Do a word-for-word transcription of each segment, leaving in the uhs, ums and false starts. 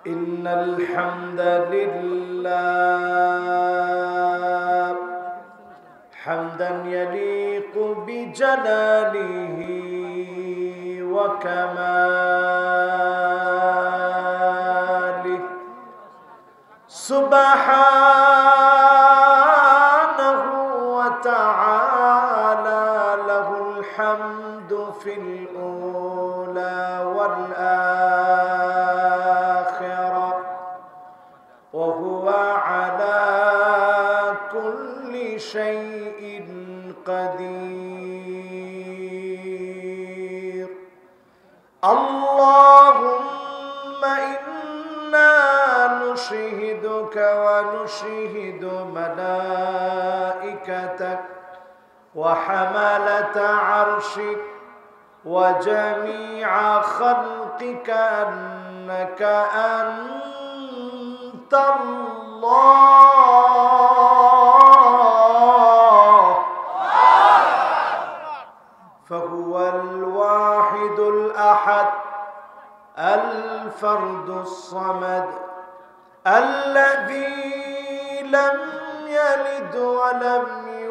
إن الحمد لله حمدا يليق بجلاله وكماله سبحانه وتعالى له الحمد في الأولى والآخرة وهو على كل شيء قدير. اللهم إنا نشهدك ونشهد ملائكتك وحملة عرشك وجميع خلقك أنك أنت الله فهو الواحد الأحد الفرد الصمد الذي لم يلد ولم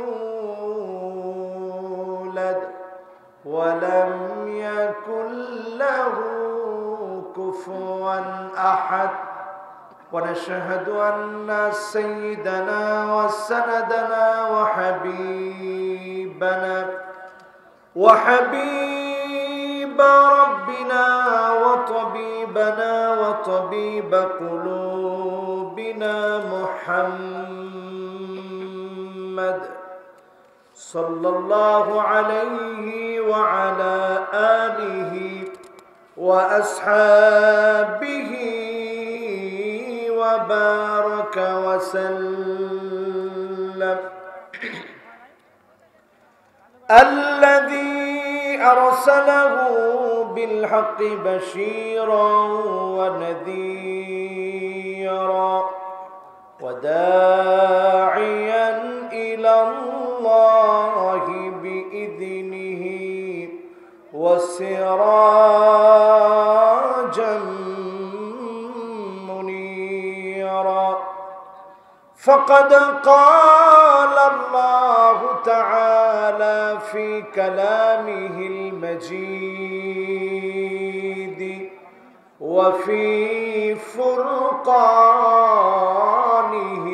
يولد ولم يكن له كفوا أحد. ونشهد أن سيدنا وسندنا وحبيبنا وحبيب ربنا وطبيبنا وطبيب قلوبنا محمد صلى الله عليه وعلى آله وأصحابه وبارك وسلم. الذي أرسله بالحق بشيرا ونذيرا وداعيا إلى الله بإذنه وسراجا منيرا. فقد قال الله تعالى في كلامه المجيد وفي فرقانه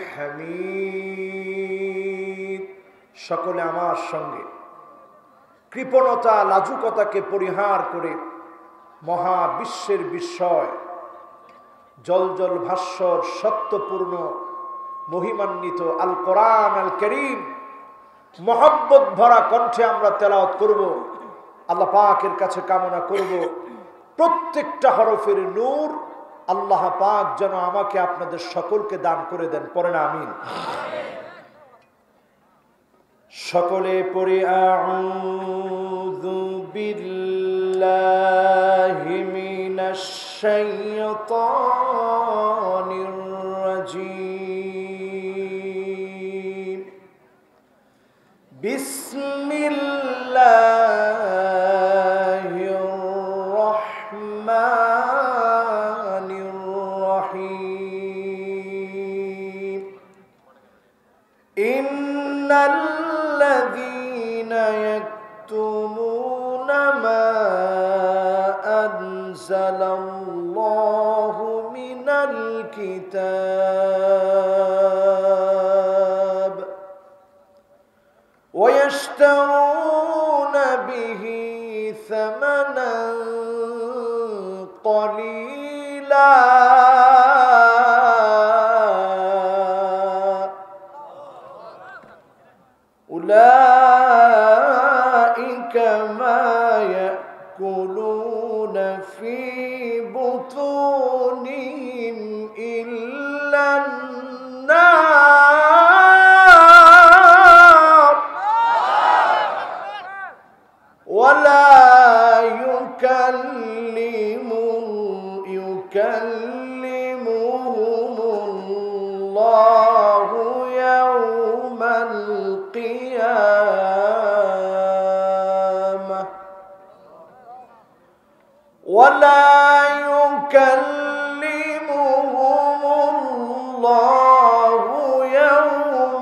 الحميد. সকলে আমার সঙ্গে কৃপণতা লাজুকতাকে পরিহার করে মহাবিশ্বের বিস্ময় জলজল ভাস্বর সত্যপূর্ণ মহিমান্বিত আল কোরআন আল কারীম মহব্বত ভরা কণ্ঠে আমরা তেলাওয়াত করব। আল্লাহ পাকের কাছে কামনা করব প্রত্যেকটা হরফের নূর আল্লাহ পাক যেন আমাকে আপনাদের সকলকে দান করে দেন। পড়েন আমিন। সকলে পড়ি আউযু বিল্লাহি মিনাশ শাইতানির রাজীম। বিসমিল্লাহির রহমানির রহিম। ইন্নাল্লাযীনা ইয়াকতুমুনা মা আনজালাল্লাহু মিনাল কিতাব ওয়া ইয়াশতারুনা বিহি সামানান قليلا أولئك ما يأكلون في بطونهم إلا النار ولا يكلمهم يكلمهم الله يوم القيامة ولا يكلمهم الله يوم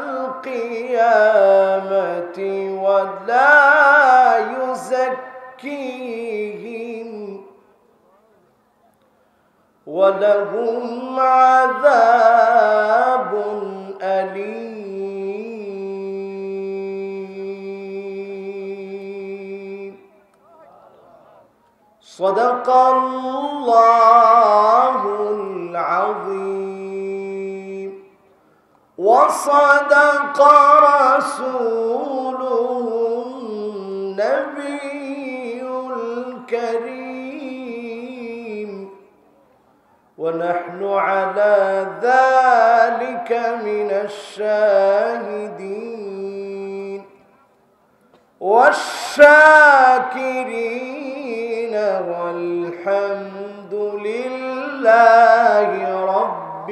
القيامة ولا يزكيهم ولهم عذاب أليم. صدق الله العظيم وصدق رسوله النبي الكريم ونحن على ذلك من الشاهدين والشاكرين والحمد لله رب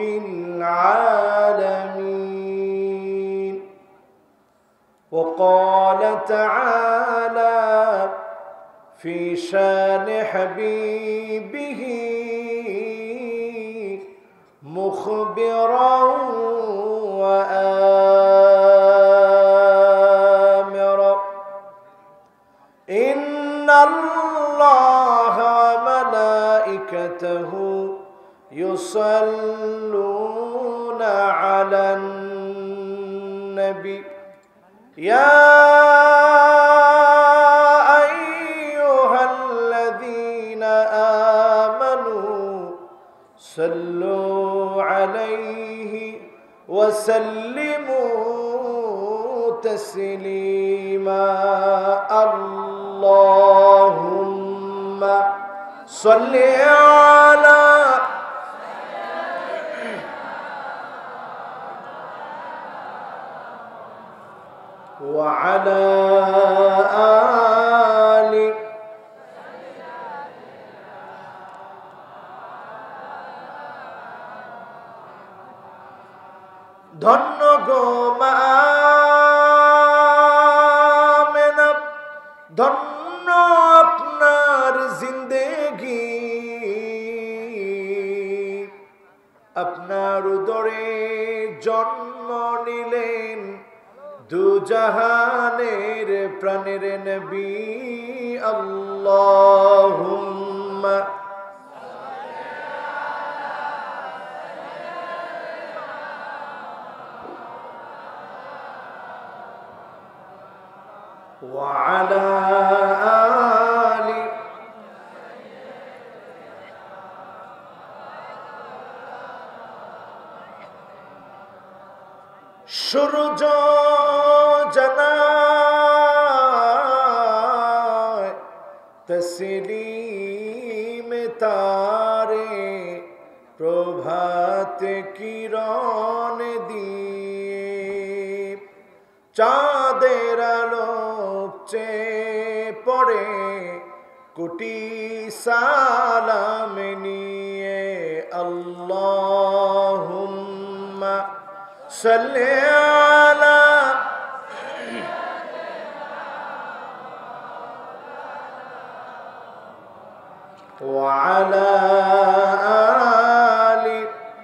العالمين. وقال تعالى في شان حبيبه مخبرا وآمرا: إن الله وملائكته يصلون على النبي يا أيها الذين آمنوا صلوا عليه وسلموا تسليما. اللهم صل على وعلى آل ধন্য গো মা আমেনা, ধন্য আপনার জিন্দেগি, আপনার উদরে জন্ম নিলেন দুজাহানের প্রাণের নবী। আল্লাহুম্মা وعلى آل সূর্য জানায় তসলিম তারে প্রভাত কিরণ দিয়ে, চাঁদের আলোক চেয়ে পড়ে কোটি সালাম নিয়ে। আল্লাহুম্মা সাল্লি আলা ওয়া আলা আলি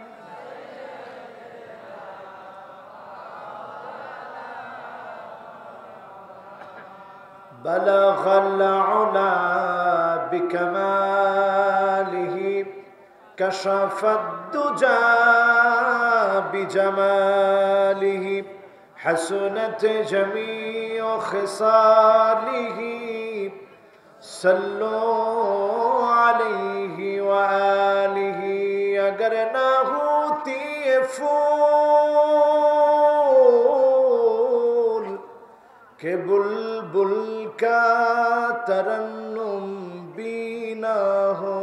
بلغ العلا بكماله كشف الدجى بجماله حسنت جميع خصاله صلوا عليه وآله. اگر نہ ہوتی پھول کہ بلبل کا ترنم بھی نہ ہو،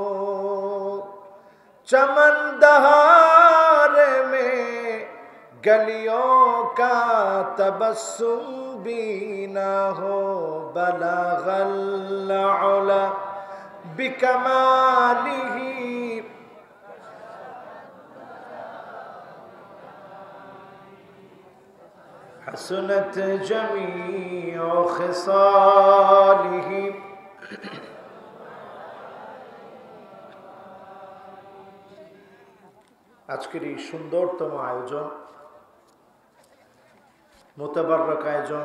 چمن دہار میں گلیوں کا تبسم بھی نہ ہو، بلغ العلا بکمالہ حسنت جميع خصاله. আজকের এই সুন্দরতম আয়োজন, মোতাবাররক আয়োজন,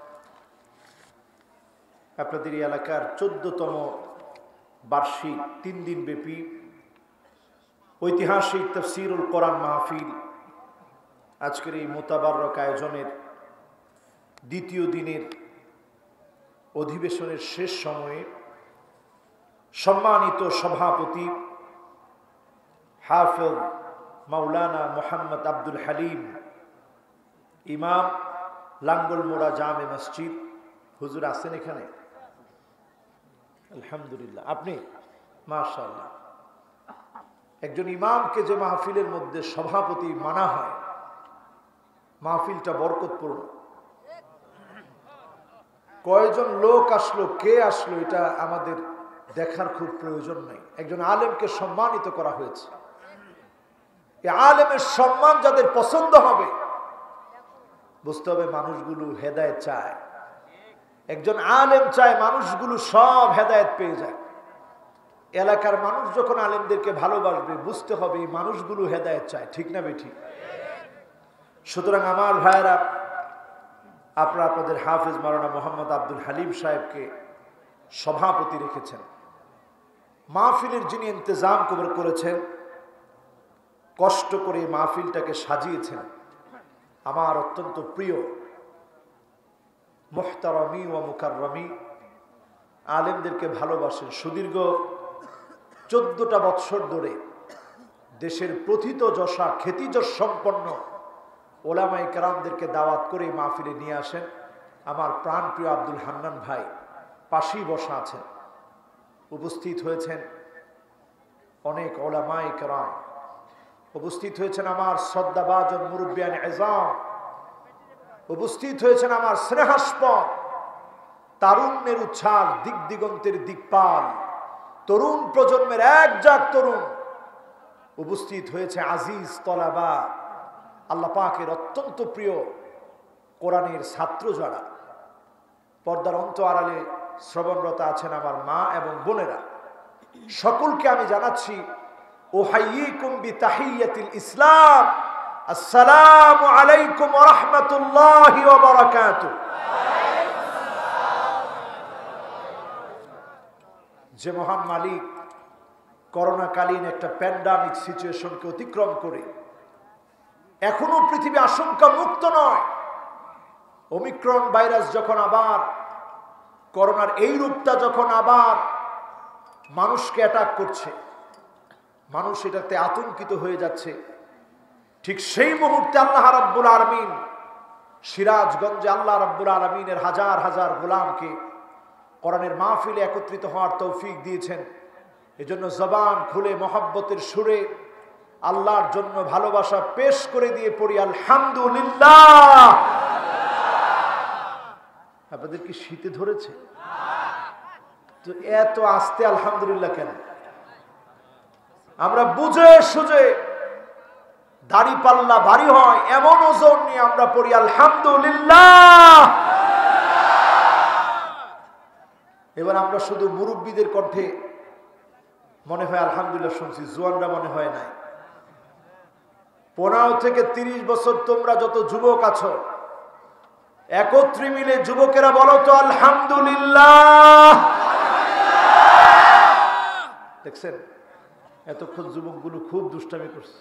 আপনাদের এই এলাকার চোদ্দতম বার্ষিক তিন দিন ব্যাপী ঐতিহাসিক তাফসীরুল কোরআন মাহফিল, আজকের এই মোতাবাররক আয়োজনের দ্বিতীয় দিনের অধিবেশনের শেষ সময়ে সম্মানিত সভাপতি হাফেজ মাওলানা মোহাম্মদ আব্দুল হালিম ইমাম, লাঙ্গলমোড়া জামে মসজিদ। হুজুর আছেন এখানে? আলহামদুলিল্লাহ। আপনি? মাশাআল্লাহ। একজন ইমামকে যে মাহফিলের মধ্যে সভাপতি মানা হয়, মাহফিলটা বরকতপূর্ণ। কয়জন লোক আসলো, কে আসলো, এটা আমাদের দেখার খুব প্রয়োজন নাই। একজন আলেমকে সম্মানিত করা হয়েছে। এই আলেমের সম্মান যাদের পছন্দ হবে, বুঝতে হবে মানুষগুলো হেদায়েত চায়। একজন আলেম চায় মানুষগুলো সব হেদায়েত পেয়ে যায়। এলাকার মানুষ যখন আলেমদেরকে ভালোবাসবে, বুঝতে হবে এই মানুষগুলো হেদায়েত চায়। ঠিক না বেঠিক? সুতরাং আমার ভাইয়েরা, আপনারা আপনাদের হাফেজ মাওলানা মোহাম্মদ আব্দুল হালিম সাহেবকে সভাপতি রেখেছেন। মাহফিলের যিনি ইন্তজাম করেছেন, কষ্ট করে মাহফিলটাকে সাজিয়েছেন, আমার অত্যন্ত প্রিয় মুহতারামি ওয়া মুকাররমি, আলেমদেরকে ভালোবাসেন। সুদীর্ঘ চোদ্দটা বৎসর ধরে দেশের প্রথিত যশা খ্যাতিযশ সম্পন্ন ওলামায়ে কেরামদেরকে দাওয়াত করে মাহফিলে নিয়ে আসেন। আমার প্রাণপ্রিয় আব্দুল হান্নান ভাই পাশেই বসা আছেন। উপস্থিত হয়েছেন অনেক ওলামায়ে কেরাম, উপস্থিত হয়েছেন আমার শ্রদ্ধাভাজন মুরব্বিয়ান এজাম, উপস্থিত হয়েছেন আমার স্নেহাস্পদ তারুণ্যের উচ্ছ্বাস, দিক দিগন্তের দিকপাল, তরুণ প্রজন্মের এক জাক তরুণ। উপস্থিত হয়েছে আজিজ তলাবা, আল্লাহ পাকের অত্যন্ত প্রিয় কোরআনের ছাত্র যারা পর্দার অন্ত আড়ালে শ্রবণরত আছেন আমার মা এবং বোনেরা, সকলকে আমি জানাচ্ছি উহাইয়িকুম বিতাহিয়াতিল ইসলাম, আসসালামু আলাইকুম ওয়া রাহমাতুল্লাহি ওয়া বারাকাতুহু। যে মহান মালিক করোনাকালীন একটা প্যান্ডামিক সিচুয়েশনকে অতিক্রম করে এখনো পৃথিবী আশঙ্কা মুক্ত নয়। ওমিক্রন ভাইরাস যখন আবার, করোনার এই রূপটা যখন আবার মানুষকে অ্যাটাক করছে, মানুষ এটাতে আতঙ্কিত হয়ে যাচ্ছে, ঠিক সেই মুহূর্তে আল্লাহ রাব্বুল আলামিন সিরাজগঞ্জে আল্লাহ রাব্বুল আলামিনের হাজার হাজার গোলামকে কোরআনের মাহফিলে একত্রিত হওয়ার তৌফিক দিয়েছেন। এজন্য জবান খুলে মহব্বতের সুরে আল্লাহর জন্য ভালোবাসা পেশ করে দিয়ে পড়ি আলহামদুলিল্লাহ। আপনাদের কি শীতে ধরেছে? তো এত আস্তে আলহামদুলিল্লাহ কেন? আমরা বুঝে সুঝে দাড়ি পাল্লা ভারী হয় এমন ওজন নিয়ে আমরা পড়ি আলহামদুলিল্লাহ। এবার আমরা শুধু মুরব্বীদের কণ্ঠে মনে হয় আলহামদুলিল্লাহ শুনছি, জোয়ানরা মনে হয় নাই। পনেরো থেকে তিরিশ বছর তোমরা যত যুবক আছো, একত্রে মিলে যুবকেরা বলো তো আলহামদুলিল্লাহ। দেখছেন এতক্ষণ যুবকগুলো খুব দুষ্টামি করছে,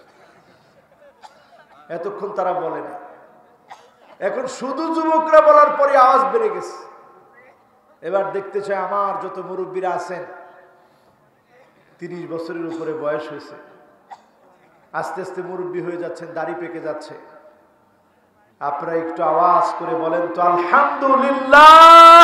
এতক্ষণ তারা বলে না। এখন শুধু যুবকরা বলার পরে আওয়াজ বেড়ে গেছে। এবার দেখতে চাই আমার যত মুরব্বীরা আছেন, তিরিশ বছরের উপরে বয়স হয়েছে, আস্তে আস্তে মুরব্বী হয়ে যাচ্ছেন, দাড়ি পেকে যাচ্ছে, আপনারা একটু আওয়াজ করে বলেন তো আলহামদুলিল্লাহ।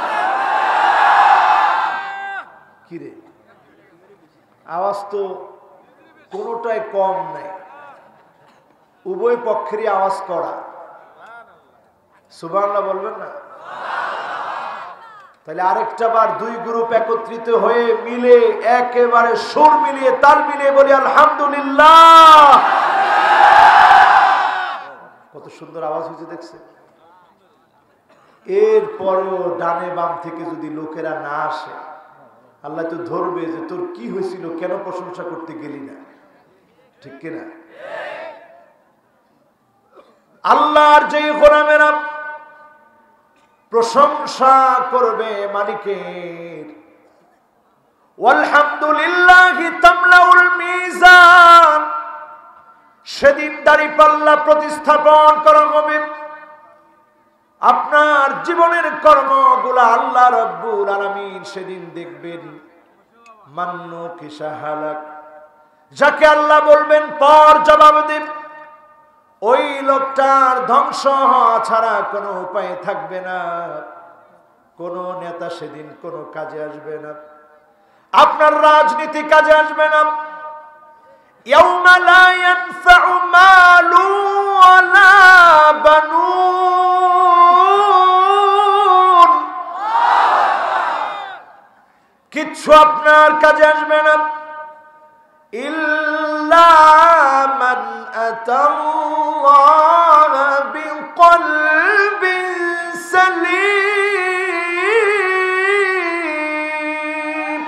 কিরে, আওয়াজ তো কোনোটাই কম নাই, উভয় পক্ষেরই আওয়াজ করা। সুবহানাল্লাহ বলবেন না? তাহলে আরেকটা বার দুই গ্রুপ একত্রিত হয়ে মিলে একেবারে সুর মিলিয়ে তাল মিলিয়ে বলি আলহামদুলিল্লাহ। কত সুন্দর আওয়াজ হয়েছে দেখছে। এরপরেও ডানে বাম থেকে যদি লোকেরা না আসে, আল্লাহ তো ধরবে যে তোর কি হয়েছিল, কেন প্রশংসা করতে গেলি না। ঠিক কিনা? আল্লাহর যে গোলামেরা প্রশংসা করবে মালিকের, ওয়ালহামদুলিল্লাহি তামলাউল মিজান, সেদিন দাঁড়িপাল্লা প্রতিস্থাপন করা হবে। আপনার জীবনের কর্মগুলা আল্লাহ রাব্বুল আলামিন সেদিন দেখবেন। মান্নু কিসা হালাক, যাকে আল্লাহ বলবেন পর জবাব দেব, ওই লোকটার ধ্বংস হওয়া ছাড়া কোনো উপায় থাকবে না। কোন নেতা সেদিন কোনো কাজে আসবে না, আপনার রাজনীতি কাজে আসবে না। ইয়াউমা লা ইয়ানফাউ মালু ওয়ালা বানুন, কিচ্ছু আপনার কাজে আসবে না। ইল্লা মান আতাল্লাহ বিকলবিন সালিম,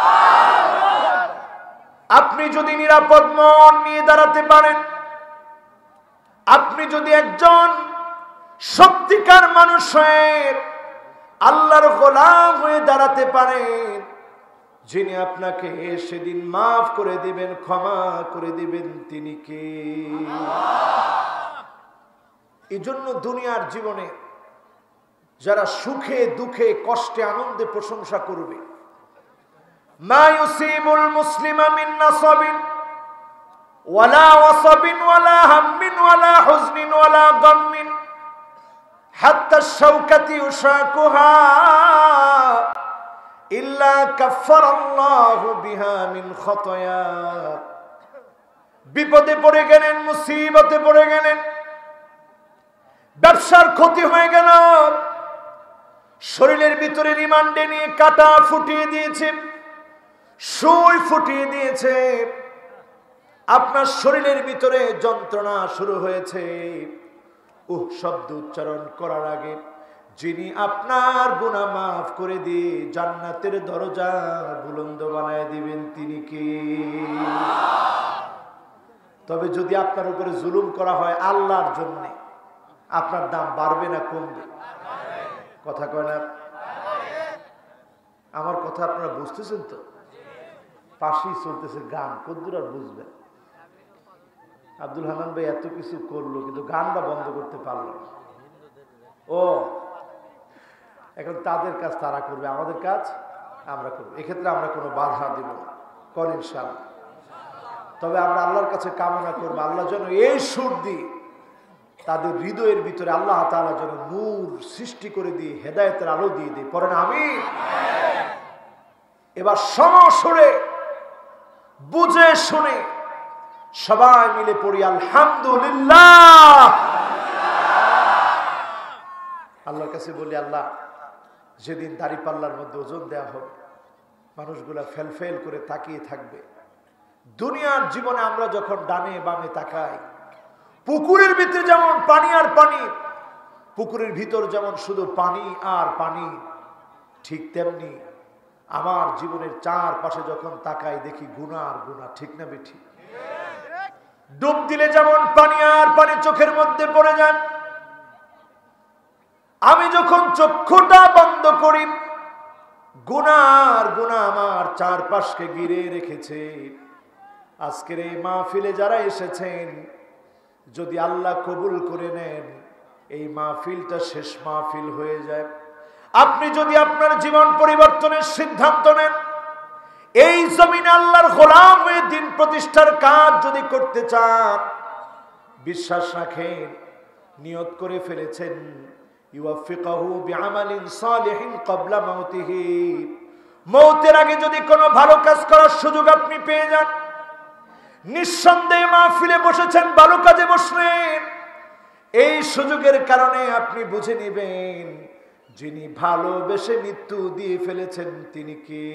আপনি যদি নিরাপদ মন নিয়ে দাঁড়াতে পারেন, আপনি যদি একজন সত্যিকার মানুষ হয়ে আল্লাহর গোলাম হয়ে দাঁড়াতে পারেন, যিনি আপনাকে সেদিন মাফ করে দিবেন, ক্ষমা করে দিবেন, তিনি কে? এই জন্য দুনিয়ার জীবনে যারা সুখে দুঃখে কষ্টে আনন্দে প্রশংসা করবে, মা ইউসিবুল মুসলিমা মিন নাসাবিন ওয়ালা ওয়াসাবিন ওয়ালা হাম্মিন ওয়ালা হুজনিন ওয়ালা গাম্মিন হাত্তা শাওকাতি ইউশাকুহা ইল্লা কাফফারাল্লাহু বিহা মিন খাতায়া। বিপদে পড়ে গেলেন, মুসিবতে পড়ে গেলেন, ব্যবসার ক্ষতি হয়ে গেল, শরীরের ভিতরে রিমান্ডে নিয়ে কাটা ফুটিয়ে দিয়েছে, সুই ফুটিয়ে দিয়েছে, আপনার শরীরের ভিতরে যন্ত্রণা শুরু হয়েছে। উহ শব্দ উচ্চারণ করার আগে যিনি আপনার গুনাহ মাফ করে দিয়ে জান্নাতের দরজা বুলন্দ বানায় দিবেন, তিনি কে? তবে যদি আপনার উপরে জুলুম করা হয় আল্লাহর জন্য, আপনার দাম বাড়বে না কমবে? কথা কয় না? আমার কথা আপনারা বুঝতেছেন তো? পাশেই চলতেছে গান, কদ্দুর আর বুঝবেন। আব্দুল হান্নান ভাই এত কিছু করলো কিন্তু গানটা বন্ধ করতে পারলো না। ও এখন তাদের কাজ তারা করবে, আমাদের কাজ আমরা করবো। এক্ষেত্রে আমরা কোনো বাধা দিব না, কর ইনশাআল্লাহ। তবে আমরা আল্লাহর কাছে কামনা করবো আল্লাহ যেন এই সুর দিয়ে তাদের হৃদয়ের ভিতরে আল্লাহ তাআলা যেন নূর সৃষ্টি করে দিয়ে হেদায়েতের আলো দিয়ে দিয়ে পড়েন আমিন। এবার সমসুরে বুঝে শুনে সবাই মিলে পড়ি আলহামদুলিল্লাহ। আল্লাহর কাছে বলি, আল্লাহ যেদিন দাড়িপাল্লার মধ্যে ওজন দেওয়া হবে, মানুষগুলা ফেলফেল করে তাকিয়ে থাকবে। দুনিয়ার জীবনে আমরা যখন ডানে বামে তাকাই, পুকুরের ভিতরে যেমন পানি আর পানি, পুকুরের ভিতর যেমন শুধু পানি আর পানি, ঠিক তেমনি আমার জীবনের চারপাশে যখন তাকাই দেখি গুনাহ আর গুনাহ, ঠিক না বেঠি? ডুব দিলে যেমন পানি আর পানি চোখের মধ্যে পড়ে যান, আমি যখন চক্ষুটা বন্ধ করি গুনাহ আর গুনাহ আমার চারপাশকে ঘিরে রেখেছে। আজকের এই মাহফিলে যারা এসেছেন, যদি আল্লাহ কবুল করে নেন, এই মাহফিলটা শেষ মাহফিল হয়ে যায়। আপনি যদি আপনার জীবন পরিবর্তনের সিদ্ধান্ত নেন, এই জমিনে আল্লাহর গোলাম হয়ে দিন প্রতিষ্ঠার কাজ যদি করতে চান, বিশ্বাস রাখেন, নিয়ত করে ফেলেছেন, ইউফিকাহু বিআমালিন সালিহিন ক্বাবলা মাউতিহি, মওতের আগে যদি কোনো ভালো কাজ করার সুযোগ আপনি পেয়ে যান, নিঃসন্দেহে মাহফিলে বসেছেন, ভালো কাজে বসলেন, এই সুযোগের কারণে আপনি বুঝে নেবেন যিনি ভালোবেসে মৃত্যু দিয়ে ফেলেছেন তিনি কে।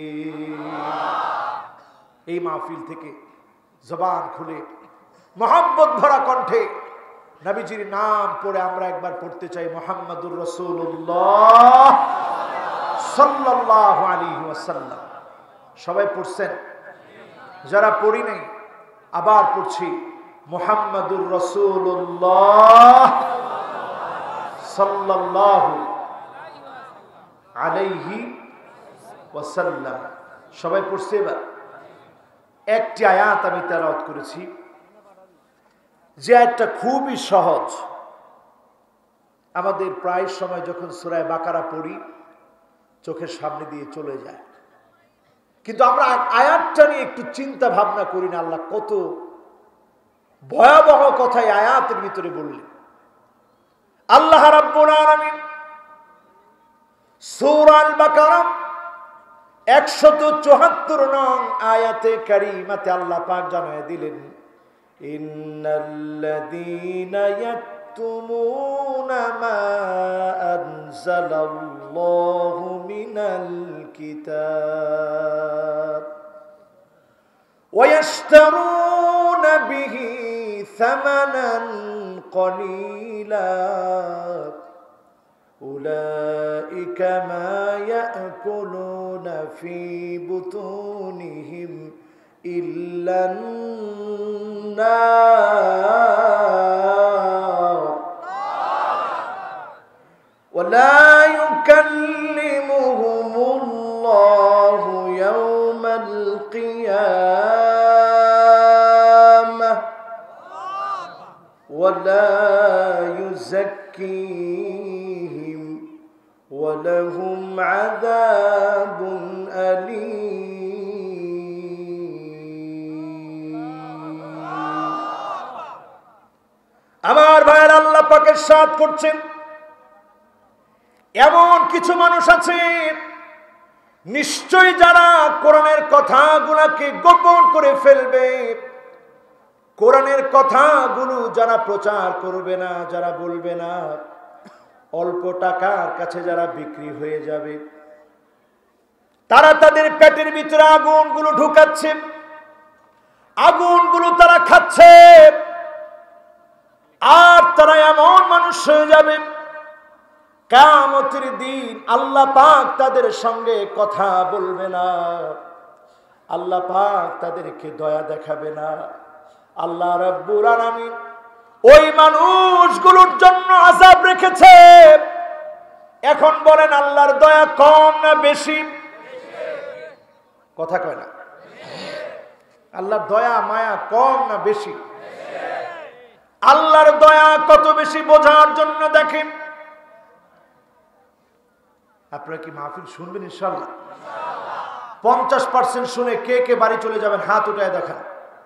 এই মাহফিল থেকে জবান খুলে মোহাম্মদ ভরা কণ্ঠে নবীজির নাম পড়ে আমরা একবার পড়তে চাই, মুহাম্মাদুর রাসূলুল্লাহ সাল্লাল্লাহু আলাইহি ওয়াসাল্লাম। সবাই পড়ছেন? যারা পড়ি নাই আবার পড়ছি মুহাম্মাদুর রাসূলুল্লাহ সাল্লাল্লাহু আলাইহি ওয়াসাল্লাম। সবাই পড়ছে? এবার একটি আয়াত আমি তেলাওয়াত করেছি, যে আয়াতটা খুবই সহজ। আমাদের প্রায় সময় যখন সূরা বাকারা পড়ি চোখের সামনে দিয়ে চলে যায়, কিন্তু আমরা আয়াতটা নিয়ে একটু চিন্তা ভাবনা করি না। আল্লাহ কত ভয়াবহ কথা এই আয়াতের ভিতরে বললেন। আল্লাহ রাব্বুল আলামিন সূরা আল বাকারা একশত চুয়াত্তর নং আয়াতে কারিমাতে আল্লাহ পাক জানায় দিলেন, ইন্নাল্লাযীনা ইয়াকতুমুনা মা আনজালাল্লাহু মিনাল কিতাব ওয়া ইয়াশতারুনা বিহি সামানান কলিলা উলাইকা মা ইয়াকুলুনা ফি বুতুনিহিম ইল্লান নার ওয়া লা ইউকাল্লিমুহুমুল্লাহু ইয়াওমাল কিয়ামাহ ওয়া লা ইউযাক্কিহিম ওয়া লাহুম আযাবুন আলীম। আমার ভাইয়ের আল্লাহ পাক ইরশাদ করছেন, এমন কিছু মানুষ আছে নিশ্চয়ই যারা কোরআনের কথাগুলোকে গোপন করে ফেলবে, কোরআনের কথাগুলো যারা প্রচার করবে না, যারা বলবে না, অল্প টাকার কাছে যারা বিক্রি হয়ে যাবে, তারা তাদের পেটের ভিতরে আগুনগুলো ঢুকাচ্ছে, আগুনগুলো তারা খাচ্ছে, আর তারা এমন মানুষ হয়ে যাবে কিয়ামতের দিন আল্লাহ পাক তাদের সঙ্গে কথা বলবে না, আল্লাহ পাক তাদেরকে দয়া দেখাবে না। আল্লাহ রাব্বুল আলামিন ওই মানুষগুলোর জন্য আযাব রেখেছে। এখন বলেন আল্লাহর দয়া কম না বেশি? কথা কয় না। আল্লাহর দয়া মায়া কম না বেশি? আল্লাহর দয়া কত বেশি বোঝার জন্য দেখেন, আপনারা কি মাহফিল শুনবেন ইনশাআল্লাহ? পঞ্চাশ পার্সেন্ট শুনে কে কে বাড়ি চলে যাবেন হাত উঠায় দেখান।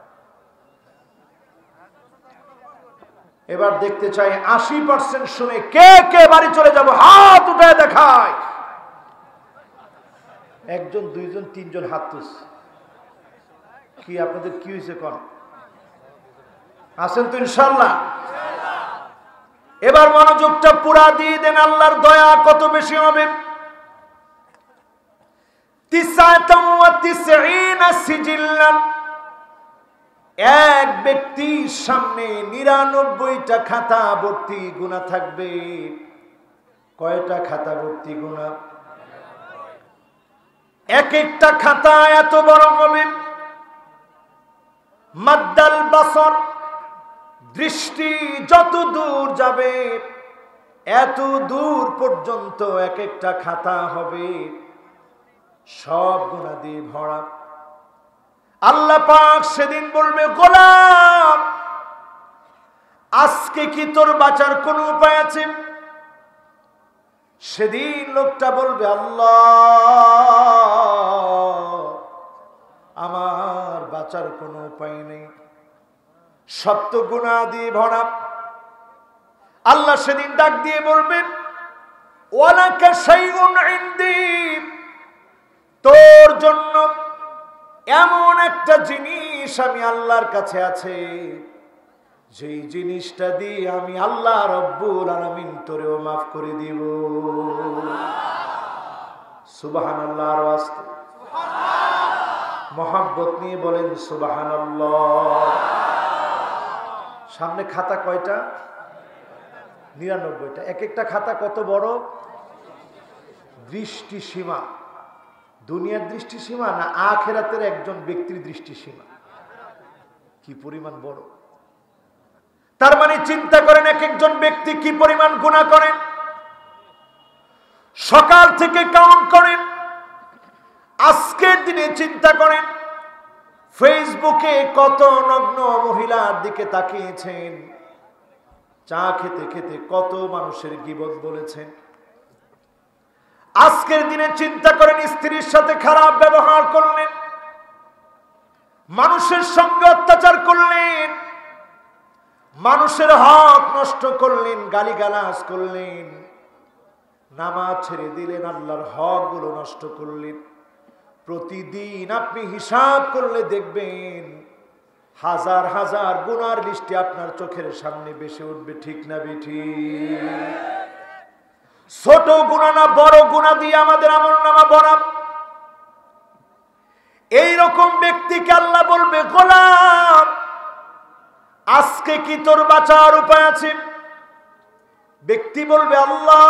এবার দেখতে চাই আশি পার্সেন্ট শুনে কে কে বাড়ি চলে যাব, হাত উঠায় দেখায়। একজন দুইজন তিনজন হাত তুলছে। কি আপনাদের কি হয়েছে কোন? আছেন তো ইনশাআল্লাহ? এবার মনোযোগটা পুরা দিয়ে দেন, আল্লাহর দয়া কত বেশি হবে। তিসআতাম ওয়া তিসঈনা সিজিল্লান, এক ব্যক্তির সামনে নিরানব্বইটা খাতা ভর্তি গুনাহ থাকবে। কয়টা খাতা ভর্তি গুনাহ? এক একটা খাতা এত বড় হবে, মাদ্দাল বাসর, দৃষ্টি যত দূর যাবে এত দূর পর্যন্ত এক একটা খাতা হবে, সব গুনাহ দিয়ে ভরা। আল্লাহ পাক সেদিন বলবে, গোলাম আজকে কি তোর বাঁচার কোন উপায় আছে? সেদিন লোকটা বলবে, আল্লাহ আমার বাঁচার কোনো উপায় নেই, সব তো গুনাহ দিয়ে ভরা। আল্লাহ সেদিন ডাক দিয়ে বলবেন, ওয়ালাকা শাইউন ইনদি, তোর জন্য এমন একটা জিনিস আমি আল্লাহর কাছে আছে, যেই জিনিসটা দিয়ে আমি আল্লাহ রব্বুল আলামিন তোরেও মাফ করে দিব। সুবহানাল্লাহ। আর আস্তে মহব্বত নিয়ে বলেন সুবহানাল্লাহ। সামনে খাতা কয়টা? নিরানব্বইটা। এক একটা খাতা কত বড়? দৃষ্টি সীমা। দুনিয়ার দৃষ্টি সীমা না আখিরাতের একজন ব্যক্তির দৃষ্টি সীমা? কি পরিমাণ বড়। তার মানে চিন্তা করেন এক একজন ব্যক্তি কি পরিমাণ গুনাহ করেন। সকাল থেকে কাউন্ট করেন, আজকের দিনে চিন্তা করেন ফেসবুকে কত নগ্ন মহিলার দিকে তাকিয়েছেন, চা খেতে খেতে কত মানুষের গীবত বলেছেন। আজকের দিনে চিন্তা করেন স্ত্রীর সাথে খারাপ ব্যবহার করলেন, মানুষের সঙ্গে অত্যাচার করলেন, মানুষের হক নষ্ট করলেন, গালিগালাজ করলেন, নামাজ ছেড়ে দিলেন, আল্লাহর হক গুলো নষ্ট করলেন। প্রতিদিন আপনি হিসাব করলে দেখবেন হাজার হাজার গুনার লিস্টে আপনার চোখের সামনে ভেসে উঠবে, ঠিক না বেঠিক? ছোট গুনাহ না বড় গুনাহ দিয়ে আমাদের আমলনামা ভরা। এইরকম ব্যক্তিকে আল্লাহ বলবে, গোলাম আজকে কি তোর বাঁচার উপায় আছে? ব্যক্তি বলবে, আল্লাহ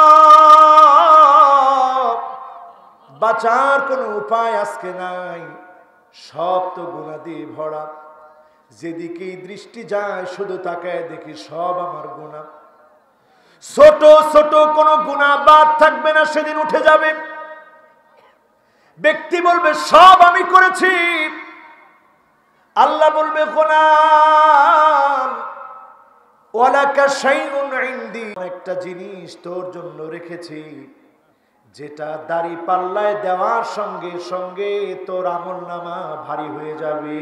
বাঁচার কোনো উপায় আজকে নাই, সব তো গুনাহ দিয়ে ভরা, যেদিকেই দৃষ্টি যায় শুধু তাকায় দেখি সব আমার গুনাহ। ছোট ছোট কোনো গুনাহ বাদ থাকবে না, সেদিন উঠে যাবে। ব্যক্তি বলবে, সব আমি করেছি। আল্লাহ বলবে, গোলাম ওয়ালাকা শাইউন ইনদি, একটা জিনিস তোর জন্য রেখেছি, যেটা দাড়ি পাল্লায় দেওয়ার সঙ্গে সঙ্গে তোর আমলনামা ভারী হয়ে যাবে।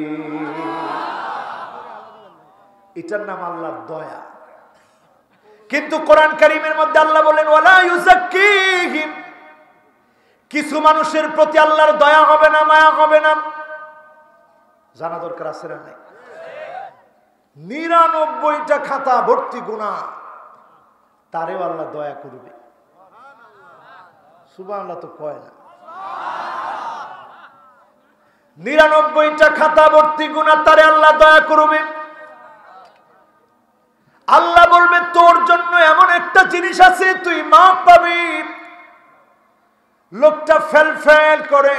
এটার নাম আল্লাহর দয়া। কিন্তু কোরআন কারীমের মধ্যে আল্লাহ বলেন, ওয়ালা ইউযাক্কিহিম, কিছু মানুষের প্রতি আল্লাহর দয়া হবে না, মায়া হবে না। জানা দরকার আছে না নাই? নিরানব্বইটা খাতা ভর্তি গুনাহ, তারেও আল্লাহ দয়া করবে। সুবহানাল্লাহ তো কয় না। নিরানব্বইটা খাতা ভর্তি গুনাহ, তারে আল্লাহ দয়া করবে। আল্লাহ বলবে, তোর জন্য এমন একটা জিনিস আছে, তুই মাপ পাবি। লোকটা ফেল ফেল করে,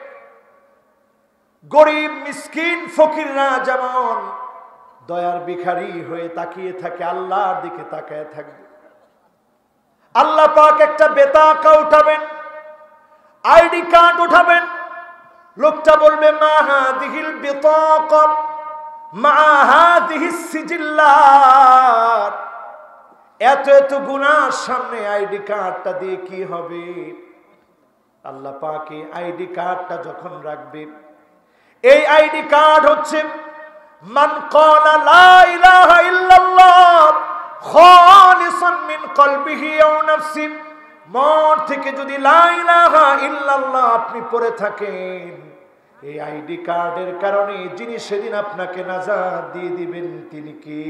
গরিব মিসকিন ফকিররা যেমন দয়ার ভিখারি হয়ে তাকিয়ে থাকে, আল্লাহর দিকে তাকায় থাকবে। আল্লাহ পাক একটা বেতাকা উঠাবেন, আইডি কার্ড উঠাবেন। লোকটা বলবে, মা হাদিহিল বিতাকা মা হাদিহিস সিজিল্লাত, এত এত গুনার সামনে আইডি কার্ডটা দিয়ে কি হবে? আল্লাহ পাক এই আইডি কার্ডটা যখন রাখবে, এই আইডি কার্ড হচ্ছে মান ক্বালা লা ইলাহা ইল্লাল্লাহ খালিসান মিন কলবিহি আও নাফসি, মন থেকে যদি লা ইলাহা ইল্লাল্লাহ আপনি পড়ে থাকেন, এই আইডি কার্ডের কারণে যিনি সেদিন আপনাকে নাজাত দিয়ে দিবেন তিনি কে?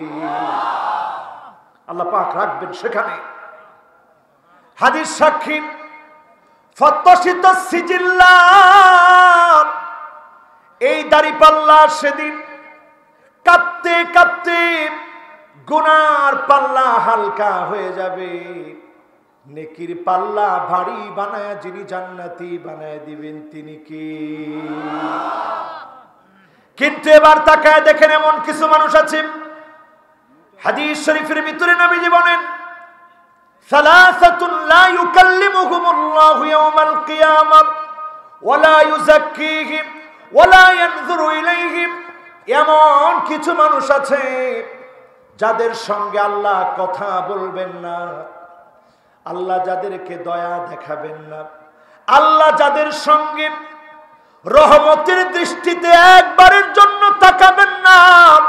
আল্লাহ পাক রাখবেন সেখানে। হাদিস সাক্ষী, ফতশিত সিজিল্লাত, এই দাড়িপাল্লা সেদিন কাঁপতে কাঁপতে গুনার পাল্লা হালকা হয়ে যাবে, নেকির পাল্লা ভারী বানায় যিনি জান্নাতি বানায় দিবেন তিনি কি? কিন্তু এবার তাকায় দেখেন এমন কিছু মানুষ আছে, হাদিস শরীফের ভিতরে নবীজি বলেন, সালাসাতুন লা ইউকাল্লিমুহুমুল্লাহু ইয়াওমাল কিয়ামাহ ওয়া লা ইউযাক্কিহিম ওয়া লা ইয়ানজুরু ইলাইহিম, এমন কিছু মানুষ আছে যাদের সঙ্গে আল্লাহ কথা বলবেন না, আল্লাহ যাদেরকে দয়া দেখাবেন না, আল্লাহ যাদের সঙ্গে রহমতের দৃষ্টিতে একবারের জন্য তাকাবেন না।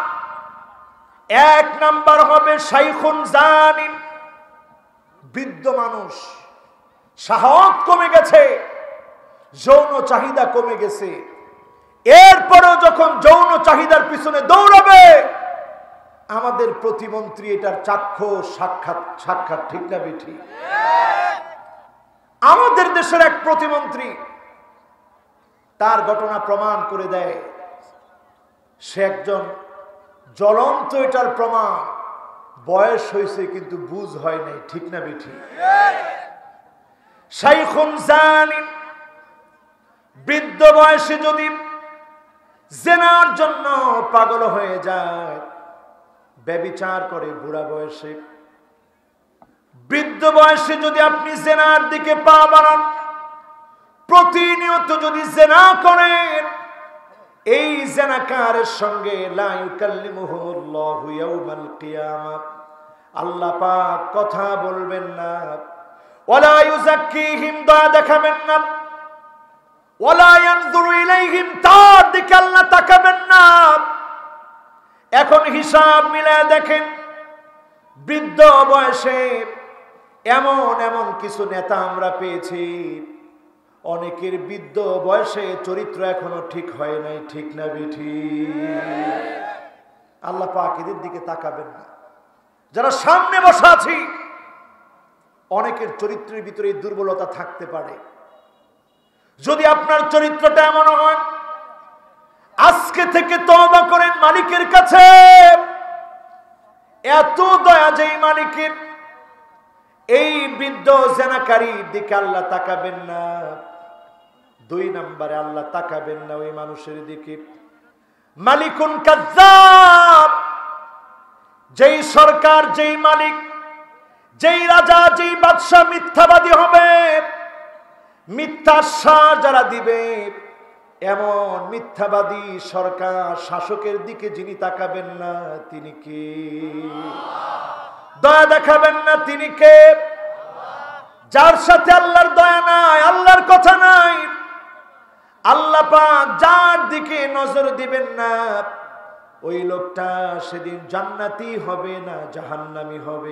এক নাম্বার হবে শাইখুন জানিন, বৃদ্ধ মানুষ, সাহস কমে গেছে, যৌন চাহিদা কমে গেছে, এরপরেও যখন যৌন চাহিদার পিছনে দৌড়াবে, আমাদের প্রতিমন্ত্রী এটার চাক্ষুষ সাক্ষাৎ সাক্ষাৎ ঠিক না বেঠি? আমাদের দেশের এক প্রতিমন্ত্রী তার ঘটনা প্রমাণ করে দেয়, সে একজন জ্বলন্ত এটার প্রমাণ। বয়স হয়েছে কিন্তু বুঝ হয় নাই, ঠিক না বেঠি? শাইখুন জানিন, বৃদ্ধ বয়সে যদি জেনার জন্য পাগল হয়ে যায়, ব্যভিচার করে বুড়া বয়সে। বৃদ্ধ বয়সে যদি আপনি জেনার দিকে পা বাড়ান, প্রতিনিয়ত যদি জেনা করেন, এই জেনাকারের সঙ্গে লা ইউকাল্লিমুহুমুল্লাহু ইয়াউমাল কিয়ামাহ, আল্লাহ পাক কথা বলবেন না। ওয়ালা ইউযাক্কিহিম, দয়া দেখাবেন না। ওয়ালা ইয়ানজুরু ইলাইহিম, তার দিকে আল্লাহ তাকাবেন না। এখন হিসাব মিলায় দেখেন, বৃদ্ধ বয়সে এমন এমন কিছু নেতা আমরা পেয়েছি, অনেকের বৃদ্ধ বয়সে চরিত্র এখনো ঠিক হয় নাই, ঠিক না বেঠি? আল্লাহ পাক এদের দিকে তাকাবেন না। যারা সামনে বসা আছি, অনেকের চরিত্রের ভিতরে দুর্বলতা থাকতে পারে। যদি আপনার চরিত্রটা এমন হয়, আজকে থেকে তওবা করেন মালিকের কাছে। এত দয়া যেই মালিকের, এই বৃদ্ধ জেনাকারীর দিকে আল্লাহ তাকাবেন না। দুই নম্বরে আল্লাহ তাকাবেন না ওই মানুষের দিকে মালিকুন কাজ্জাব, যেই সরকার, যেই মালিক, যেই রাজা, যেই বাদশা মিথ্যাবাদী হবে, মিথ্যাশ্বাস যারা দিবে, এমন মিথ্যাবাদী সরকার শাসকের দিকে যিনি তাকাবেন না, তিনি কে? দয়া দেখাবেন না, তিনি কে? যার সাথে আল্লাহর দয়া নাই, আল্লাহর কথা নাই, আল্লাহ পাক যার দিকে নজর দিবেন না, ওই লোকটা সেদিন জান্নাতি হবে না জাহান্নামী হবে।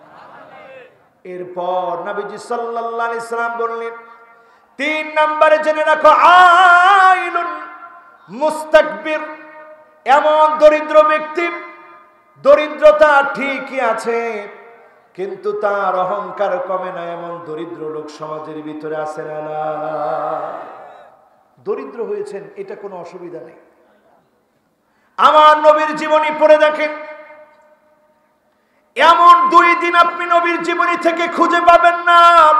এরপর নবীজি সাল্লাল্লাহু আলাইহি সাল্লাম বললেন, তিন নম্বরে জেনে রাখো, আইলুন মুস্তাকবির, এমন দরিদ্র ব্যক্তি, দরিদ্রতা ঠিকই আছে কিন্তু তার অহংকার কমে না, এমন দরিদ্র লোক সমাজের ভিতরে আছে না? দরিদ্র হয়েছেন, এটা কোনো অসুবিধা নেই। আমার নবীর জীবনী পড়ে দেখেন, এমন দুই দিন আপনি নবীর জীবনী থেকে খুঁজে পাবেন না।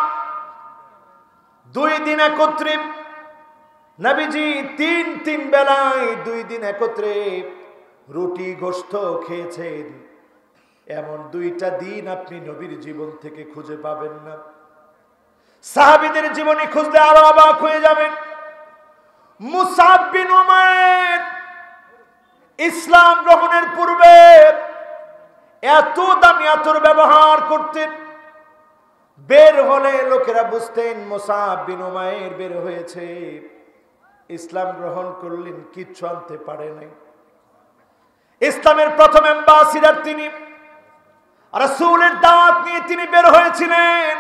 দুই দিন একত্রে নবীজি তিন তিন বেলায় দুই দিন একত্রে রুটি গোশত খেয়েছেন, এমন দুইটা দিন আপনি নবীর জীবন থেকে খুঁজে পাবেন না। সাহাবীদের জীবনী খুঁজলে আরো অবাক হয়ে যাবেন। মুসআব বিন উমাইর ইসলাম গ্রহণের পূর্বে এত দামি আতর ব্যবহার করতেন, বের হলে লোকেরা বুঝতেন মুসআব বিন উমাইর বের হয়েছে। ইসলাম গ্রহণ করলেন, কিচ্ছু আনতে পারে নাই। ইসলামের প্রথম অ্যাম্বাসিডার তিনি, রাসূলের দাওয়াত নিয়ে তিনি বের হয়েছিলেন।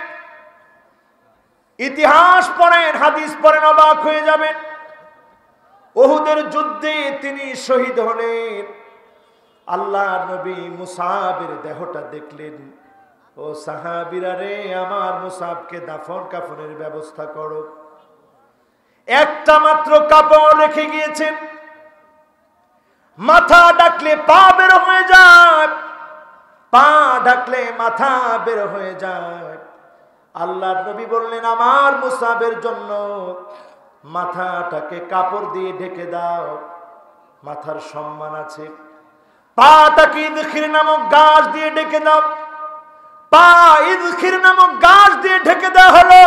ইতিহাস পড়েন, হাদিস পড়েন, অবাক হয়ে যাবেন। উহুদের যুদ্ধে তিনি শহীদ হলেন। আল্লাহ নবী মুসআবের দেহটা দেখলেন, ও সাহাবীরা রে, আমার মুসআবকে দাফন কাফনের ব্যবস্থা করো। একটা মাত্র কাপড় রেখে গিয়েছেন, মাথা ডাকলে পা বের হয়ে যায়, পা ডাকলে মাথা বের হয়ে যায়। আল্লাহর নবী বললেন, আমার মুসআবের জন্য মাথাটাকে কাপড় দিয়ে ঢেকে দাও, মাথার সম্মান আছে। পাটাকে ইদখির নামক গাছ দিয়ে ঢেকে দাও, পা ইদখির নামক গাছ দিয়ে ঢেকে দেওয়া হলো।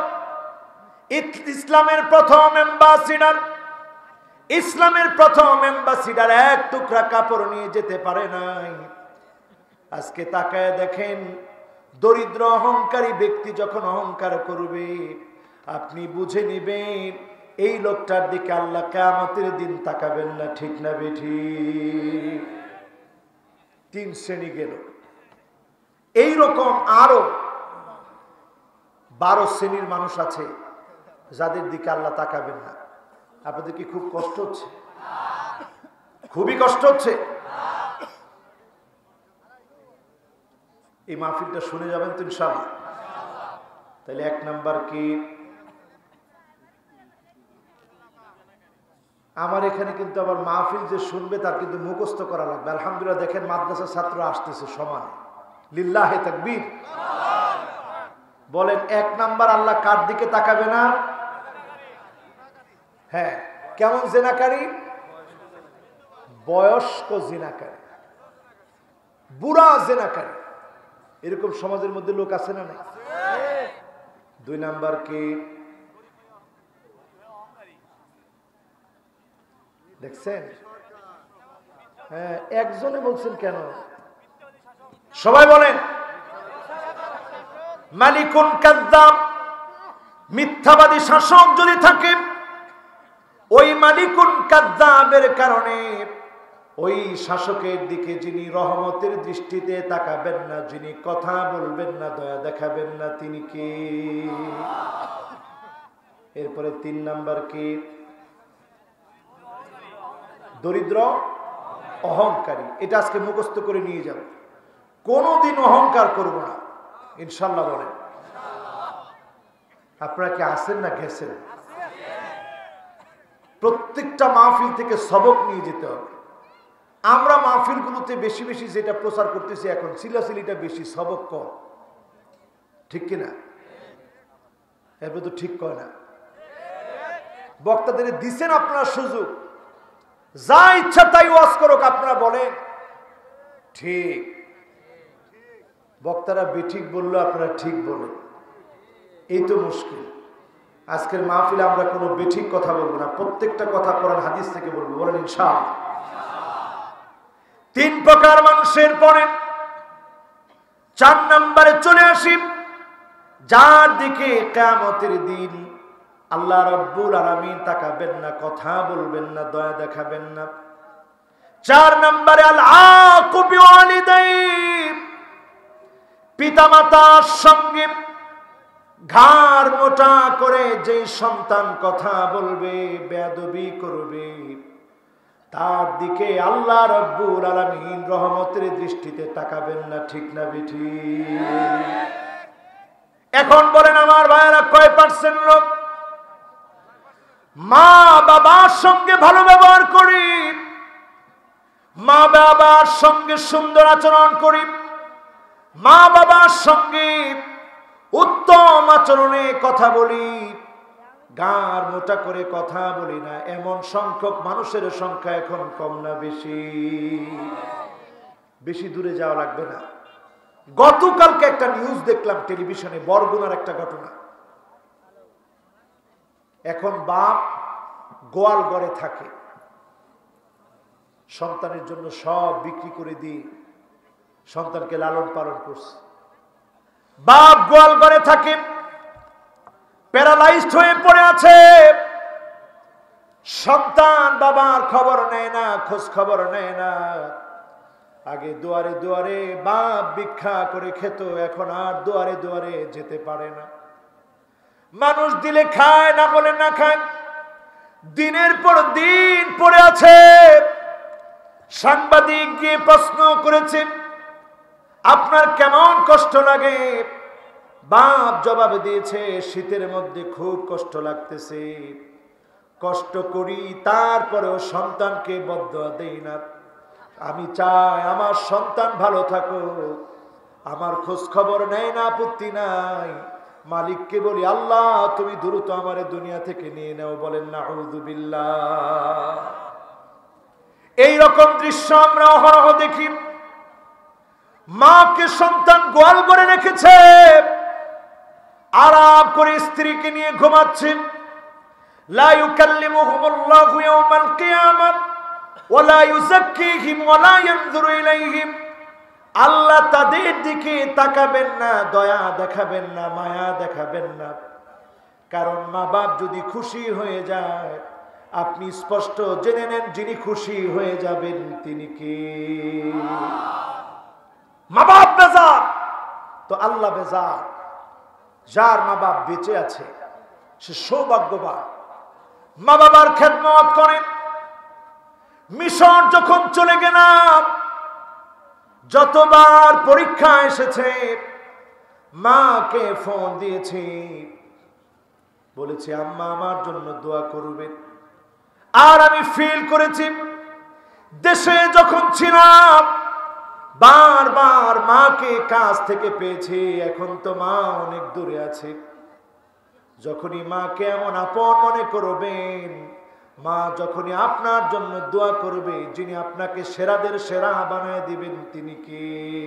ইসলামের প্রথম অ্যাম্বাসিডার, ইসলামের প্রথম অ্যাম্বাসিডার এক টুকরা কাপড় নিয়ে যেতে পারে নাই। আজকে তাকায় দেখেন, দরিদ্র অহংকারী ব্যক্তি যখন অহংকার করবে, আপনি বুঝে নিবেন এই লোকটার দিকে আল্লাহ কিয়ামতের দিন তাকাবেন না, ঠিক না বেঠিক? তিন শ্রেণী গেল। এইরকম আরো বারো শ্রেণীর মানুষ আছে যাদের দিকে আল্লাহ তাকাবেন না। আপনাদের কি খুব কষ্ট হচ্ছে? খুবই কষ্ট হচ্ছে? এই মাহফিলটা শুনে যাবেন তো ইনশাআল্লাহ? তাহলে এক নাম্বার কি, আমার এখানে কিন্তু আবার মাহফিল যে শুনবে তার কিন্তু মুখস্থ করা লাগবে। আলহামদুলিল্লাহ, দেখেন মাদ্রাসার ছাত্র আসতেছে সমানে, লিল্লাহে তাকবীর বলেন। এক নাম্বার, আল্লাহ কার দিকে তাকাবে না? হ্যাঁ, কেমন জেনাকারী? বয়স্ক জিনাকারী, বুড়া জিনাকারী, এরকম সমাজের মধ্যে লোক আছে না নাই? দুই নাম্বার কি দেখছেন? হ্যাঁ, একজনে বলছেন কেন? সবাই বলেন। মালিকুন কাযযাব, মিথ্যাবাদী শাসক যদি থাকে, ওই মালিকুন কাযযাবের কারণে ওই শাসকের দিকে যিনি রহমতের দৃষ্টিতে তাকাবেন না, যিনি কথা বলবেন না, দয়া দেখাবেন না, তিনি কে? এরপরে তিন নাম্বার কি? দরিদ্র অহংকারী। এটা আজকে মুখস্থ করে নিয়ে যাব, কোনদিন অহংকার করব না ইনশাল্লাহ। বলেন আপনারা কি আছেন না গেছেন? প্রত্যেকটা মাহফিল থেকে সবক নিয়ে যেতে হবে। আমরা মাহফিলগুলোতে বেশি বেশি যেটা প্রচার করতেছি এখন, সিলাসিলিটা বেশি, সবক কম, ঠিক কিনা? এরপর তো ঠিক কয় না। বক্তাদের দিচ্ছেন আপনার সুযোগ, যা ইচ্ছা তাই ওয়াজ করুক, আপনারা বলেন ঠিক। বক্তারা বেঠিক বললো, আপনারা ঠিক বলেন, এই তো মুশকিল। আজকের মাহফিলে আমরা কোনো বেঠিক কথা বলবো না, প্রত্যেকটা কথা কোরআন হাদিস থেকে বলবো। বলেন ইনশাআল্লাহ। তিন প্রকার মানুষের পরে চার নম্বরে চলে আসি, যার দিকে কিয়ামতের দিন আল্লাহ রাব্বুল আলামিন তাকাবেন না, কথা বলবেন না, দয়া দেখাবেন না। চার নম্বরে আল আকু বিওয়ালিদাইহি, পিতামাতার সঙ্গে ঘাড় মোটা করে যে সন্তান কথা বলবে, বেয়াদবি করবে, তার দিকে আল্লাহ রাব্বুল আলামিন রহমতের দৃষ্টিতে তাকাবেন না, ঠিক না বেঠিক? এখন বলেন আমার ভাইয়েরা, কয় পার্সেন্ট লোক মা বাবার সঙ্গে ভালো ব্যবহার করি, মা বাবার সঙ্গে সুন্দর আচরণ করি, মা বাবার সঙ্গে উত্তম আচরণে কথা বলি, গাড় মোটা করে কথা বলি না, এমন সংখ্যক মানুষের সংখ্যা এখন কম না বেশি? বেশি দূরে যাওয়া লাগবে না। গতকালকে একটা নিউজ দেখলাম টেলিভিশনে, বরগুনার একটা ঘটনা। এখন বাপ গোয়াল ঘরে থাকে, সন্তানের জন্য সব বিক্রি করে দিয়ে সন্তানকে লালন পালন করছে। বাপ গোয়াল ঘরে থাকে, প্যারালাইজড হয়ে পড়ে আছে, সন্তান বাবার খবর নেয় না, খোঁজ খবর নেয় না। আগে দুয়ারে দুয়ারে বাপ ভিক্ষা করে খেত, এখন আর দুয়ারে দুয়ারে যেতে পারে না। মানুষ দিলে খায়, না বলে না খায়, দিনের পর দিন পড়ে আছে। সাংবাদিক গিয়ে প্রশ্ন করেছে, আপনার কেমন কষ্ট লাগে? বাপ জবাব দিয়েছে, শীতের মধ্যে খুব কষ্ট লাগতেছে, কষ্ট করি তারপরেও সন্তানকে বদদোয়া দেই না। আমি চাই আমার সন্তান ভালো থাকুক, আমার খোঁজ খবর নেয় না, আপত্তি নাই। মালিককে বলি, আল্লাহ তুমি দ্রুত আমার দুনিয়া থেকে নিয়ে নাও। বলেন নাউযু বিল্লাহ। এই রকম দৃশ্য আমরা অহরহ দেখি। মাকে সন্তান গোয়াল করে রেখেছে, আরাম করে স্ত্রীকে নিয়ে ঘুমাচ্ছে। লা ইউকাল্লিমুহুমুল্লাহু ইয়াওমাল কিয়ামাহ ওয়া লা ইউযাক্কিহিম ওয়া লা ইয়ানজুরু ইলাইহিম। আল্লাহ তাদের দিকে তাকাবেন না, দয়া দেখাবেন না, মায়া দেখাবেন না। কারণ মা বাপ যদি খুশি হয়ে যায়, আপনি স্পষ্ট জেনে নেন যিনি খুশি হয়ে যাবেন তিনি কে? মা বাপ বেজার তো আল্লাহ বেজার। যার মা বাপ বেঁচে আছে সে সৌভাগ্যবান। মা বাবার খেদমত করেন। মিশর যখন চলে গেলাম, যতবার পরীক্ষা এসেছে মাকে ফোন দিয়েছি, বলেছি আম্মা আমার জন্য দোয়া করবেন। আর আমি ফিল করেছি দেশে যখন ছিলাম বারবার মাকে কাছ থেকে পেয়েছি, এখন তো মা অনেক দূরে আছে। যখনই মাকে এমন আপন মনে করবেন, মা যখনই আপনার জন্য দোয়া করবে, যিনি আপনাকে সেরাদের সেরা বানায় দিবেন তিনি কে?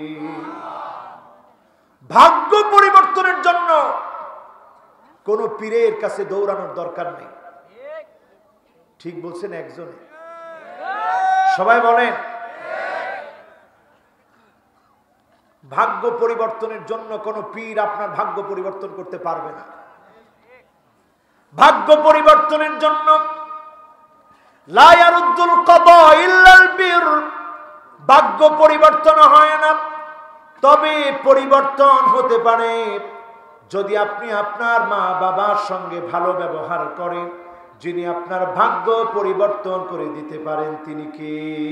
ভাগ্য পরিবর্তনের জন্য কোন পীরের কাছে দৌড়ানোর দরকার নেই। ঠিক বলছেন একজনে? সবাই বলেন। ভাগ্য পরিবর্তনের জন্য কোন পীর আপনার ভাগ্য পরিবর্তন করতে পারবে না। ভাগ্য পরিবর্তনের জন্য লা ইয়ারুদ্দুল কাদা ইল্লাল বীর, ভাগ্য পরিবর্তন হয় না, তবে পরিবর্তন হতে পারে যদি আপনি আপনার মা বাবার সঙ্গে ভালো ব্যবহার করেন। যিনি আপনার ভাগ্য পরিবর্তন করে দিতে পারেন তিনি কে?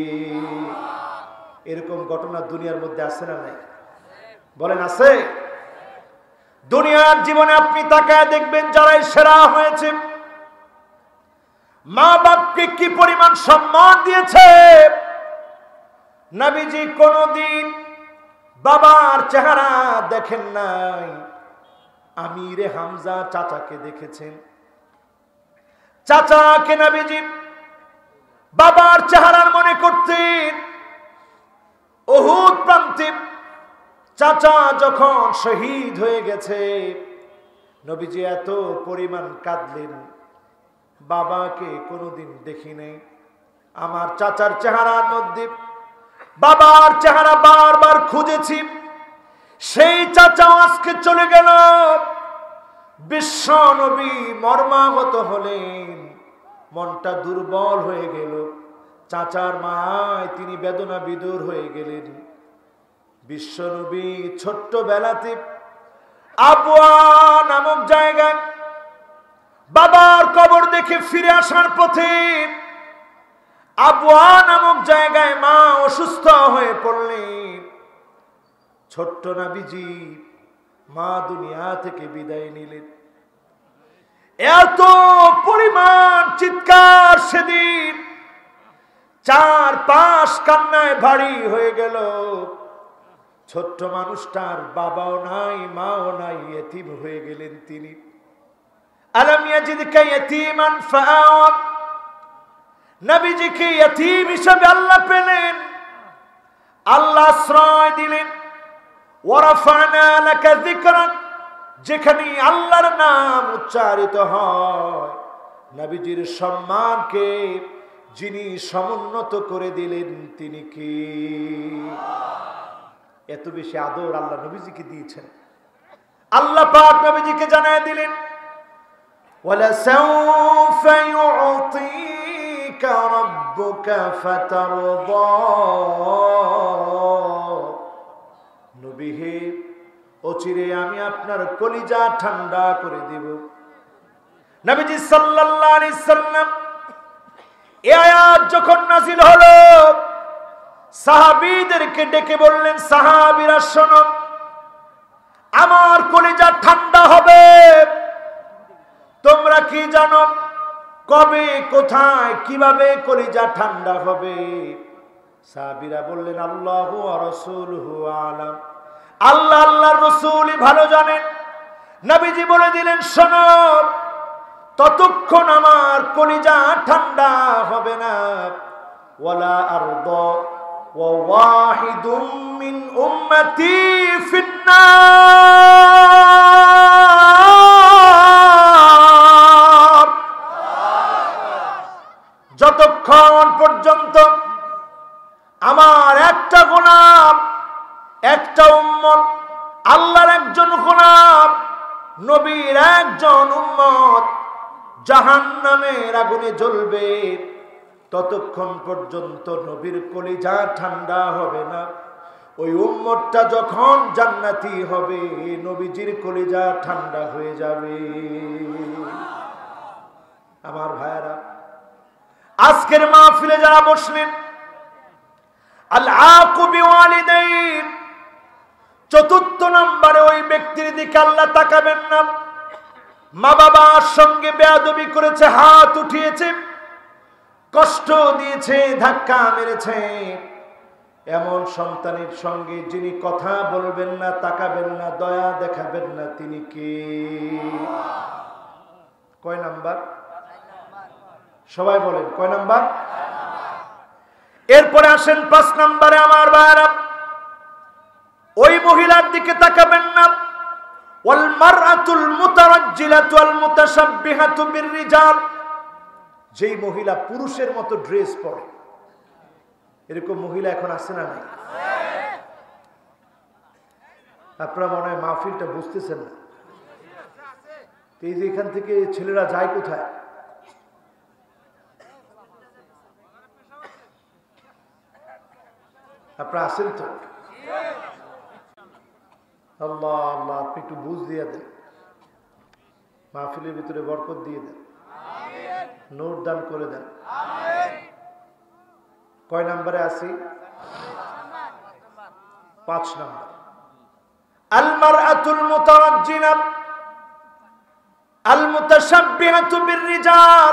এরকম ঘটনা দুনিয়ার মধ্যে আছে না নাই? বলেন আছে? দুনিয়ার জীবনে আপনি তাকায় দেখবেন যারাই সেরা হয়েছে, মা বাপকে কি পরিমাণ সম্মান দিয়েছে। নবীজি কোনদিন বাবার চেহারা দেখেন নাই, আমিরে হামজা চাচাকে দেখেছেন। চাচাকে নবীজি বাবার চেহারার মনে করতেন। উহুদ প্রান্তে চাচা যখন শহীদ হয়ে গেছে, নবীজি এত পরিমাণ কাঁদলেন, বাবাকে কোনোদিন দেখি নাই। আমার চাচার চেহারার মধ্যে বাবার চেহারা বারবার খুঁজেছি, সেই চাচা আজকে চলে গেল। বিশ্ব নবী মর্মাহত হলেন, মনটা দুর্বল হয়ে গেল। চাচার মায়ায় তিনি বেদনা বিদুর হয়ে গেলেন। বিশ্ব নবী ছোট্টবেলাতে আবওয়া নামক জায়গায় বাবার কবর দেখে ফিরে আসার পথে আবওয়া নামক জায়গায় মা অসুস্থ হয়ে পড়লেন। ছোট্ট নবীজি মা দুনিয়া থেকে বিদায় নিলেন। এত পরিমাণ চিৎকার সেদিন, চার পাশ কান্নায় ভারী হয়ে গেল। ছোট্ট মানুষটার বাবাও নাই, মাও নাই, এতিম হয়ে গেলেন তিনি। আলাম ইয়াজিদকা ইয়াতীমান ফাআওয়া, নবীজিকে ইতিম হিসেবে আল্লাহ পেলেন, আল্লাহ আশ্রয় দিলেন। ওয়ারাফা'না লাকা যিকরাক, যেখানে আল্লাহর নাম উচ্চারিত হয়, নবীজির সম্মানকে যিনি সমুন্নত করে দিলেন তিনি কি? এত বেশি আদর আল্লাহ নবীজিকে দিয়েছেন। আল্লাহ পাক নবীজিকে জানায় দিলেন, ওয়ালা সাউফা ইউ'তিকা রাব্বুকা ফাতারদা, নবী হে, অচিরে আমি আপনার কলিজা ঠান্ডা করে দেব। নবীজি সাল্লাল্লাহু আলাইহি সাল্লাম এই আয়াত যখন নাযিল হলো, সাহাবীদেরকে ডেকে বললেন, সাহাবীরা শোনো, আমার কলিজা ঠান্ডা হবে। তোমরা কি জানো কবে, কোথায়, কিভাবে কলিজা ঠান্ডা হবে? সাহাবীরা বললেন, আল্লাহু ওয়া রাসূলুহু আ'লাম, আল্লাহ আল্লাহর রাসূলই ভালো জানেন। নবীজি বলে দিলেন, শোনো, ততক্ষণ আমার কলিজা ঠান্ডা হবে না। ওয়ালা আরদা ওয়া ওয়াহিদুম মিন উম্মতি ফিন্নার, যতক্ষণ পর্যন্ত আমার একটা গোলাম, একটা উম্মত, আল্লাহর একজন গোলাম, নবীর একজন উম্মত জাহান্নামের আগুনে জ্বলবে, ততক্ষণ পর্যন্ত নবীর কলিজা ঠান্ডা হবে না। ওই উম্মতটা যখন জান্নাতি হবে, নবীজির কলিজা ঠান্ডা হয়ে যাবে। আমার ভাইরা, আজকের মাহফিলে যারা বসলেন, আল আকু বিওয়ালিদাইন, চতুর্থ নম্বরে ওই ব্যক্তির দিকে আল্লাহ তাকাবেন না। মা বাবার সঙ্গে বেয়াদবি করেছে, হাত উঠিয়েছে, কষ্ট দিয়েছে, ধাক্কা মেরেছে, এমন সন্তানের সঙ্গে যিনি কথা বলবেন না, তাকাবেন না, দয়া দেখাবেন না, তিনি কে? কয় নাম্বার? সবাই বলেন কয় নাম্বার? এরপরে আসেন পাঁচ নাম্বারে আমার ভাইরা, ওই মহিলার দিকে তাকাবেন না। ওয়াল মারআতুল মুতারাজ্জিলাতু ওয়াল মুতাশাব্বিহাতু বিররিজাল, যেই মহিলা পুরুষের মতো ড্রেস পরে, এরকম মহিলা এখন আছে না নাই? আপনারা মনে হয় মাহফিলটা বুঝতেছেন না। এই যে এখান থেকে ছেলেরা যায় কোথায়? আপনারা আছেন তো? আল্লাহ আল্লাহ, আপনি একটু বুঝ দিয়ে দেন, মাহফিলের ভিতরে বরকত দিয়ে দেন, নূর দান করে দেন। কয় নাম্বারে আছি? পাঁচ নাম্বার। আল মারআতুল মুতারাজ্জিলা আল মুতাশাব্বিহাতু বিররিজাল,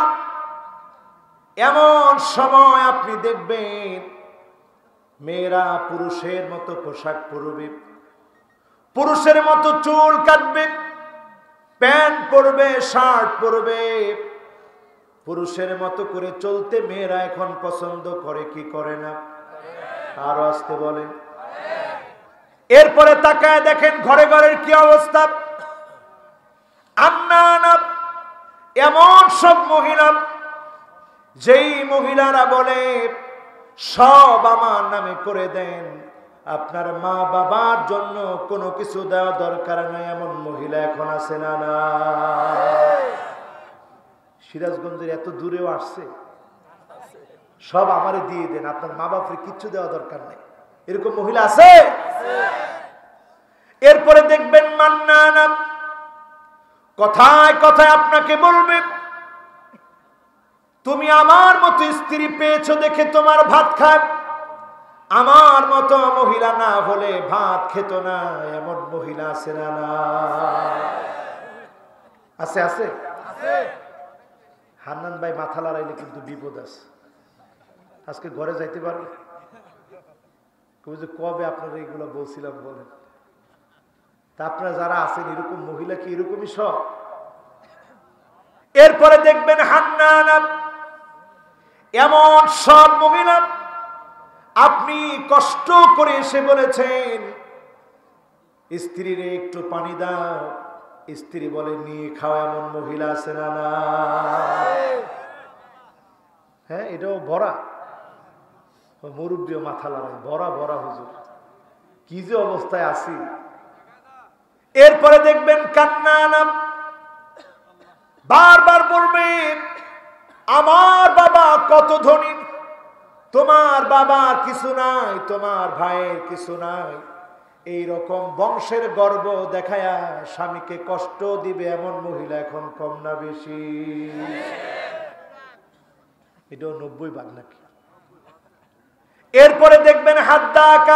এমন সময় আপনি দেখবেন মেয়েরা পুরুষের মতো পোশাক পরবে, পুরুষের মতো চুল কাটবে, প্যান্ট পরবে, শার্ট পরবে, পুরুষের মতো করে চলতে মেয়েরা এখন পছন্দ করে কি করে না? আরো আসতে বলেন। এরপরে তাকায় দেখেন ঘরে ঘরের কি অবস্থা। আন্নানা, এমন সব মহিলা, যেই মহিলারা বলে সব আমার নামে করে দেন, আপনার মা বাবার জন্য কোনো কিছু দেওয়া দরকার নাই, এমন মহিলা এখন আছে না? না, সিরাজগঞ্জের এত দূরেও আসছে, সব আমারে দিয়ে দেন, আপনার মা বাপের কিচ্ছু দেওয়া দরকার নেই, এরকম মহিলা আছে? এরপরে দেখবেন মান্নানা, কথায় কথায় আপনাকে বলবে তুমি আমার মতো স্ত্রী পেয়েছো দেখে তোমার ভাত খায়, আমার মতো মহিলা না হলে ভাত খেত না, এমন মহিলা আছে না? না, আছে আছে। হান্নান ভাই মাথা লড়াইলে কিন্তু বিপদ আছে, আজকে ঘরে যাইতে পারবে? কবে আপনারা এগুলো বলছিলাম বলেন? তা আপনারা যারা আছেন এরকম মহিলা কি এরকমই সব? এরপরে দেখবেন হান্নানা, এমন সব মহিলা আপনি কষ্ট করে এসে বলেছেন স্ত্রীরে একটু পানি দাও, স্ত্রী বলে নিয়ে খাও, এমন মহিলা আছে না? না, হ্যাঁ, এটাও ভরা মুরব্বীও মাথা লড়াই, ভরা ভরা হুজুর, কি যে অবস্থায় আছি। এরপরে দেখবেন কান্নানা, বারবার বলবেন আমার বাবা কত ধনী, তোমার বাবার কিছু নাই, তোমার ভাইয়ের কিছু নাই, এই রকম বংশের গর্ব দেখায়া স্বামীকে কষ্ট দিবে, এমন মহিলা এখন কম না বেশি? এটাও নব্বই ভাগ নাকি? এরপরে দেখবেন হাদ্দাকা,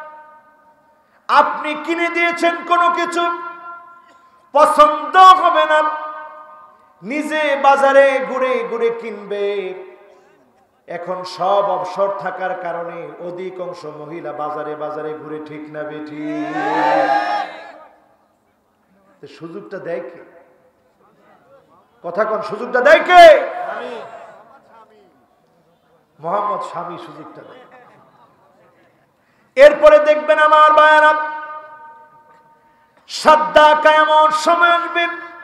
আপনি কিনে দিয়েছেন কোনো কিছু, পছন্দ হবে না, নিজে বাজারে ঘুরে ঘুরে কিনবে। এখন সব অবসর থাকার কারণে অধিকাংশ মহিলা বাজারে বাজারে ঘুরে, ঠিক না বেঠি? সুযোগটা দেয় কে? কথা কোন সুযোগটা দেয় কে? মোহাম্মদ স্বামী সুযোগটা দেয়। এরপরে দেখবেন আমার ভাইয়েরা, সাদ্দা কেমন সময় আসবে,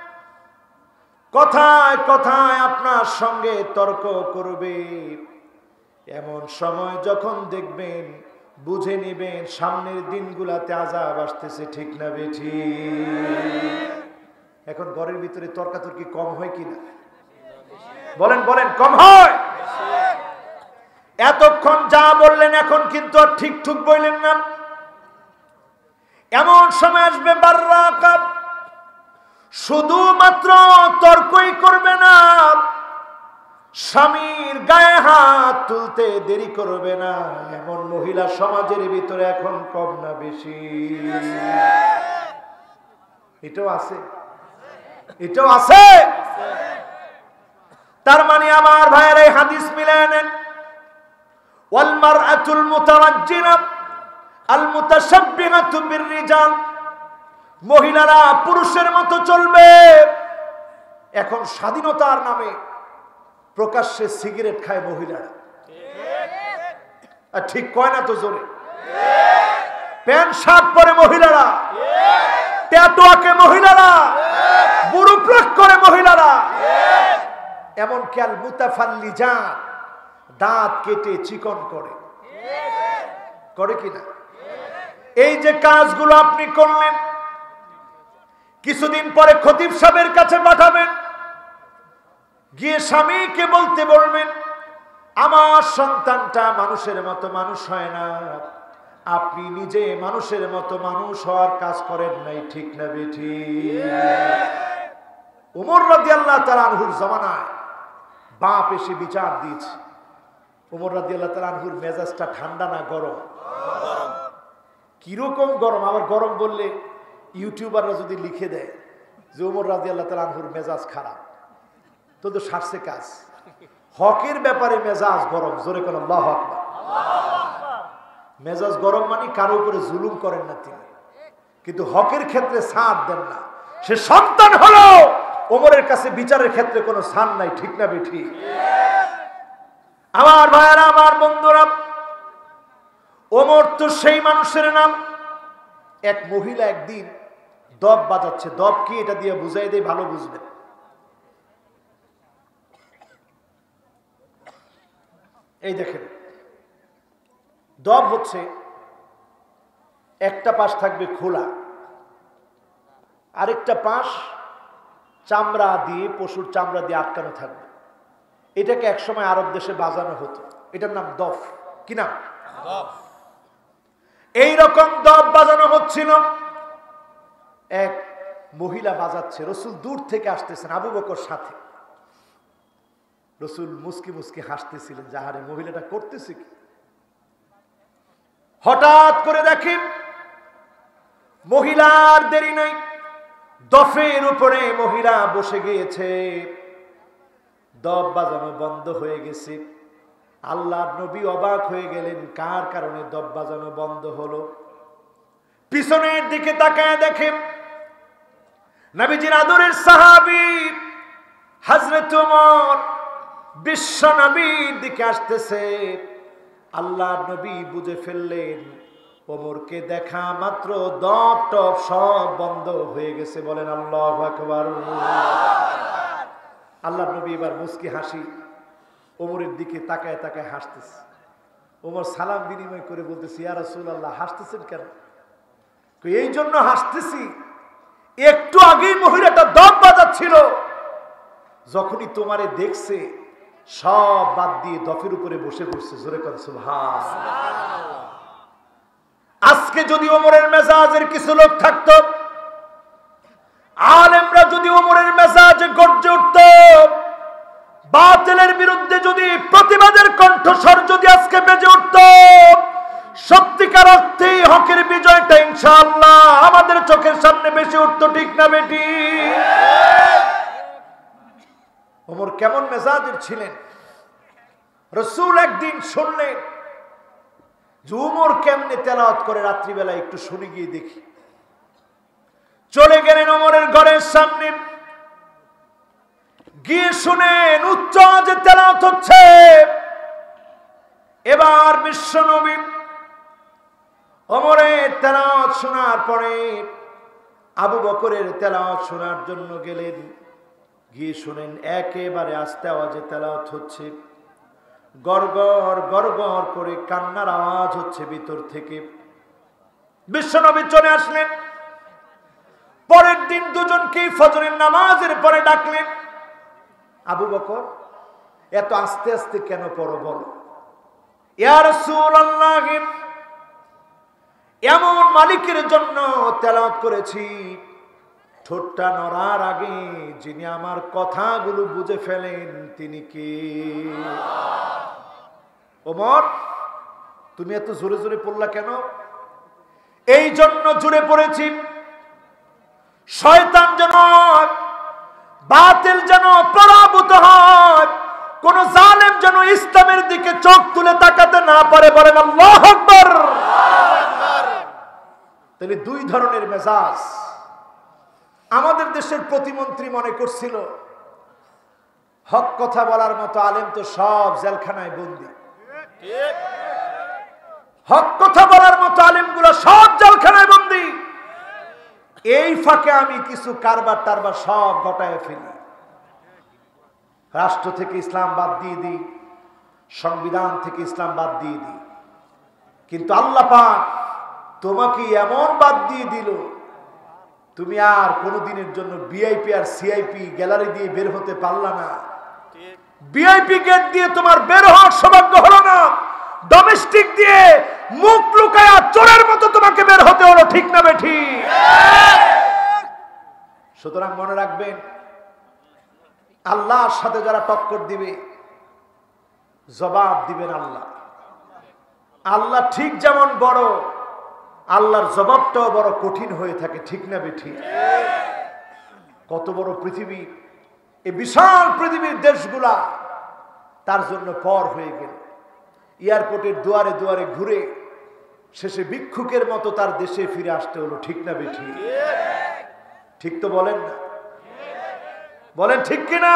কথায় কথায় আপনার সঙ্গে তর্ক করবে, এমন সময় যখন দেখবেন বুঝে নেবেন সামনের দিনগুলাতে আযাব আসতেছে, ঠিক না বেঠি? এখন ঘরের ভিতরে তর্কাতর্কি কম হয় কিনা? বলেন বলেন, কম হয়? এতক্ষণ যা বললেন এখন কিন্তু ঠিক ঠিক বললেন না। এমন সময় আসবে বাররাকা, শুধুমাত্র তর্কই করবে না, স্বামীর গায়ে হাত তুলতে দেরি করবে না, এমন মহিলা সমাজের ভিতরে এখন কম না বেশি? এটাও আছে, এটাও আছে। তার মানে আমার ভাইয়ের এই হাদিস মিলায় নেন, ওয়াল মারআতুল মুতারাজ্জিলা আল মুতাশাব্বিহাতু বিররিজাল, মহিলারা পুরুষের মতো চলবে। এখন স্বাধীনতার নামে প্রকাশ্যে সিগারেট খায় মহিলারা, আর ঠিক কয় না তো জোরে? প্যান্ট শার্ট পরে মহিলারা, ট্যাটু আঁকে মহিলারা, বুড়ো প্লাক করে মহিলারা, এমন খেয়াল মুতাফাল্লিজাত, দাঁত কেটে চিকন করে, করে কিনা? এই যে কাজগুলো আপনি করলেন, কিছুদিন পরে খতিব সাহেবের কাছে পাঠাবেন, গিয়ে স্বামীকে বলতে বলবেন, আমার সন্তানটা মানুষের মতো মানুষ হয় না, আপনি নিজে মানুষের মতো মানুষ হওয়ার কাজ করেন নাই, ঠিক না বেঠিক? উমর রাদিয়াল্লাহু তাআলা আনহুর জামানায় বাপ এসে বিচার দিয়েছে। উমর রাদিয়াল্লাহু তাআলা আনহুর মেজাজটা ঠান্ডা না গরম? কিরকম গরম? আবার গরম বললে ইউটিউবাররা যদি লিখে দেয় যে উমর রাদিয়াল্লাহু তাআলা আনহুর মেজাজ খারাপ, তো তো সারছে কাজ। হকের ব্যাপারে মেজাজ গরম, জোরে কোন আল্লাহু আকবার। মেজাজ গরম মানে কারো উপরে জুলুম করেন না তিনি, কিন্তু হকের ক্ষেত্রে ছাড় দেন না। সে সন্তান হলো, ওমরের কাছে বিচারের ক্ষেত্রে কোনো ছাড় নাই, ঠিক না বেঠিক? আমার ভাইয়েরা, আমার বন্ধুরা, ওমর তো সেই মানুষের নাম। এক মহিলা একদিন দব বাজাচ্ছে। দব কি এটা দিয়ে বুঝাই দেয়, ভালো বুঝবেন। এই দেখেন, দব হচ্ছে একটা পাশ থাকবে খোলা, আরেকটা পাশ চামড়া দিয়ে, পশুর চামড়া দিয়ে আটকানো থাকবে। এটাকে একসময় আরব দেশে বাজানো হতো, এটার নাম দফ। কি নাম? এইরকম দফ বাজানো হচ্ছিল, এক মহিলা বাজাচ্ছে, রসুল দূর থেকে আসতেছেন, আবু বকর সাথে। রসুল মুস্কি মুস্কি হাসতেছিলেন, যাহারে মহিলাটা করতেছে কি। হঠাৎ করে দেখেন মহিলার দেরি নাই, দফের উপরে মহিলা বসে গিয়েছে, দফ বাজানো বন্ধ হয়ে গেছে। আল্লাহর নবী অবাক হয়ে গেলেন, কার কারণে দফ বাজানো বন্ধ হলো। পিছনের দিকে তাকায় দেখেন নবীজির আদরের সাহাবী হযরত ওমর বিশ্ব নবীর দিকে আসতেছে। আল্লাহর নবী বুঝে ফেললেন, ওমরকে দেখা মাত্র দপ টপ সব বন্ধ হয়ে গেছে। বলেন আল্লাহু আকবার। আল্লাহর নবী এবার মুস্কি হাসি ওমরের দিকে তাকায় তাকায় হাসতেছে। ওমর সালাম বিনিময় করে বলতেছে, ইয়া রাসূলুল্লাহ, হাসতেছেন কেন? এই জন্য হাসতেছি, একটু আগেই মহিলাটা দপ বাজাচ্ছিল, যখনই তোমারে দেখছে সব বাদ দিয়ে দফের উপরে বসে পড়ছে। জোরে কথা সুবহানাল্লাহ। আজকে যদি ওমরের মেজাজের কিছু লোক থাকতো, আলেমরা যদি ওমরের মেজাজে গর্জে উঠত, বাতিলের বিরুদ্ধে যদি প্রতিবাদের কণ্ঠস্বর যদি আজকে বেজে উঠত, সত্যিকার অর্থে হকের বিজয়টা ইনশাআল্লাহ আমাদের চোখের সামনে বেশি উঠত, ঠিক না বেটি? ওমর কেমন মেজাজের ছিলেন, রাসূল একদিন শুনলেন যে ওমর কেমনে তেলাওয়াত করে রাত্রিবেলা, একটু শুনে গিয়ে দেখি। চলে গেলেন ওমরের ঘরের সামনে, গিয়ে শুনেন উচ্চ আওয়াজে তেলাওয়াত হচ্ছে। এবার বিশ্বনবী ওমরের তেলাওয়াত শোনার পরে আবু বকরের তেলাওয়াত শোনার জন্য গেলেন। গিয়ে শুনেন একেবারে আস্তে আওয়াজে তেলাওয়াত হচ্ছে, গড়গড় গড়গড় করে কান্নার আওয়াজ হচ্ছে ভিতর থেকে। বিশ্বনবী চলে আসলেন। পরের দিন দুজনকে ফজরের নামাজের পরে ডাকলেন। আবু বকর, এত আস্তে আস্তে কেন পড়ো বলো? ইয়া রাসূলুল্লাহ, এমন মালিকের জন্য তেলাওয়াত করেছি, ঠোঁটটা নড়ার আগে যিনি আমার কথাগুলো বুঝে ফেলেন তিনি কে? ওমর, তুমি এত জোরে জোরে পড়লা কেন? এই জন্য জোরে পড়েছি, শয়তান যেন, বাতিল যেন পরাভূত হয়, কোন জালেম যেন ইসলামের দিকে চোখ তুলে তাকাতে না পারে। বলেন আল্লাহু আকবার। তাহলে দুই ধরনের মেজাজ। আমাদের দেশের প্রতিমন্ত্রী মনে করছিল হক কথা বলার মতো আলেম তো সব জেলখানায় বন্দী। হক কথা বলার মতো আলেমগুলো সব জেলখানায় বন্দী। এই ফাঁকে আমি কিছু কারবার টারবার সব ঘটায় ফেলি, রাষ্ট্র থেকে ইসলাম বাদ দিয়ে দিই, সংবিধান থেকে ইসলাম বাদ দিয়ে দিই। কিন্তু আল্লাহ পাক তোমাকে এমন বাদ দিয়ে দিল, তুমি আর কোনোদিনের জন্য ভিআইপি আর সিআইপি গ্যালারি দিয়ে বের হতে পারলা না। ভিআইপি গেট দিয়ে তোমার বের হওয়ার সৌভাগ্য হলো না, ডোমেস্টিক দিয়ে মুখ লুকায়া চোরের মতো তোমাকে বের হতে হলো। ঠিক না বেঠি? সুতরাং মনে রাখবেন, আল্লাহর সাথে যারা টক্কর দিবে জবাব দিবেন আল্লাহ। আল্লাহ ঠিক যেমন বড়, আল্লাহর জবাবটাও বড় কঠিন হয়ে থাকে। ঠিক না বেঠি? কত বড় পৃথিবী, এই বিশাল পৃথিবীর দেশগুলা তার জন্য পর হয়ে গেল। এয়ারপোর্টের দুয়ারে দুয়ারে ঘুরে শেষে ভিক্ষুকের মতো তার দেশে ফিরে আসতে হলো। ঠিক না বেঠি? ঠিক তো বলেন না? বলেন ঠিক কিনা?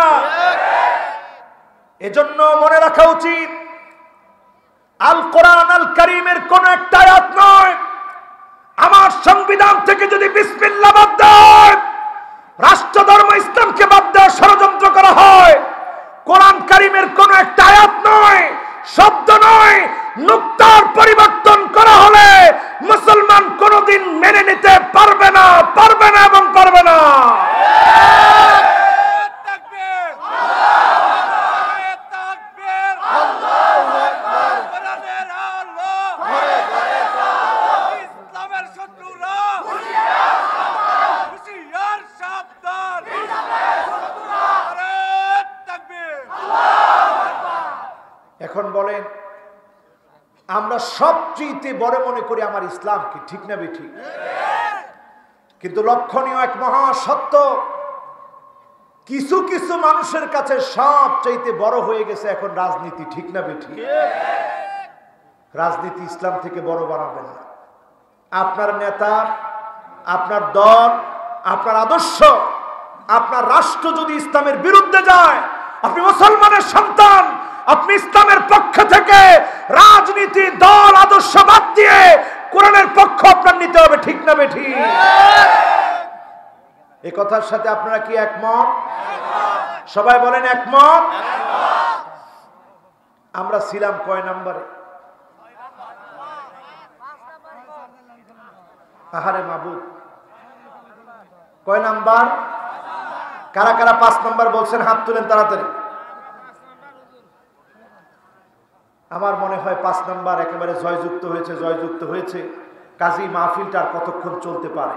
এজন্য মনে রাখা উচিত, আল কোরআন আল কারীমের কোন একটা আয়াত নয়, আমার সংবিধান থেকে যদি বিসমিল্লাহ বাদ দেয়, রাষ্ট্র ধর্ম ইসলামকে বাদ দেওয়ার ষড়যন্ত্র করা হয়, কোরআন কারীমের কোন একটা আয়াত নয়, শব্দ নয়, নুক্তার পরিবর্তন করা হলে মুসলমান কোনদিন মেনে নিতে পারবে না, পারবে না এবং পারবে না। এখন বলেন, আমরা সবচেয়ে বড় মনে করি আমার ইসলামকে। ঠিক না বেঠি? কিন্তু লক্ষণীয় এক মহা সত্য, কিছু কিছু মানুষের কাছে সবচেয়ে বড় হয়ে গেছে এখন রাজনীতি। ঠিক না বেঠি? রাজনীতি ইসলাম থেকে বড় বানাবেন না। আপনার নেতা, আপনার দল, আপনার আদর্শ, আপনার রাষ্ট্র যদি ইসলামের বিরুদ্ধে যায়, আপনি মুসলমানের সন্তান, আপনি ইসলামের পক্ষ থেকে রাজনীতি, দল, আদর্শ বাদ দিয়ে কোরআনের পক্ষ আপনার নিতে হবে। ঠিক না বেঠি? এই কথার সাথে আপনারা কি একমত? সবাই বলেন একমত। আমরা ছিলাম কয় নাম্বারে? আহারে মাবুদ, কয় নাম্বার? কারা কারা পাঁচ নাম্বার বলছেন হাত তুলেন তাড়াতাড়ি। আমার মনে হয় পাঁচ নাম্বার একেবারে জয়যুক্ত হয়েছে, জয়যুক্ত হয়েছে। কাজী মাহফিলটা আর কতক্ষণ চলতে পারে?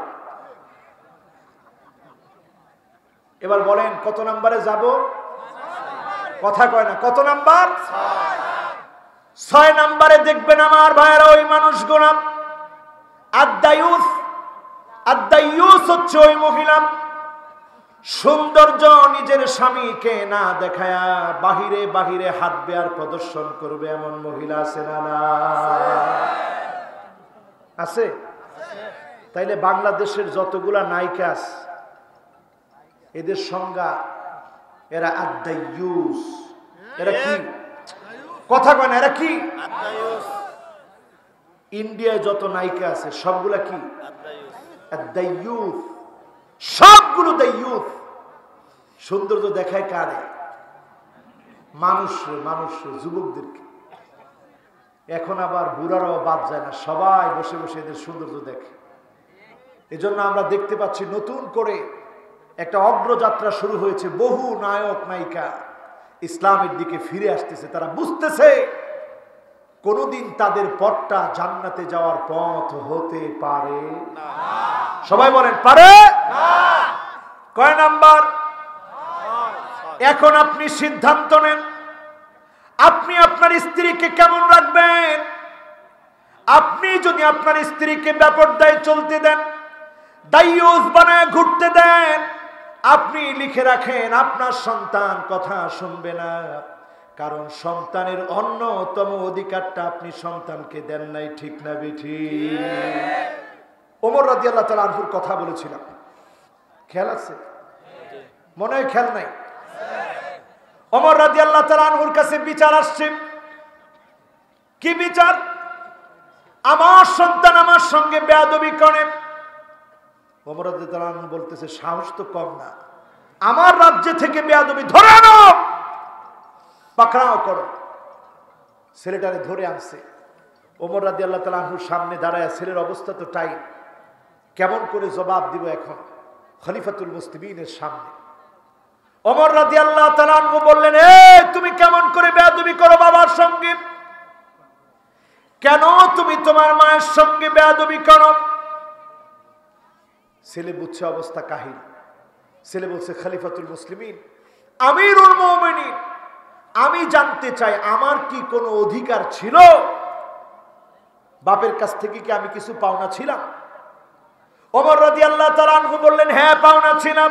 এবার বলেন কত নাম্বারে যাব? কথা কয় না। কত নাম্বার? ছয় নাম্বারে দেখবেন আমার ভাইয়েরা, ওই মানুষগুলো আদ-দায়ুস, আদ-দায়ুস হচ্ছে ওই মহিলা, সৌন্দর্য নিজের স্বামীকে না দেখায়া বাহিরে বাহিরে হাঁটবে আর প্রদর্শন করবে, এমন মহিলা আছে না? না আছে? তাইলে বাংলাদেশের যতগুলা নায়িকা আছে এদের সংজ্ঞা, এরা আদ-দায়ুস। এরা কি? কথা কয় না, এরা কি? ইন্ডিয়ায় যত নায়িকা আছে সবগুলা কি? আদ-দায়ুস। সবগুলো দায়ুস। সৌন্দর্য দেখায় কারে? মানুষ, মানুষ, যুবকদেরকে। এখন আবার বুড়ারাও বাদ যায় না, সবাই বসে বসে এদের সৌন্দর্য দেখে। এজন্য আমরা দেখতে পাচ্ছি নতুন করে একটা অগ্রযাত্রা শুরু হয়েছে, বহু নায়ক নায়িকা ইসলামের দিকে ফিরে আসতেছে। তারা বুঝতেছে কোনদিন তাদের পথটা জান্নাতে যাওয়ার পথ হতে পারে না। সবাই বলেন পারে না। কয় নাম্বার? এখন আপনি সিদ্ধান্ত নেন, আপনি আপনার স্ত্রীকে কেমন রাখবেন। আপনি যদি আপনার স্ত্রীকে বেপরদায় চলতে দেন, দায়ুস বানায় ঘুরতে দেন, আপনি লিখে রাখেন আপনার সন্তান কথা শুনবে না। কারণ সন্তানের অন্যতম অধিকারটা আপনি সন্তানকে দেন নাই। ঠিক না বেঠি? ওমর রাদিয়াল্লাহু তাআলা আনহুর কথা বলেছিলাম, খেয়াল আছে? মনে হয় খেয়াল নাই? ওমর রাদিয়াল্লাহু তাআলা আনহুর কাছে বিচার আসছে। কি বিচার? আমার সন্তান আমার সঙ্গে বেয়াদবি করে। ওমর রাদিয়াল্লাহু তাআলা আনহু বলতেছে, সাহস তো কম না, আমার রাজ্য থেকে বেয়াদবি ধরে আনো, পাকড়াও করো। ছেলেটারে ধরে আনছে। ওমর রাদিয়াল্লাহু তাআলা আনহুর সামনে দাঁড়ায়, ছেলের অবস্থা তো টাইট, কেমন করে জবাব দিব এখন খলিফাতুল মুসলিমিনের সামনে? ওমর রাদিয়াল্লাহু তাআলা আনহু বললেন, এ তুমি কেমন করে বেয়াদবি করো বাবার সঙ্গে? কেন তুমি তোমার মায়ের সঙ্গে বেয়াদবি করো? ছেলে বুঝছে অবস্থা কাহিল। ছেলে বলছে, খলিফাতুল মুসলিমিন, আমিরুল মুমিনিন, আমি জানতে চাই আমার কি কোনো অধিকার ছিল? বাপের কাছ থেকে কি আমি কিছু পাওনা ছিলাম? ওমর রাদিয়াল্লাহু তাআলা আনহু বললেন, হ্যাঁ পাওনা ছিলাম।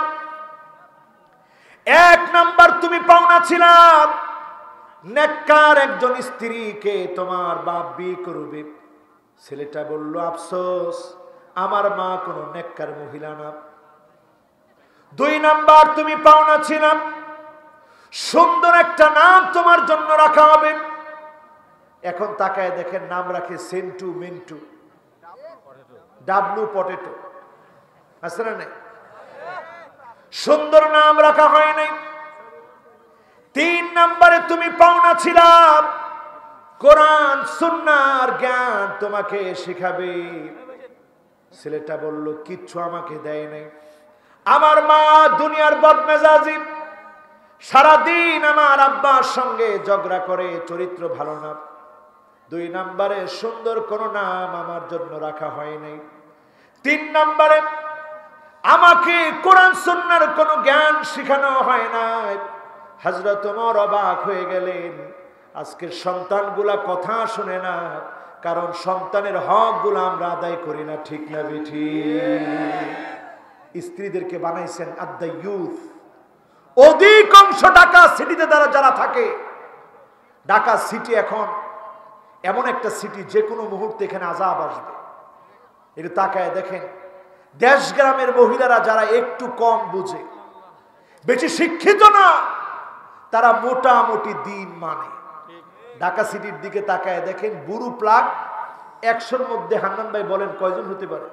এক নাম্বার তুমি পাওনা ছিলাম নেককার একজন স্ত্রীকে তোমার বাপ বিয়ে করবে। ছেলেটা বলল, আফসোস, আমার মা কোনো নেককার মহিলা না। দুই নাম্বার তুমি পাওনা ছিলাম সুন্দর একটা নাম তোমার জন্য রাখা হবে। এখন তাকায় দেখেন নাম রাখে সেন্টু, মিন্টু, ডাবলু, পটেটো, আছে না নাই? সুন্দর নাম রাখা হয় নাই। তিন নম্বরে তুমি পাওনা ছিলাম কোরআন সুন্নাহর জ্ঞান তোমাকে শেখাবে। ছেলেটা বলল, কিচ্ছু আমাকে দেয় নাই। আমার মা দুনিয়ার বদমেজাজি, সারাদিন আমার আব্বার সঙ্গে ঝগড়া করে, চরিত্র ভালো না। দুই নম্বরে সুন্দর কোন নাম আমার জন্য রাখা হয় নাই। তিন নম্বরে আমাকে কোরআন সুন্নাহর কোনো জ্ঞান শেখানো হয় নাই। হযরত ওমর অবাক হয়ে গেলেন, আজকের সন্তানগুলা কথা শুনে না, কারণ সন্তানের হকগুলো আমরা আদায় করি না, ঠিক না বেঠি? স্ত্রীদেরকে বানাইছেন আদ-দায়ুস। অধিকাংশ ঢাকা সিটিতে যারা যারা থাকে, ঢাকা সিটি এখন এমন একটা সিটি, যে কোনো মুহূর্তে এখানে আযাব আসবে। এটা তাকায় দেখেন, দেশ গ্রামের মহিলারা যারা একটু কম বুঝে, বেশি শিক্ষিত না, তারা মোটামুটি দিন মানে। ঢাকা সিটির দিকে তাকায় দেখেন, বুড়ু প্লাগ একশোর মধ্যে হান্নান ভাই বলেন কয়জন হতে পারে?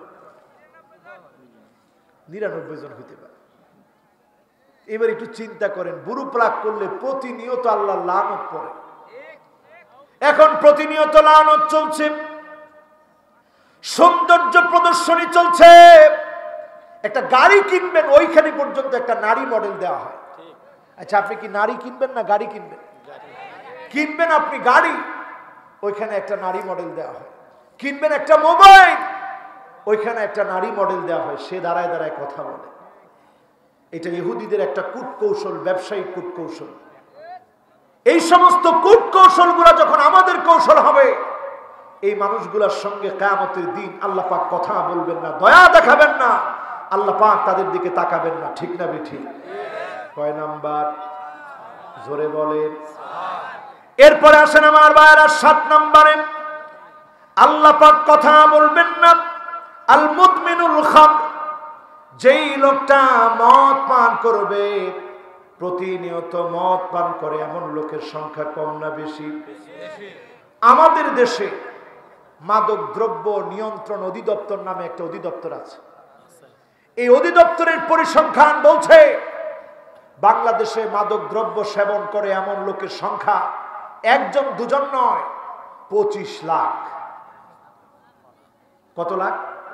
নিরানব্বই জন হতে পারে। এবার একটু চিন্তা করেন, বুড়ু প্লাগ করলে প্রতিনিয়ত আল্লাহ লানত পড়ে। এখন প্রতিনিয়ত লানত চলছে, সৌন্দর্য প্রদর্শনী চলছে। একটা গাড়ি কিনবেন, ওইখানে পর্যন্ত একটা নারী মডেল দেওয়া হয়। আচ্ছা, আপনি কি নারী কিনবেন না গাড়ি কিনবেন? কিনবেন আপনি গাড়ি, ওইখানে একটা নারী মডেল দেওয়া হয়। কিনবেন একটা মোবাইল, ওইখানে একটা নারী মডেল দেওয়া হয়, সে দাঁড়ায় দাঁড়ায় কথা বলে। এটা ইহুদিদের একটা কূটকৌশল, ব্যবসায়িক কূটকৌশল। এই সমস্ত কূটকৌশল গুলা যখন আমাদের কৌশল হবে, এই মানুষগুলোর সঙ্গে কিয়ামতের দিন আল্লাহ পাক কথা বলবেন না, দয়া দেখাবেন না, আল্লাহ পাক তাদের দিকে তাকাবেন না, ঠিক না বেঠিক? কয় নাম্বার? জোরে বলেন। এরপরে আসেন আমার ভাইরা, সাত নম্বরে আল্লাহ পাক কথা বলবেন না আল মুদমিনুল খামর, যেই লোকটা মদ পান করবে, প্রতিনিয়ত মদ পান করে, এমন লোকের সংখ্যা কম না বেশি? আমাদের দেশে মাদক দ্রব্য নিয়ন্ত্রণ অধিদপ্তর নামে একটা অধিদপ্তর আছে। এই অধিদপ্তরের পরিসংখ্যান বলছে, বাংলাদেশে মাদক দ্রব্য সেবন করে এমন লোকের সংখ্যা একজন দুজন নয়, পঁচিশ লাখ। কত লাখ?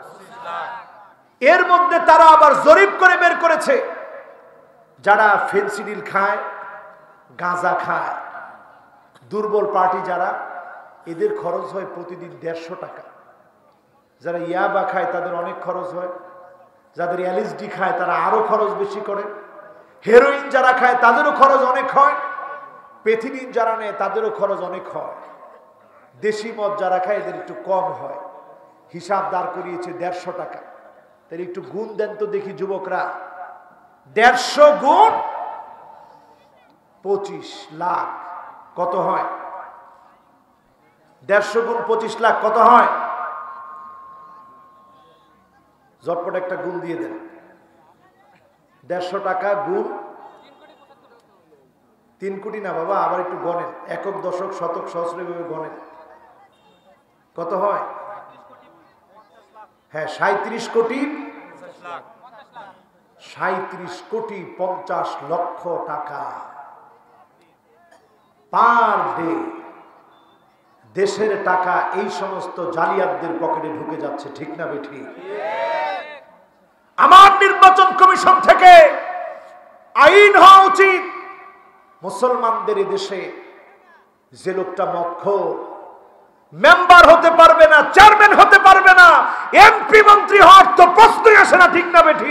এর মধ্যে তারা আবার জরিপ করে বের করেছে, যারা ফেনসিডিল খায়, গাঁজা খায়, দুর্বল পার্টি যারা, এদের খরচ হয় প্রতিদিন দেড়শো টাকা। যারা ইয়াবা খায় তাদের অনেক খরচ হয়, যাদের এলএসডি খায় তারা আরো খরচ বেশি করে, হেরোইন যারা খায় তাদেরও খরচ অনেক হয়, পেথিনিন যারা নেয় তাদেরও খরচ অনেক হয়, দেশি মদ যারা খায় এদের একটু কম হয়। হিসাব দাঁড় করিয়েছে দেড়শো টাকা। তাহলে একটু গুণ দেন তো দেখি যুবকরা, দেড়শো গুণ পঁচিশ লাখ কত হয়? দেড়শো গুণ পঁচিশ লাখ কত হয়? ঝটপট একটা গুণ দিয়ে দেন। দেড়শো টাকা গুণ তিন কোটি না বাবা, আবার একটু গণেন, একক দশক শতক সহস্র গণেন, কত হয়? হ্যাঁ, সাঁত্রিশ কোটি সাঁত্রিশ কোটি পঞ্চাশ লক্ষ টাকা পার ডে দেশের টাকা এই সমস্ত জালিয়াতদের পকেটে ঢুকে যাচ্ছে, ঠিক না বেঠি? আমার নির্বাচন কমিশন থেকে আইন হওয়া উচিত, মুসলমানদের দেশে যে লোকটা মদখোর, মেম্বার হতে পারবে না, চেয়ারম্যান হতে পারবে না, এমপি মন্ত্রী হওয়ার তো প্রশ্নই আসে না, ঠিক না বেঠি?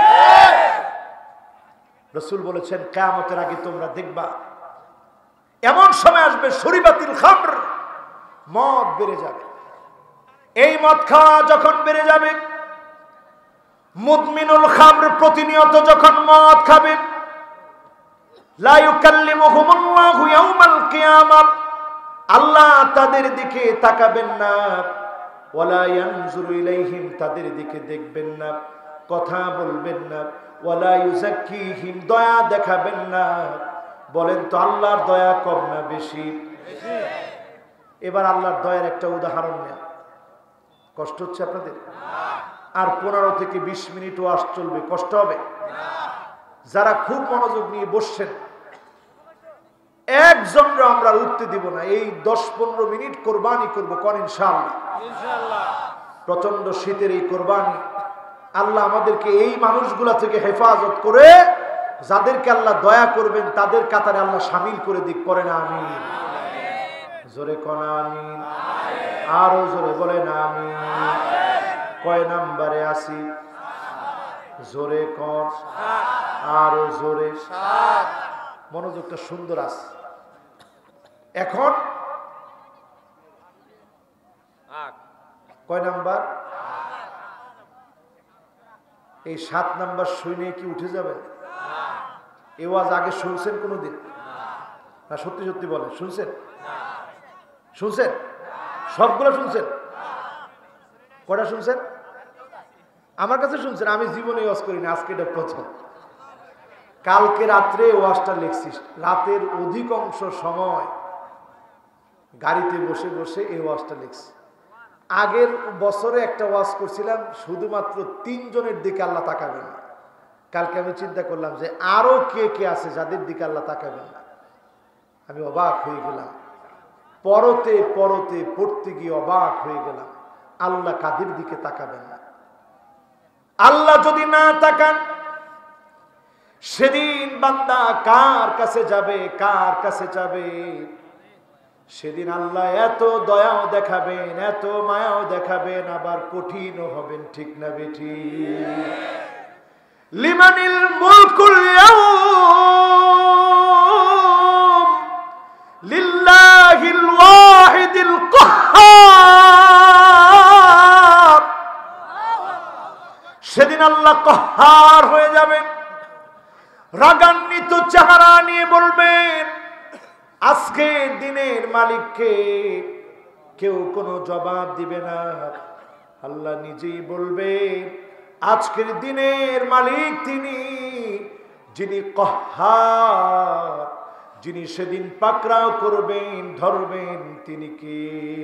রাসূল বলেছেন কিয়ামতের আগে তোমরা দেখবা এমন সময় আসবে শরীবাতিল খামর, মদ বেড়ে যাবে। এই মদ খাওয়া যখন বেড়ে যাবে, মুদমিনুল খামর প্রতিনিয়ত যখন মদ খাবে, লা ইউকাল্লিমুহুমুল্লাহু ইয়াউমাল কিয়ামাহ, আল্লাহ তাদের দিকে তাকাবেন না, ওয়ালা ইয়ানজুরু ইলাইহিম, তাদের দিকে দেখবেন না, কথা বলবেন না, ওয়ালা ইউযাক্কিহিম, দয়া দেখাবেন না। বলেন তো আল্লাহর দয়া কম না বেশি? এবার আল্লাহর দয়ার একটা উদাহরণ নেন। কষ্ট হচ্ছে আপনাদের? আর পনেরো থেকে বিশ মিনিট ওয়াজ চলবে, কষ্ট হবে? যারা খুব মনোযোগ নিয়ে বসছেন, একজনরা আমরা উঠতে দিব না, এই দশ পনেরো মিনিট কোরবানি করবো, কোন ইনশাআল্লাহ? প্রচন্ড শীতের এই কোরবানি আল্লাহ আমাদেরকে এই মানুষগুলা থেকে হেফাজত করে, যাদেরকে আল্লাহ দয়া করবেন তাদের কাতারে আল্লাহ শামিল করে দিক, পড়ে না আমিন? জোরে কোন আমিন? আরো জোরে বলেন আমিন। কয় নাম্বারে আসি? জোরে কোন? আরো জোরে। মনোযোগটা সুন্দর আছে। এখন কয় নাম্বার? এই সাত নাম্বার শুনে কি উঠে যাবে? এই ওয়াজ আগে শুনছেন কোনোদিন? না সত্যি সত্যি বলেন, শুনছেন? শুনছেন? সবগুলো শুনছেন? কটা শুনছেন? আমার কাছে শুনছেন, আমি জীবনে ওয়াজ করিনি, আজকে এটা প্রথম। কালকে রাত্রে ওয়াজটা লিখছিস, রাতের অধিকাংশ সময় গাড়িতে বসে বসে এই ওয়াজটা লিখছি। আগের বছরে একটা ওয়াজ করছিলাম, শুধুমাত্র তিনজনের দিকে আল্লাহ তাকাবেন না। কালকে আমি চিন্তা করলাম যে আরো কে কে আছে যাদের দিকে আল্লাহ তাকাবেন না। আমি অবাক হয়ে গেলাম, পরতে পরতে পড়তে গিয়ে অবাক হয়ে গেলাম, আল্লাহ কাদের দিকে তাকাবেন না। আল্লাহ যদি না তাকান, সেদিন বান্দা কার কাছে যাবে? কার কাছে যাবে? সেদিন আল্লাহ এত দয়াও দেখাবেন, এত মায়াও দেখাবেন, আবার কঠিনও হবেন, ঠিক না বেঠি? লিমানিল মুলকুল ইয়াউম লিল্লাহিল ওয়াহিদিল কাহ্হার। সেদিন আল্লাহ কাহ্হার হয়ে যাবেন, রাগান্বিত চেহারা নিয়ে বলবেন, আজকে দিনের মালিককে কেউ কোনো জবাব দিবে না। আল্লাহ নিজেই বলবেন, আজকের দিনের মালিক তিনি, যিনি কাহ্হার, যিনি সেদিন পাকড়াও করবেন, ধরবেন, তিনি কে?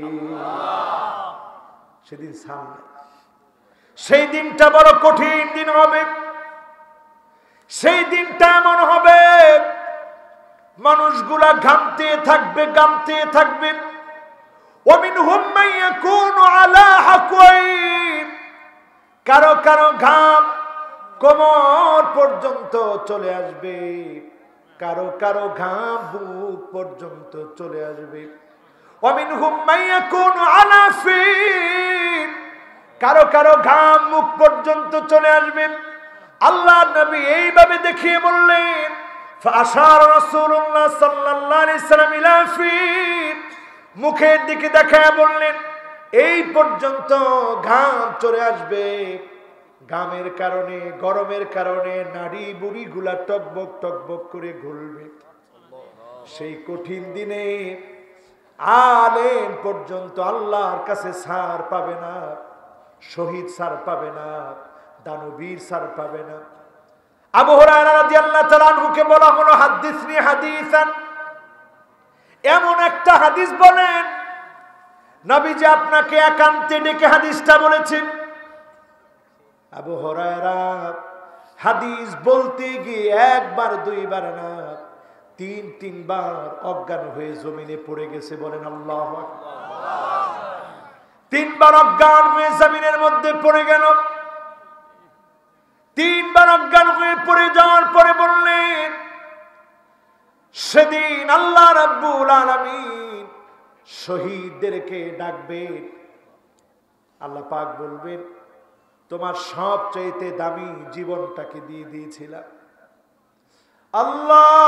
সেদিন সামনে, সেই দিনটা বড় কঠিন দিন হবে। সেই দিনটা এমন হবে, মানুষগুলা ঘামতে থাকবে, ঘামতে থাকবে। ওয়ামিনহুম মান ইয়াকুনু আলা হাকওয়াইন, কারো কারো ঘাম কোমর পর্যন্ত চলে আসবে, কারো কারো ঘাম বুক পর্যন্ত চলে আসবে। ওয়ামিনহুম মান ইয়াকুনু আলা ফিন, কারো কারো ঘাম মুখ পর্যন্ত চলে আসবে। আল্লাহ নবী এইভাবে দেখিয়ে বললেন, ফাশার রাসূলুল্লাহ সাল্লাল্লাহু আলাইহি সাল্লাম ইলা ফিন, মুখের দিকে দেখায় বললেন, এই পর্যন্ত ঘাম চলে আসবে। ঘামের কারণে, গরমের কারণে নাড়ি বুড়ি গুলা টকবক টকবক করে ঘুরবে। সেই কঠিন দিনে আলেম পর্যন্ত আল্লাহর কাছে ছাড় পাবে না, শহীদ ছাড় পাবে না, দানবীর ছাড় পাবে না। আবু হুরায়রা রাদিয়াল্লাহু তাআলা আনহুকে বলা হলো হাদিসনি হাদিসান, এমন একটা হাদিস বলেন নবীজি আপনাকে একান্তে ডেকে হাদিসটা বলেছেন। আবু হুরায়রা হাদিস বলতে গিয়ে একবার দুইবার না তিন তিনবার অজ্ঞান হয়ে জমিনে পড়ে গেছে। বলেন আল্লাহু আকবার। তিনবার অজ্ঞান হয়ে জমিনের মধ্যে পড়ে গেল। তিনবার অজ্ঞান হয়ে পড়ে যাওয়ার পরে বললেন, সেদিন আল্লাহ রাব্বুল আলামিন শহীদদেরকে ডাকবেন। আল্লাহ পাক বলবেন, তোমার সবচাইতে দামি জীবনটাকে দিয়ে দিয়েছিলাম আল্লাহ,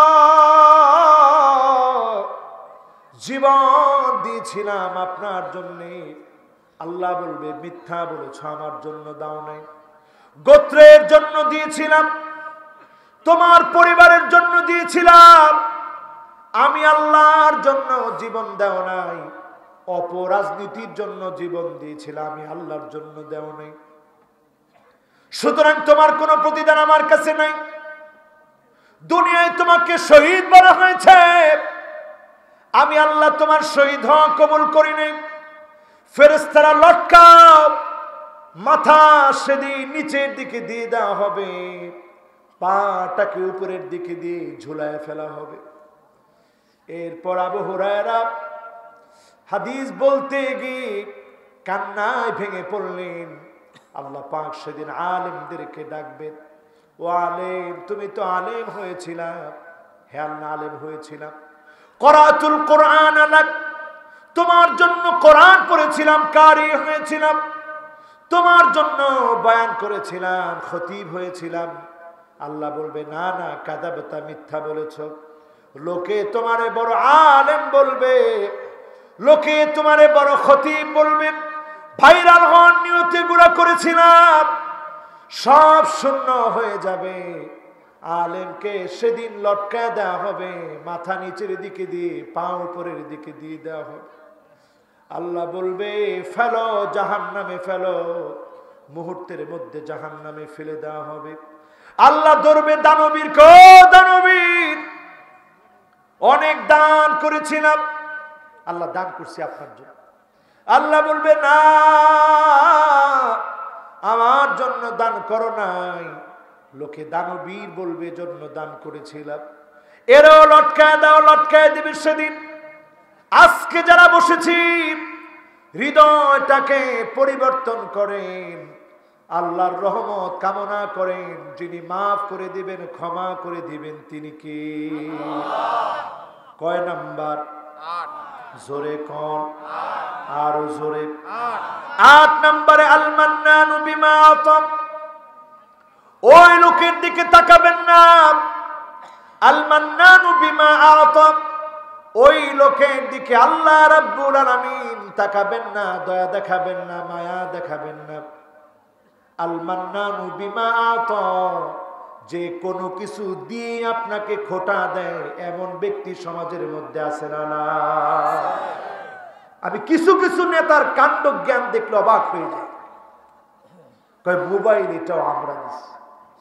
জীবন দিয়েছিলাম আপনার জন্যে। আল্লাহ বলবে, মিথ্যা বলেছ, আমার জন্য দাও নাই। গোত্রের জন্য দিয়েছিলাম, তোমার পরিবারের জন্য দিয়েছিলাম, আমি আল্লাহর জন্য জীবন দেও নাই। অপরাজনীতির জন্য জীবন দিয়েছিলাম, আমি আল্লাহর জন্য দেও নাই। সুতরাং তোমার কোনো প্রতিদান আমার কাছে নাই। দুনিয়ায় তোমাকে শহীদ বলা হয়েছে, আমি আল্লাহ তোমার শহীদ হওয়া কবুল করি নাই। ফেরেশতারা লটকাও, মাথা সেদিন নিচের দিকে দিয়ে দেওয়া হবে, পাটাকে উপরের দিকে দিয়ে ঝুলায় ফেলা হবে। এরপর আবু হুরায়রা হাদিস বলতে গিয়ে কান্নায় ভেঙে পড়লেন। আল্লাহ পাক সেদিন আলেমদেরকে ডাকবেন, ও আলেম, তুমি তো আলেম হয়েছিলাম। হ্যাঁ আল্লাহ, আলেম হয়েছিলাম। করাতুল কোরআন আলাক, তোমার জন্য কোরআন পড়েছিলাম, কারি হয়েছিলাম, তোমার জন্য বয়ান করেছিলাম, খতিব হয়েছিলাম। আল্লাহ বলবে, না না, কাযাবতা, মিথ্যা বলেছ। লোকে তোমারে বড় আলেম বলবে, লোকে তোমারে বড় খতিব বলবে, ভাইরাল হওয়ার নিয়তে গুলা করেছিলাম, সব শূন্য হয়ে যাবে। আলেমকে সেদিন লটকায় দেওয়া হবে, মাথা নিচের দিকে দিয়ে পা উপরের দিকে দিয়ে দেওয়া হবে। আল্লাহ বলবে, ফেলো, জাহান্নামে ফেলো। মুহূর্তের মধ্যে জাহান্নামে ফেলে দেওয়া হবে। আল্লাহ ধরবে দানবীর, কো দানবীর, অনেক দান করেছিলাম, আল্লাহ দান করছি আপনার জন্য। আল্লাহ বলবে, না, আমার জন্য দান করো নাই, লোকে দানবীর বলবে জন্য দান করেছিলাম। এরও লটকায় দাও, লটকায় দিবে সেদিন। আজকে যারা বসেছি, হৃদয়টাকে পরিবর্তন করেন, আল্লাহর রহমত কামনা করেন, যিনি মাফ করে দিবেন, ক্ষমা করে দিবেন, তিনি কি? কয় নাম্বার? জোরে কোন? আরো জোরে। আট নম্বরে আল মান্নানু বিমা আতা, ওই লোকের দিকে তাকাবেন না। আল মান্নানু বিমা আতা, ওই লোকের দিকে আল্লাহ রাব্বুল আলামিন তাকাবেন না, দয়া দেখাবেন না, মায়া দেখাবেন না। আল মান্নানু বিমা আতা, যে কোনো কিছু দিয়ে আপনাকে খোটা দেয়, এমন ব্যক্তি সমাজের মধ্যে আছে না? না, আমি কিছু কিছু নেতার কাণ্ড জ্ঞান দেখলে অবাক হয়ে যায়। কয় মোবাইল এটাও আমরা দিচ্ছি,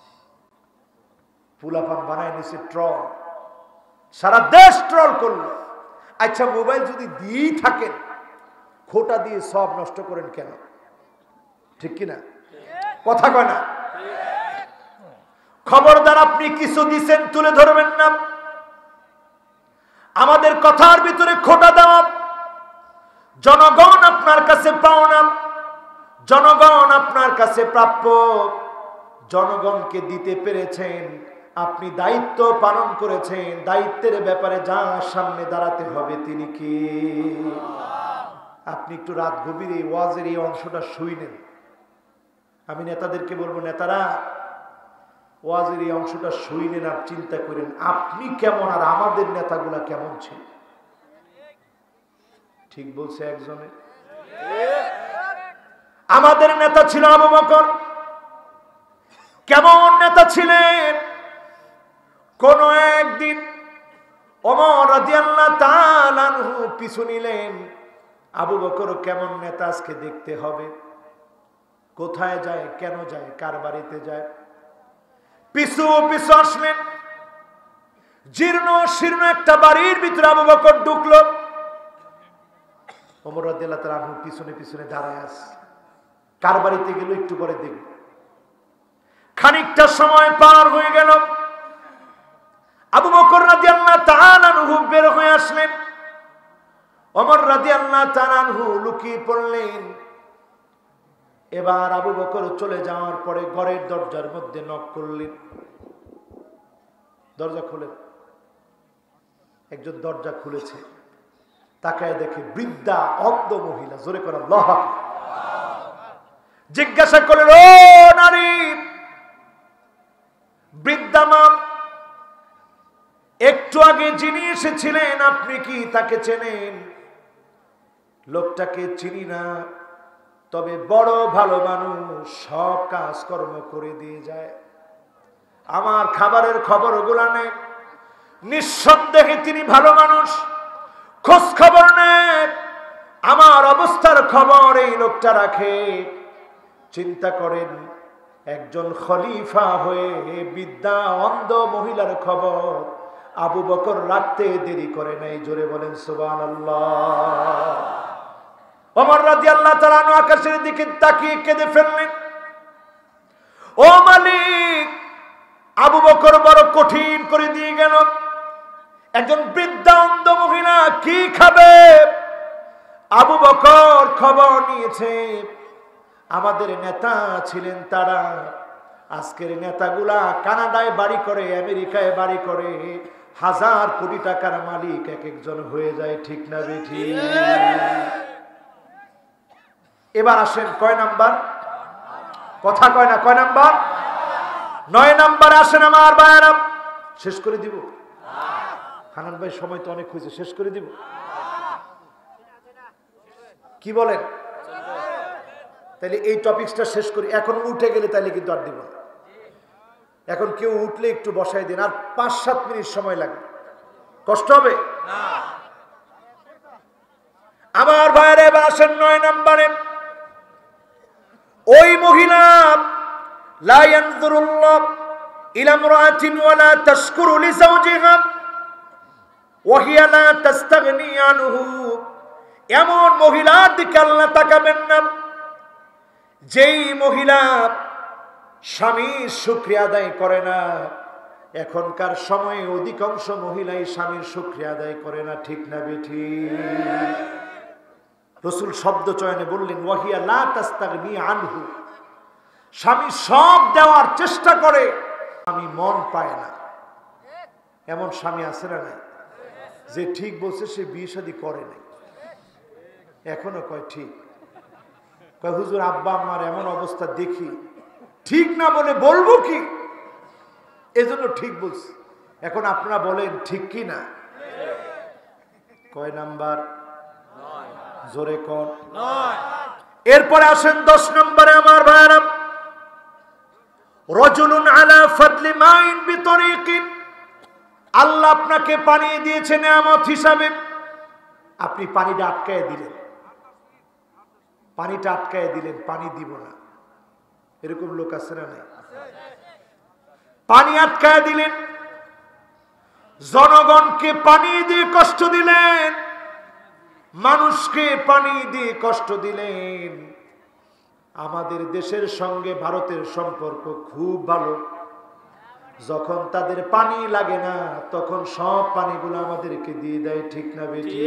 ফুলাপান বানায় নিছে ট্রল, সারা দেশ ট্রল করলো। আচ্ছা, মোবাইল যদি দিয়েই থাকেন, খোটা দিয়ে সব নষ্ট করেন কেন? ঠিক কিনা? কথা কয় না? খবরদার, আপনি কিছু দিছেন তুলে ধরবেন না। আমাদের কথার ভিতরে খোটা দেওয়া, জনগণ আপনার কাছে পাওনা, জনগণ আপনার কাছে প্রাপ্য, জনগণকে দিতে পেরেছেন, আপনি দায়িত্ব পালন করেছেন, দায়িত্বের ব্যাপারে যার সামনে দাঁড়াতে হবে তিনি কি? আপনি একটু রাত গভীরে ওয়াজের এই অংশটা শুইলেন। আমি নেতাদেরকে বলবো, নেতারা ওয়াজের এই অংশটা শুইলেন আর চিন্তা করেন আপনি কেমন আর আমাদের নেতাগুলা কেমন ছিল। ঠিক বলছে একজনে। আমাদের নেতা ছিল আবু বকর। কেমন নেতা ছিলেন? কোন একদিন ওমর রাদিয়াল্লাহু তাআলা আনহু পিছু নিলেন, আবু বকর কেমন নেতা আজকে দেখতে হবে। কোথায় যায়, কেন যায়, কার বাড়িতে যায়, পিছু পিছু আসলেন। জীর্ণ শীর্ণ একটা বাড়ির ভিতরে আবু বকর ঢুকলো। ওমর রাদিয়াল্লাহু তাআলা আনহু পিছনে পিছনে দাঁড়ায় আছে। কার বাড়িতে গেল একটু পরে দেখব। খানিকটা সময় পার হয়ে গেল। আবু বকর রাদিয়াল্লাহু তাআলা আনহু বের হয়ে আসলেন। ওমর রাদিয়াল্লাহু তাআলা আনহু লুকিয়ে পড়লেন। এবার আবু বকর চলে যাওয়ার পরে ঘরের দরজার মধ্যে নক করলেন। দরজা খুলে একজন দরজা খুলেছে। তাকায় দেখে বৃদ্ধা অন্ধ মহিলা। জোরে করে আল্লাহু আকবার। জিজ্ঞাসা করলেন, ও নারী, বৃদ্ধা মা, একটু আগে যিনি এসেছিলেন আপনি কি তাকে চেনেন? লোকটাকে চিনি না, তবে বড় ভালো মানুষ, সব কাজকর্ম করে দিয়ে যায়, আমার খাবারের খবরগুলা নেই, নিঃসন্দেহে তিনি ভালো মানুষ, খোঁজ খবর নেন, আমার অবস্থার খবর এই লোকটা রাখে। চিন্তা করেন, একজন খলিফা হয়ে বৃদ্ধা অন্ধ মহিলার খবর আবু বকর রাখতে দেরি করে নাই। জোরে বলেন সুবহানাল্লাহ। ওমর রাদিয়াল্লাহু তাআলা আনহু আকাশের দিকে তাকিয়ে কেঁদে ফেললেন। ও মালিক, আবু বকর বড় কঠিন করে দিয়ে গেল। একজন বৃদ্ধা অন্ধ মহিলা কি খাবে? আবু বকর খবর নিয়েছে আমাদের নেতা ছিলেন তারা, আজকের নেতাগুলা কানাডায় বাড়ি করে, আমেরিকায় বাড়ি করে, হাজার কোটি টাকার মালিক এক একজন হয়ে যায়। ঠিক না বেঠি? এবার আসেন কয় নাম্বার? কথা কয় না, কয় নাম্বার? নয় নাম্বার আসেন আমার ভাইয়েরা। শেষ করে দিব? হানান ভাই সময় তো অনেক হয়েছে, শেষ করে দিব? কি বলেন? তাহলে এই টপিকসটা শেষ করি। এখন উঠে গেলে তাহলে কিন্তু আর দিব না। এখন কেউ উঠলে একটু বসাই দিন, আর পাঁচ সাত মিনিট সময় লাগবে। কষ্ট হবে? আমার ভাইয়েরা এবার আসেন নয় নম্বরে। ওই মহিলা লা ইয়ানজুরুল্লাহ ইলা ইমরাআতিন ওয়ালা তাশকুরু লিজাওজিহা ওয়া হিয়া লা তাস্তাগনি আনহু। এমন মহিলার দিকে আল্লাহ তাকাবেন না যেই মহিলা স্বামীর শুকরিয়া আদায় করে না। এখনকার সময়ে অধিকাংশ মহিলাই স্বামীর শুকরিয়া আদায় করে না। ঠিক না বেঠিক? রাসূল শব্দ চয়নে বললেন ওয়া হিয়া লা তাস্তাগনি আনহু। স্বামী সব দেওয়ার চেষ্টা করে, আমি মন পায় না। এমন স্বামী আছে না নাই? যে ঠিক বলছে সে বিয়ে শাদী করে নাই, এখনো কয় ঠিক। কয় হুজুর আব্বা আম্মার এমন অবস্থা দেখি, ঠিক না বলে বলবো কি, এজন্য ঠিক বলছি। এখন আপনারা বলেন ঠিক কি না? কয় নাম্বার? জোরে কোন? এরপরে আসেন দশ নম্বরে আমার ভাইরা। রাজুলুন আলা ফাদলি মাইন বিতরিকিন। আল্লাহ আপনাকে পানি দিয়েছে নিয়ামত হিসাবে, আপনি পানিটা আটকায় দিলেন, পানিটা আটকায় দিলেন, পানি দিব না। এরকম লোক আছে না নাই? পানি আটকায় দিলেন, জনগণকে পানি দিয়ে কষ্ট দিলেন, মানুষকে পানি দিয়ে কষ্ট দিলেন। আমাদের দেশের সঙ্গে ভারতের সম্পর্ক খুব ভালো। যখন তাদের পানি লাগে না তখন সব পানিগুলো আমাদেরকে দিয়ে দেয়। ঠিক না বেটি?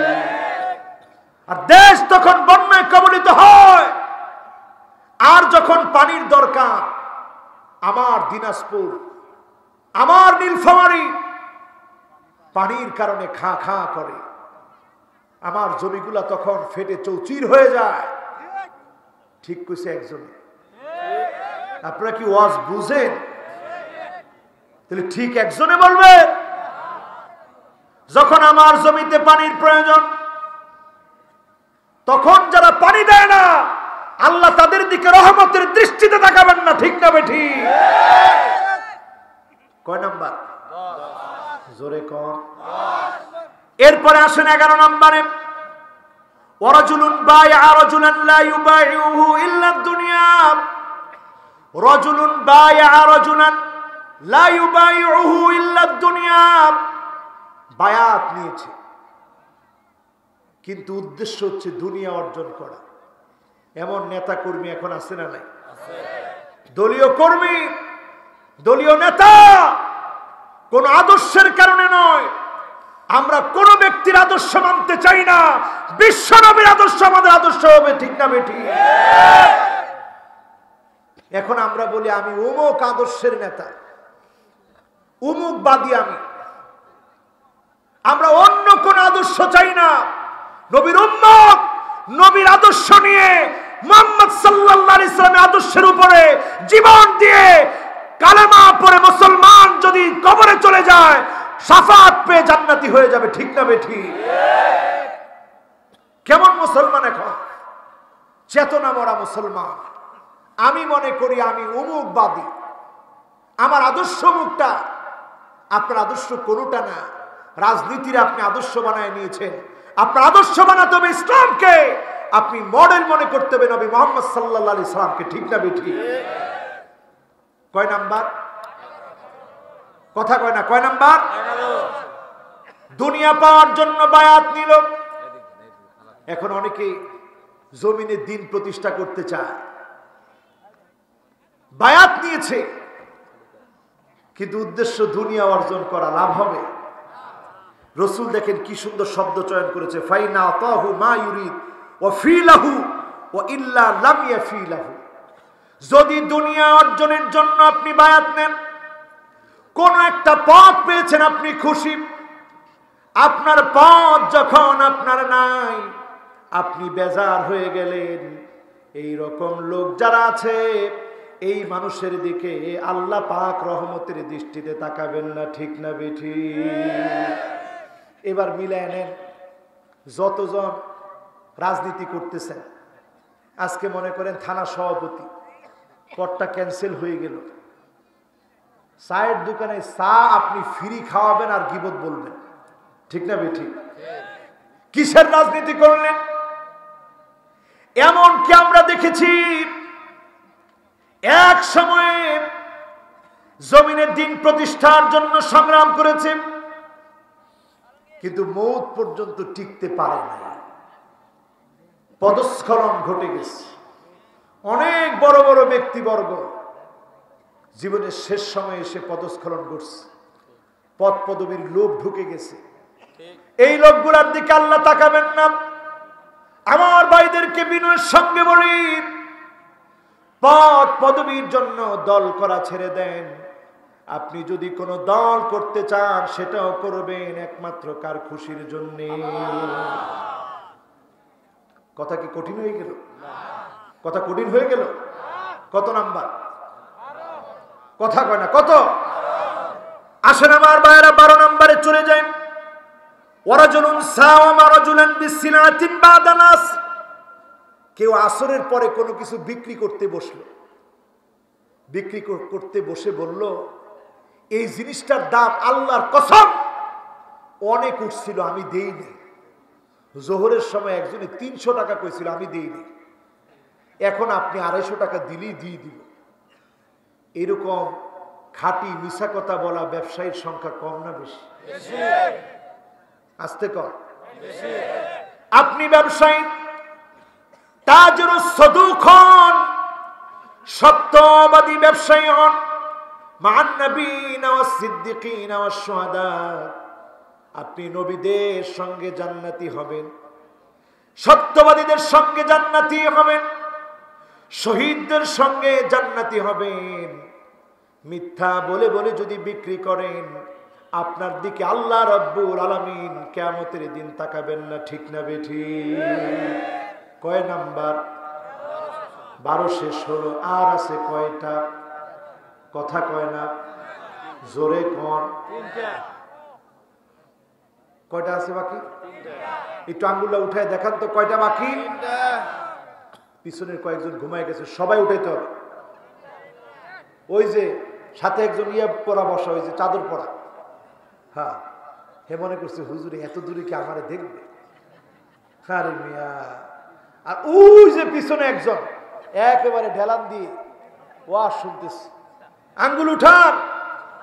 আর দেশ তখন বন্যায় কবলিত হয়। আর যখন পানির দরকার, আমার দিনাজপুর, আমার নীলফামারী পানির কারণে খা খা করে। আমার জমিগুলা তখন ফেটে চৌচির হয়ে যায়। ঠিক কইছে একজন। আপনারা কি ওয়াজ বুঝেন? তাহলে ঠিক একজনে বলবে। যখন আমার জমিতে পানির প্রয়োজন, তখন যারা পানি দেয় না, আল্লাহ তাদের দিকে রহমতের দৃষ্টিতে তাকাবেন না। ঠিক না বেঠি? কয় নাম্বার? জোরে কর। এরপরে আসেন এগারো নম্বরে। ওয়ারাজুলুন বায়আ রাজুলান লা ইউবাইউহু ইল্লা দুনিয়া। রাজুলুন বায়আ রাজুলান লা ইউবাইউহু ইল্লা দুনিয়া, বায়াত নিয়েছে কিন্তু উদ্দেশ্য হচ্ছে দুনিয়া অর্জন করা। এমন নেতা কর্মী এখন আছে না নাই? দলীয় কর্মী, দলীয় নেতা কোন আদর্শের কারণে নয়। আমরা কোন ব্যক্তির আদর্শ মানতে চাই না, বিশ্ব নবীর আদর্শ আমাদের আদর্শ হবে, ঠিক না বেঠি? এখন আমরা বলি আমি অমুক আদর্শের নেতা, অমুক বাদী আমি। আমরা অন্য কোন আদর্শ চাই না। নবীর উম্মত নবীর আদর্শ নিয়ে মুহাম্মদ সাল্লাল্লাহু আলাইহি ওয়াসাল্লামের আদর্শের উপরে জীবন দিয়ে কালেমা পড়ে মুসলমান যদি কবরে চলে যায় শাফাত পেয়ে জান্নাতি হয়ে যাবে, ঠিক না বেঠি? কেমন মুসলমান এখন? চেতনা মরা মুসলমান। আমি মনে করি আমি অমুক বাদী, আমার আদর্শ মুখটা। আপনার আদর্শ কোনটা না। রাজনীতির আপনি আদর্শ বানায় নিয়েছেন। আপনার আদর্শ বানাতে হবে ইসলামকে। আপনি মডেল মনে করতে হবে নবী মুহাম্মদ সাল্লাল্লাহু আলাইহি সাল্লামকে, ঠিক না বেঠি? কয় নাম্বার কথা কয় না? কয় নাম্বার? দুনিয়া পাওয়ার জন্য বায়াত নিল। এখন অনেকে জমিনে দিন প্রতিষ্ঠা করতে চায়, বায়াত নিয়েছে কিন্তু উদ্দেশ্য দুনিয়া অর্জন করা, লাভ হবে। রসুল দেখেন কি সুন্দর শব্দ চয়ন করেছে, ফাইনা আতাহু মা ইউরিদ ওয়া ফিলাহু ওয়া ইল্লা লাম ইয়াফিলাহু। যদি দুনিয়া অর্জনের জন্য আপনি বায়াত নেন, কোন একটা পথ পেয়েছেন, আপনি খুশি। আপনার পথ যখন আপনার নাই, আপনি বেজার হয়ে গেলেন। এই রকম লোক যারা আছে, এই মানুষের দিকে আল্লাহ পাক রহমতের দৃষ্টিতে তাকাবেন না, ঠিক না বেঠি? এবার মিলায় নেন যতজন রাজনীতি করতেছেন। আজকে মনে করেন থানা সভাপতি, পদটা ক্যান্সেল হয়ে গেল। চায়ের দোকানে চা আপনি ফ্রি খাওয়াবেন আর গীবত বলবেন, ঠিক না বেঠি? কিসের রাজনীতি করলেন? এমন কি আমরা দেখেছি এক সময়ে জমিনের দিন প্রতিষ্ঠার জন্য সংগ্রাম করেছে কিন্তু মৌত পর্যন্ত টিকতে পারে না, পদস্খলন ঘটে গেছে। অনেক বড় বড় ব্যক্তিবর্গ জীবনের শেষ সময়ে এসে পদস্খলন ঘটছে, পদ পদবীর লোভ ঢুকে গেছে। এই লোকগুলার দিকে আল্লাহ তাকাবেন না। আমার ভাইদেরকে বিনয়ের সঙ্গে বলি, পদ পদবীর জন্য দল করা ছেড়ে দেন। আপনি যদি কোনো দল করতে চান সেটাও করবেন একমাত্র কার খুশির জন্য। কথা কি কঠিন হয়ে গেল? কথা কঠিন হয়ে গেল? কত নাম্বার? কথা কয় না কত? আসেন আমার ভাইয়েরা, বারো নাম্বারে চলে যায়। ওয়ারাজুলুন সাওমা রাজুলান বিসিনাতিন বাদা নাস। কেউ আসরের পরে কোনো কিছু বিক্রি করতে বসলো, বিক্রি করতে বসে বলল, এই জিনিসটার দাম আল্লাহর কসম অনেক উঠছিল, আমি দেইনি। জোহরের সময় একজনে তিনশো টাকা কইছিল, আমি দেইনি। এখন আপনি আড়াইশো টাকা দিলেই দিয়ে দিব। এরকম খাঁটি মিছা কথা বলা ব্যবসায়ীর সংখ্যা কম না বেশি? আসতে কর। আপনি ব্যবসায়ী, তাজরুস সাদুক হন, সত্যবাদী ব্যবসায়ী হন, মান নবীনা ওয়াস সিদ্দিকিনা ওয়াস শুহাদা। আপনি নবীদের সঙ্গে জান্নাতি হবেন, সত্যবাদীদের সঙ্গে জান্নাতি হবেন, শহীদদের সঙ্গে জান্নাতি হবেন। মিথ্যা বলে বলে যদি বিক্রি করেন, আপনার দিকে আল্লাহ রাব্বুল আলামিন কিয়ামতের দিন তাকাবেন না, ঠিক না বেঠি? কয় নাম্বার? বারো শেষ হলো। আর আছে কয়টা? কথা কয় না, জোরে কোন? কয়টা আছে বাকি? একটু আঙ্গুলটা উঠায় দেখান তো কয়টা বাকি। পিছনের কয়েকজন ঘুমায় গেছে, সবাই উঠাইতে হবে। ওই যে সাথে একজন ইয়ে পরা বসা, ওই যে চাদর পরা, হ্যাঁ, হে মনে করছে হুজুরে এত দূরে কি আমারে দেখবে? আরে মিয়া। আর ওই যে পিছনে একজন একেবারে ঢেলান দিয়ে ওয়াজ শুনতেছে, আঙ্গুল উঠান,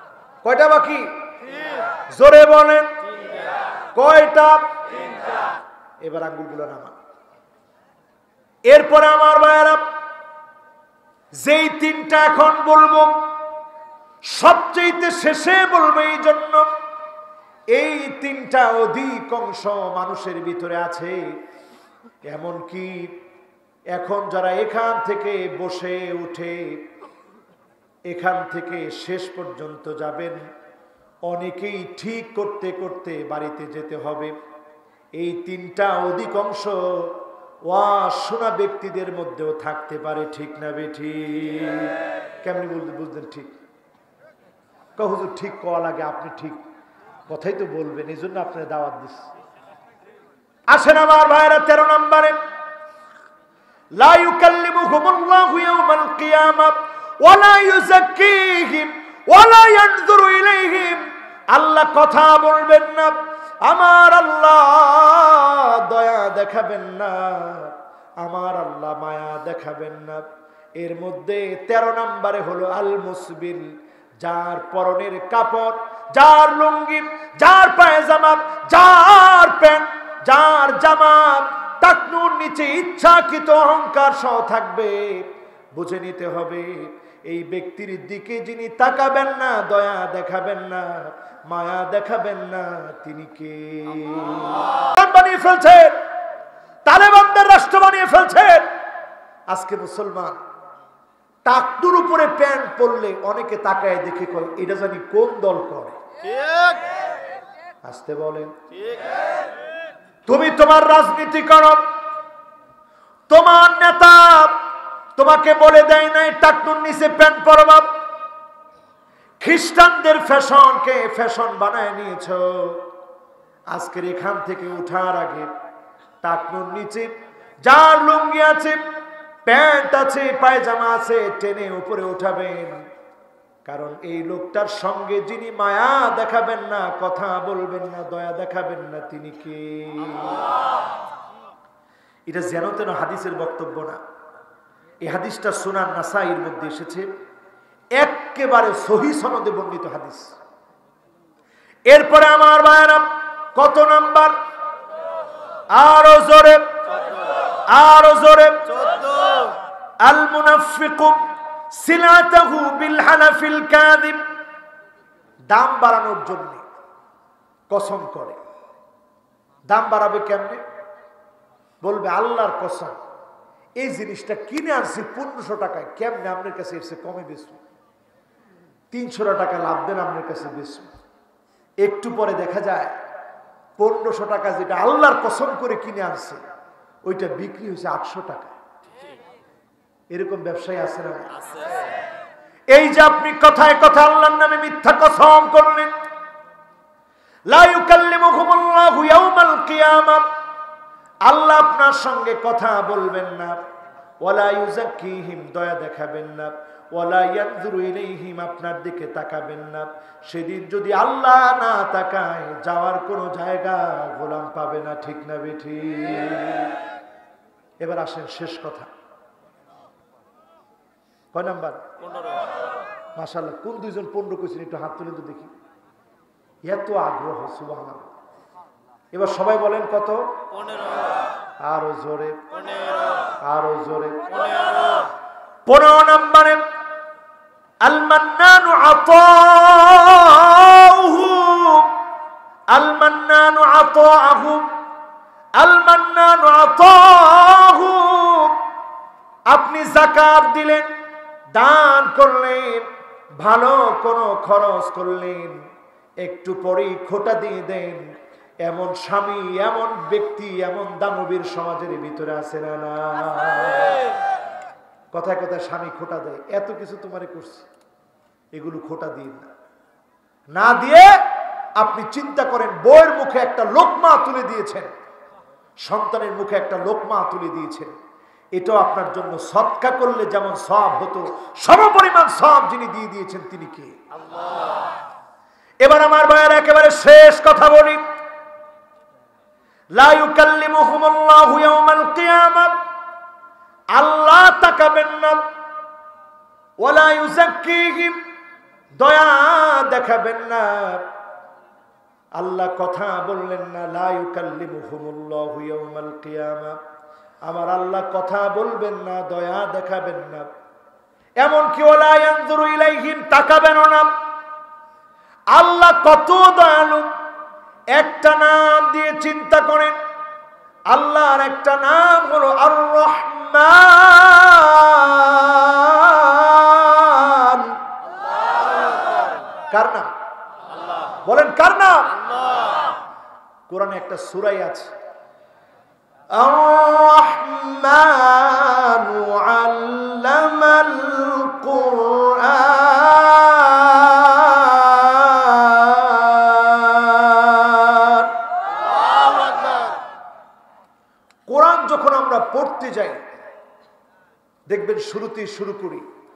কয়টা বাকি? জোরে বলেন কয়টা? এবার আঙ্গুলগুলো নামান। এরপরে আমার ভাইয়েরা, যেই তিনটা এখন বলবো সবচেয়ে শেষে বলবো, এই জন্য এই তিনটা অধিকাংশ মানুষের ভিতরে আছে। এমন কি এখন যারা এখান থেকে বসে উঠে এখান থেকে শেষ পর্যন্ত যাবেন, অনেকেই ঠিক করতে করতে বাড়িতে যেতে হবে। এই তিনটা অধিকাংশ ওয়াজ শোনা ব্যক্তিদের মধ্যেও থাকতে পারে, ঠিক না বেঠিক? কেমনি বলতে বুঝলেন? ঠিক হুজুর, ঠিক কওয়া লাগে, আপনি ঠিক কথাই তো বলবেন, এই জন্য আপনার দাওয়াত দিচ্ছি। আসেন আমার ভাইরা, তেরো নম্বরে, লা ইউকাল্লিমুহুমুল্লাহু ইয়াওমাল কিয়ামাহ ওয়া লা ইউযাক্কিহিম ওয়া লা ইয়ানজুরু ইলাইহিম। আল্লাহ কথা বলবেন না, আমার আল্লাহ দয়া দেখাবেন না, আমার আল্লাহ মায়া দেখাবেন না। এর মধ্যে তেরো নম্বরে হলো আল মুসবিল, যার পরনের কাপড়, যার লুঙ্গি, যার পায়জামা, যার প্যান্ট, যার জামা টাকনুর নিচে ইচ্ছাকৃত অহংকার সহ থাকবে, বুঝে নিতে হবে এই ব্যক্তির দিকে যিনি তাকাবেন না, দয়া দেখাবেন না, মায়া দেখাবেন না, তিনি কে? বানিয়ে ফেলছেন, তালেবানদের রাষ্ট্র বানিয়ে ফেলছেন। আজকে মুসলমান টাকনুর উপরে প্যান্ট পরলে অনেকে তাকায় দেখে কয় এটা জানি কোন দল করে। আসতে বলেন। তুমি তোমার রাজনীতি করো, তোমার নেতা তোমাকে বলে দেয় নাই টাকনুর নিচে প্যান্ট পরবা। খ্রিস্টানদের ফ্যাশনকে ফ্যাশন বানায় নিয়েছ। আজকের এখান থেকে উঠার আগে টাকনুর নিচে যার লুঙ্গি আছে, প্যান্ট আছে, পায়জামা আছে, টেনে উপরে উঠাবেন। কারণ এই লোকটার সঙ্গে যিনি মায়া দেখাবেন না, কথা বলবেন না, দয়া দেখাবেন না, তিনি কে? এটা যেন তেন হাদিসের বক্তব্য না। এই হাদিসটা সুনান নাসাইর মধ্যে এসেছে, একেবারে সহিহ সনদে বর্ণিত হাদিস। এরপরে আমার ভাইয়েরা, কত নাম্বার? আরো জোরে, আরো জোরে। আল মুনাফিকু সিলাতাহু বিল হালাফিল কাযিব। দাম বাড়ানোর জন্য কসম করে। দাম বাড়াবে কেমনে? বলবে আল্লাহর কসম, এই জিনিসটা কিনে আনছি পনেরোশো টাকায়, কেমনে আপনার কাছে এসে কমে বেচবো? তিনশো টাকা লাভ দেন আপনার কাছে বেচবো। একটু পরে দেখা যায় পনেরোশো টাকা যেটা আল্লাহর কসম করে কিনে আনছে, ওইটা বিক্রি হয়েছে আটশো টাকা। এরকম ব্যবসায়ী আছে না? এই যে আপনি কথায় কথা আল্লাহর নামে মিথ্যা কসম করলেন, লা ইউকাল্লিমুহুমুল্লাহু ইয়াওমাল কিয়ামাহ, আল্লাহ আপনার সঙ্গে কথা বলবেন না, ওয়ালা ইউযাক্কিহিম, দয়া দেখাবেন না, ওয়ালা ইয়ানজুরু ইলাইহিম, আপনার দিকে তাকাবেন না। সেদিন যদি আল্লাহ না তাকায়, যাওয়ার কোনো জায়গা গোলাম পাবে না, ঠিক না বেঠিক? এবার আসেন শেষ কথা। কয় নাম্বার? মাশাআল্লাহ, কোন দুইজন পনেরো কইছেন একটু হাত তুলে তো দেখি। এত আগ্রহ, সুবহানাল্লাহ। এবার সবাই বলেন কত? আরো জোরে, আরো জোরে। পনেরো নম্বরে আল মান্নানু আতাহু, আল মান্নানু আতাহু, আল মান্নানু আতাহু। আপনি যাকাত দিলেন, দান করলেন, ভালো কোনো খরচ করলেন, একটু পরেই খোটা দিয়ে দেন। এমন স্বামী, এমন ব্যক্তি, এমন দানবীর সমাজের ভিতরে আছে না? না, কথায় কথায় স্বামী খোটা দেয়, এত কিছু তোমারে করছে, এগুলো খোটা দিন না। না দিয়ে আপনি চিন্তা করেন, বউয়ের মুখে একটা লোকমা তুলে দিয়েছেন, সন্তানের মুখে একটা লোকমা তুলে দিয়েছেন, এটাও আপনার জন্য সদকা করলে যেমন সওয়াব হতো, সমপরিমাণ সওয়াব যিনি দিয়ে দিয়েছেন তিনি কে? আল্লাহ। এবার আমার ভাইয়ের একেবারে শেষ কথা বলি, লা ইউকাল্লিমুহুমুল্লাহু ইয়াওমাল কিয়ামাহ, আল্লাহ তাকাবেন না, ওয়ালা ইউযাক্কিহিম, দয়া দেখাবেন না। আল্লাহ কথা বললেন না, লা ইউকাল্লিমুহুমুল্লাহু ইয়াউমাল কিয়ামা, আমার আল্লাহ কথা বলবেন না, দয়া দেখাবেন না। এমন কি ওয়ালা ইয়ানজুরু ইলাইহিম, তাকাবেন না। আল্লাহ কত দয়ালু, একটা নাম দিয়ে চিন্তা করেন। আল্লাহর একটা নাম হলো আর রহমান। কার নাম? বলেন কার নাম? কোরআনে একটা সূরাই আছে, আর রহমান আল্লামাল কুরআন। কোরআন যখন আমরা পড়তে যাই দেখবেন শুরুতেই শুরু করি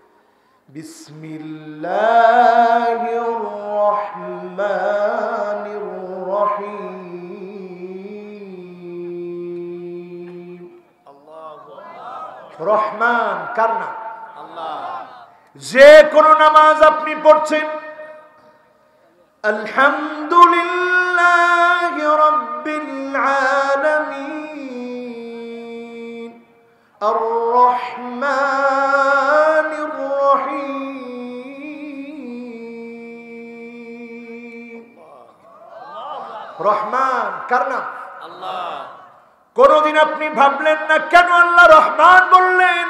বিসমিল্লাহির রহমানির রহিম। রহমান কার নাম? আল্লাহ। যে কোন নামাজ আপনি পড়ছেন, আলহামদুলিল্লাহি রাব্বিল আলামিন আর রহমানির রহিম। রহমান কার নাম? আল্লাহ। কোনদিন আপনি ভাবলেন না কেন আল্লাহ রহমান বললেন?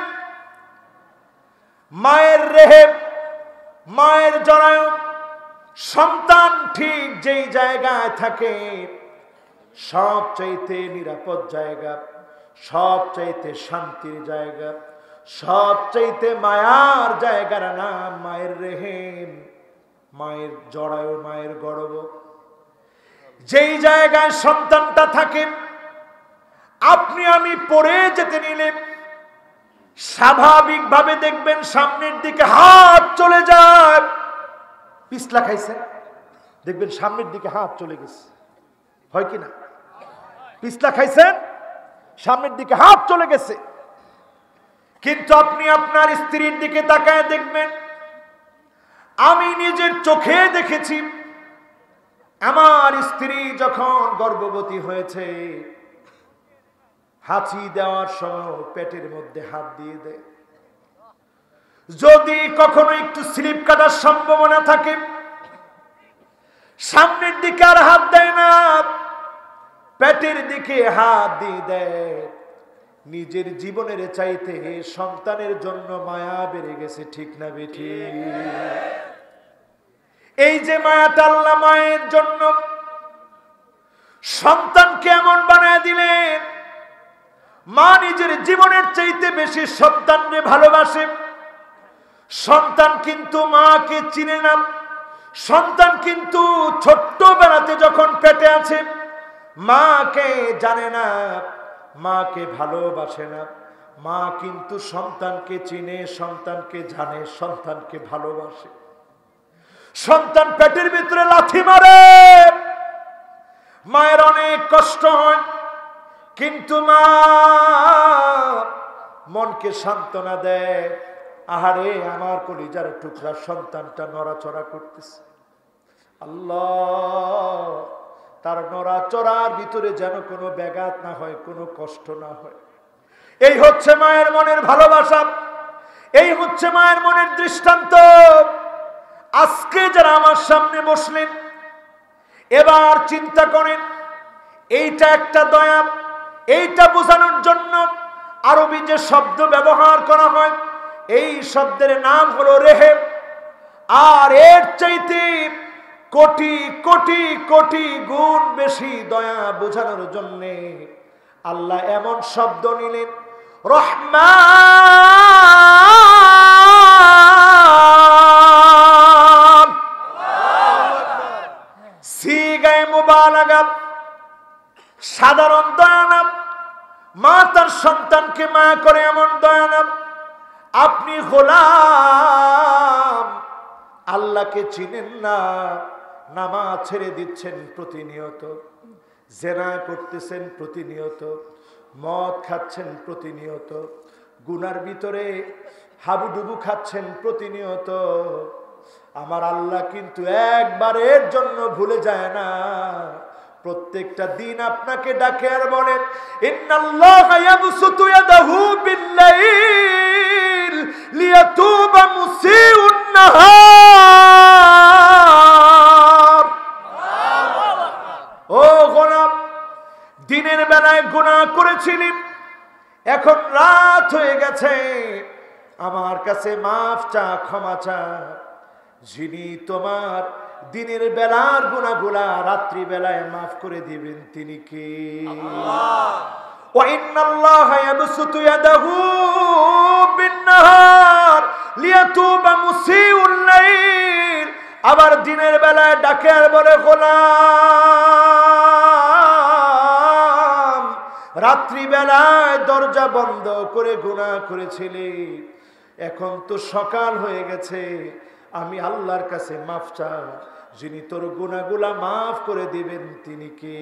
মায়ের রেহেম, মায়ের জরায়ু, সন্তান ঠিক যেই জায়গায় থাকে সবচাইতে নিরাপদ জায়গা, সবচাইতে শান্তির জায়গা, সবচাইতে মায়ার জায়গার নাম মায়ের রেহেম, মায়ের জরায়ু, মায়ের গর্ভ। যেই জায়গায় সন্তানটা থাকে আপনি আমি পড়ে যেতে নিলে স্বাভাবিকভাবে দেখবেন সামনের দিকে হাত চলে যায়। পিছলা খাইছেন, দেখবেন সামনের দিকে হাত চলে গেছে, হয় কি না? পিছলা খাইছেন, সামনের দিকে হাত চলে গেছে। কিন্তু আপনি আপনার স্ত্রীর দিকে তাকায় দেখবেন, আমি নিজের চোখে দেখেছি আমার স্ত্রী যখন গর্ভবতী হয়েছে হাঁচি দেওয়ার সময় পেটের মধ্যে হাত দিয়ে দেয়। যদি কখনো একটু স্লিপ কাটার সম্ভাবনা থাকে সামনের দিকে আর হাত দেয় না, পেটের দিকে হাত দিয়ে দেয়। নিজের জীবনের চাইতে সন্তানের জন্য মায়া বেড়ে গেছে, ঠিক না বেঠি? এই যে মায়াটা আল্লাহ মায়ের জন্য সন্তানকে এমন বানায় দিলেন, মা নিজের জীবনের চাইতে বেশি সন্তানকে ভালোবাসে। সন্তান কিন্তু মাকে চিনে না। সন্তান কিন্তু ছোট্টবেলাতে যখন পেটে আছে মাকে জানে না, মাকে ভালোবাসে না। মা কিন্তু সন্তানকে চিনে, সন্তানকে জানে, সন্তানকে ভালোবাসে। সন্তান পেটের ভিতরে লাথি মারে, মায়ের অনেক কষ্ট হয়, কিন্তু মা মনকে সান্ত্বনা দেয়, আহারে আমার কলিজার টুকরা সন্তানটা নড়াচড়া করতেছে, আল্লাহ তার নড়াচড়ার ভিতরে যেন কোনো ব্যাঘাত না হয়, কোনো কষ্ট না হয়। এই হচ্ছে মায়ের মনের ভালোবাসা, এই হচ্ছে মায়ের মনের দৃষ্টান্ত। আজকে যারা আমার সামনে বসলেন এবার চিন্তা করেন, এইটা একটা দয়া। এইটা বোঝানোর জন্য আরবি যে শব্দ ব্যবহার করা হয় এই শব্দের নাম হলো রেহেম। আর এর চাইতে কোটি কোটি কোটি গুণ বেশি দয়া বোঝানোর জন্য আল্লাহ এমন শব্দ নিলেন, রহমান। সিগায়ে মুবালাগা, সাধারণ দয়া না। মা তার সন্তানকে মায়া করে এমন দয়া না। আপনি গোলাম, আল্লাহকে চিনেন না, নামাজ ছেড়ে দিচ্ছেন প্রতিনিয়ত, জেনা করতেছেন প্রতিনিয়ত, মদ খাচ্ছেন প্রতিনিয়ত, গুনার ভিতরে হাবুডুবু খাচ্ছেন প্রতিনিয়ত। আমার আল্লাহ কিন্তু একবারের জন্য ভুলে যায় না। প্রত্যেকটা দিন আপনাকে ডাকে আর বলেন, ইন্নাল্লাহা ইয়াবসুতু ইয়াদাহু বিল-লাইল লিয়াতুবা মুসিউন নাহার। ও গোলাম, দিনের বেলায় গুনাহ করেছিলি, এখন রাত হয়ে গেছে, আমার কাছে মাফ চা, ক্ষমা চা। যিনি তোমার দিনের বেলার গুনাহগুলা রাত্রি বেলায় মাফ করে দিবেন তিনি কে? আল্লাহ। ওয়া ইন্নাল্লাহা ইয়াবসুতু ইয়াদাহু বিন-নাহার লিয়াতুবা মুসিউল লাইল। আবার দিনের বেলায় ডাকে আর বলে, গোলাম, রাত্রি বেলায় দরজা বন্ধ করে গুনাহ করেছিলি, এখন তো সকাল হয়ে গেছে, আমি আল্লাহর কাছে মাফ চা। যিনি তোর গুনাহগুলা মাফ করে দিবেন তিনি কে?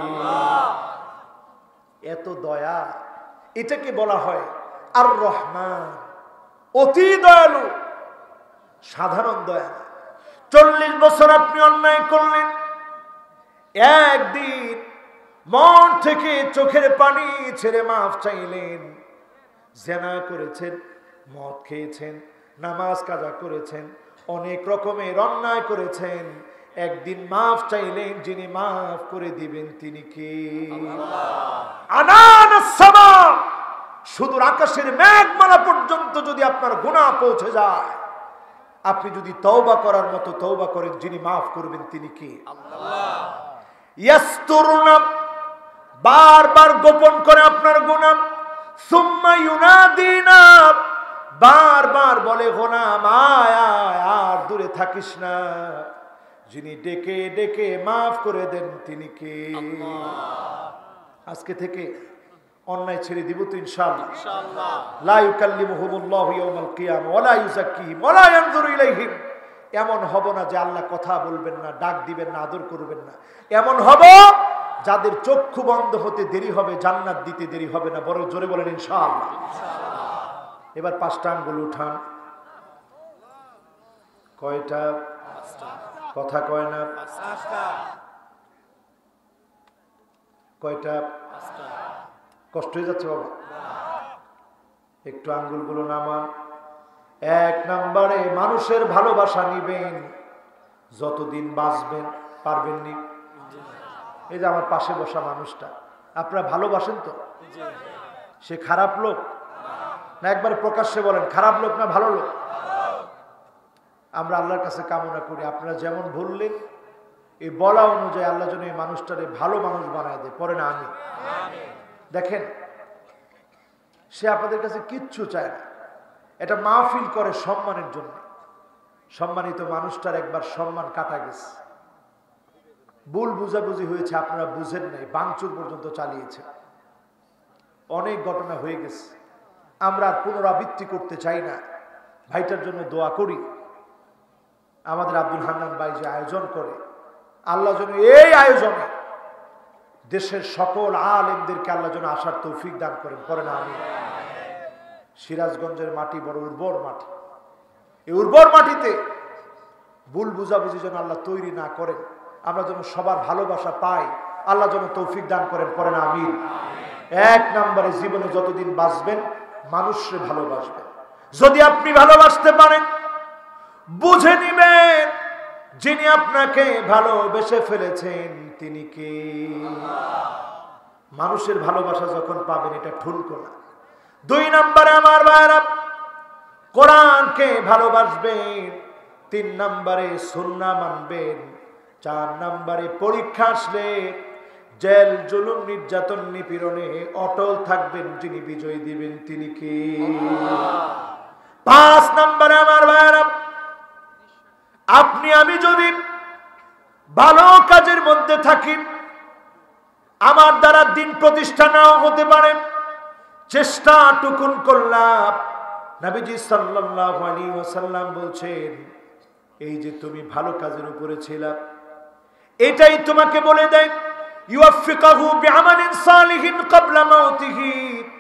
এত দয়া, এটাকে বলা হয় আর রহমান, অতি দয়ালু, সাধারণ দয়া। চল্লিশ বছর আপনি অন্যায় করলেন, একদিন মন থেকে চোখের পানি ছেড়ে মাফ চাইলেন। জেনা করেছেন, মদ খেয়েছেন, নামাজ কাজা করেছেন, অনেক রকমের অন্যায় করেছেন, একদিন মাফ চাইলেন, যিনি মাফ করে দিবেন তিনি কে? আনানাস সামা, সুদূর আকাশের মেঘমালা পর্যন্ত যদি আপনার গুনাহ পৌঁছে যায়, আপনি যদি তওবা করার মতো তওবা করেন, যিনি মাফ করবেন তিনি কে? আল্লাহ। ইয়াসতুরুনা, বারবার গোপন করে আপনার গুনাহ, সুম্মা ইউনাদিনা, বারবার বলে, গোলাম আয় আয়, আর দূরে থাকিস না। যিনি ডেকে ডেকে মাফ করে দেন তিনি কে? আজকে থেকে অন্যায় ছেড়ে দিব তো ইনশাআল্লাহ। ইনশাআল্লাহ। লা ইউকাল্লিমুহুমুল্লাহু ইয়াওমাল কিয়ামা ওয়া লা ইউযাক্কিহিম ওয়া লা ইয়ানজুরু ইলাইহিম। এমন হব না যে আল্লাহ কথা বলবেন না, ডাক দিবেন না, আদর করবেন না। এমন হব যাদের চক্ষু বন্ধ হতে দেরি হবে, জান্নাত দিতে দেরি হবে না। বড় জোরে বলেন ইনশাআল্লাহ। এবার পাঁচটা আঙ্গুল উঠান। কয়টা? কথা কয় না। কয়টা? কষ্ট হয়ে যাচ্ছে বাবা? একটু আঙ্গুলগুলো নামান। এক নম্বরে মানুষের ভালোবাসা নিবেন যতদিন বাঁচবেন। পারবেন নি? এই যে আমার পাশে বসা মানুষটা, আপনারা ভালোবাসেন তো? সে খারাপ লোক না? একবারে প্রকাশ্যে বলেন, খারাপ লোক না ভালো লোক? আমরা আল্লাহর কাছে কামনা করি আপনারা যেমন বললেন এই বলা অনুযায়ী আল্লাহ যেন এই মানুষটারে ভালো মানুষ বানায় দেয়। পরে না আমি দেখেন, সে আপনাদের কাছে কিচ্ছু চায় না, এটা মাহফিল করে সম্মানের জন্য। সম্মানিত মানুষটার একবার সম্মান কাটা গেছে, ভুল বুঝাবুঝি হয়েছে, আপনারা বুঝেন নাই, ভাঙচুর পর্যন্ত চালিয়েছে, অনেক ঘটনা হয়ে গেছে। আমরা আর পুনরাবৃত্তি করতে চাই না। ভাইটার জন্য দোয়া করি। আমাদের আব্দুল হান্নান ভাই যে আয়োজন করে, আল্লাহ যেন এই আয়োজনে দেশের সকল আলেমদেরকে আল্লাহ যেন আসার তৌফিক দান করেন। পরে না আমি সিরাজগঞ্জের মাটি বড় উর্বর মাটি, এই উর্বর মাটিতে ভুল বুঝাবুঝি যেন আল্লাহ তৈরি না করেন, আমরা যেন সবার ভালোবাসা পাই, আল্লাহ যেন তৌফিক দান করেন। পরে না আমি এক নম্বরে জীবনে যতদিন বাঁচবেন মানুষকে ভালোবাসবেন। যদি আপনি ভালোবাসতে পারেন, বুঝে নিবেন যিনি আপনাকে ভালোবেসে ফেলেছেন তিনি কে। মানুষের ভালোবাসা যখন পাবেন, এটা ঠুনকো না। দুই নম্বরে আমার ভাইরা কোরআনকে ভালোবাসবেন, তিন নম্বরে সুন্নাহ মানবেন, চার নম্বরে পরীক্ষা আসলে জেল জুলুম নির্যাতন নিপীড়নে অটল থাকবেন, যিনি বিজয় দিবেন তিনি কে। পাঁচ নম্বরে আমার ভাইরা আপনি আমি যদি ভালো কাজের মধ্যে থাকি, আমার দ্বারা দিন প্রতিষ্ঠা নাও হতে পারে, চেষ্টা টুকুন করলাম। নবীজি সাল্লাল্লাহু আলাইহি ওয়াসাল্লাম বলছেন, এই যে তুমি ভালো কাজের উপরে ছিলা, এটাই তোমাকে বলে দেয় ইউফিকাহু বিআমালিন সালিহিন ক্বাবলা মাউতিহি।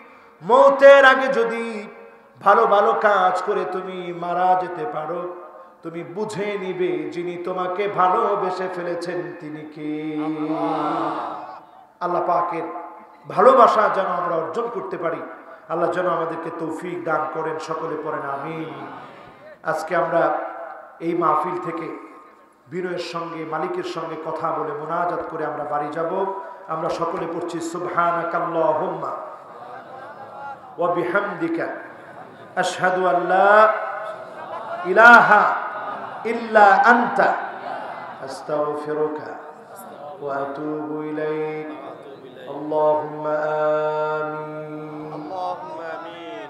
মওতের আগে যদি ভালো ভালো কাজ করে তুমি মারা যেতে পারো, তুমি বুঝে নিবে যিনি তোমাকে ভালোবেসে ফেলেছেন তিনি কে। আল্লাহ পাকের ভালোবাসা যেন আমরা অর্জন করতে পারি, আল্লাহ যেন আমাদেরকে তৌফিক দান করেন। সকলে পড়েন আমিন। আজকে আমরা এই মাহফিল থেকে বিনয়ের সঙ্গে মালিকের সঙ্গে কথা বলে মুনাজাত করে আমরা বাড়ি যাব। আমরা সকলে পড়ছি সুবহানাকাল্লাহুম্মা ওয়া বিহামদিকা আশহাদু আল্লা ইলাহা ইল্লা আনতা আস্তাগফিরুকা ওয়া আতুবু ইলাইক। আল্লাহুম্মা আমিন। আল্লাহুম্মা আমিন।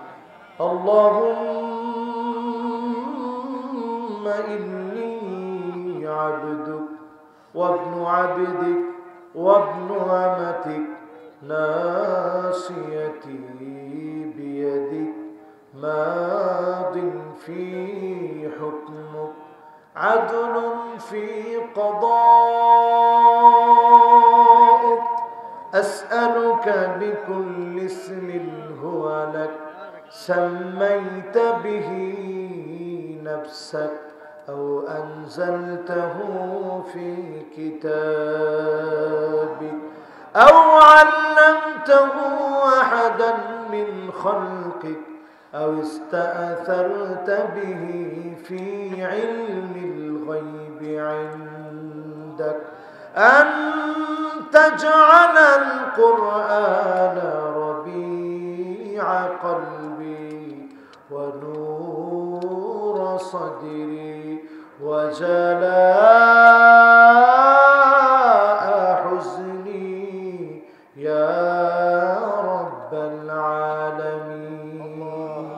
আল্লাহুম্মা ইন্নী আবদুক ওয়া ইবনু আবদিক ওয়া ইবনু আমাতিক নাসিয়াতি বিয়াদিক মাদিন ফি হুকমুক আদলুন ফি কদাউক আসআলুকা বিকুল্লি ইসমিন হুয়া লাক সাম্মাইতা বিহি নাফসাক أو أنزلته في كتابك أو علمته أحدا من خلقك أو استأثرت به في علم الغيب عندك أن تجعل القرآن ربيع قلبي ونور صدري وجلاء حزني يا رب العالمين।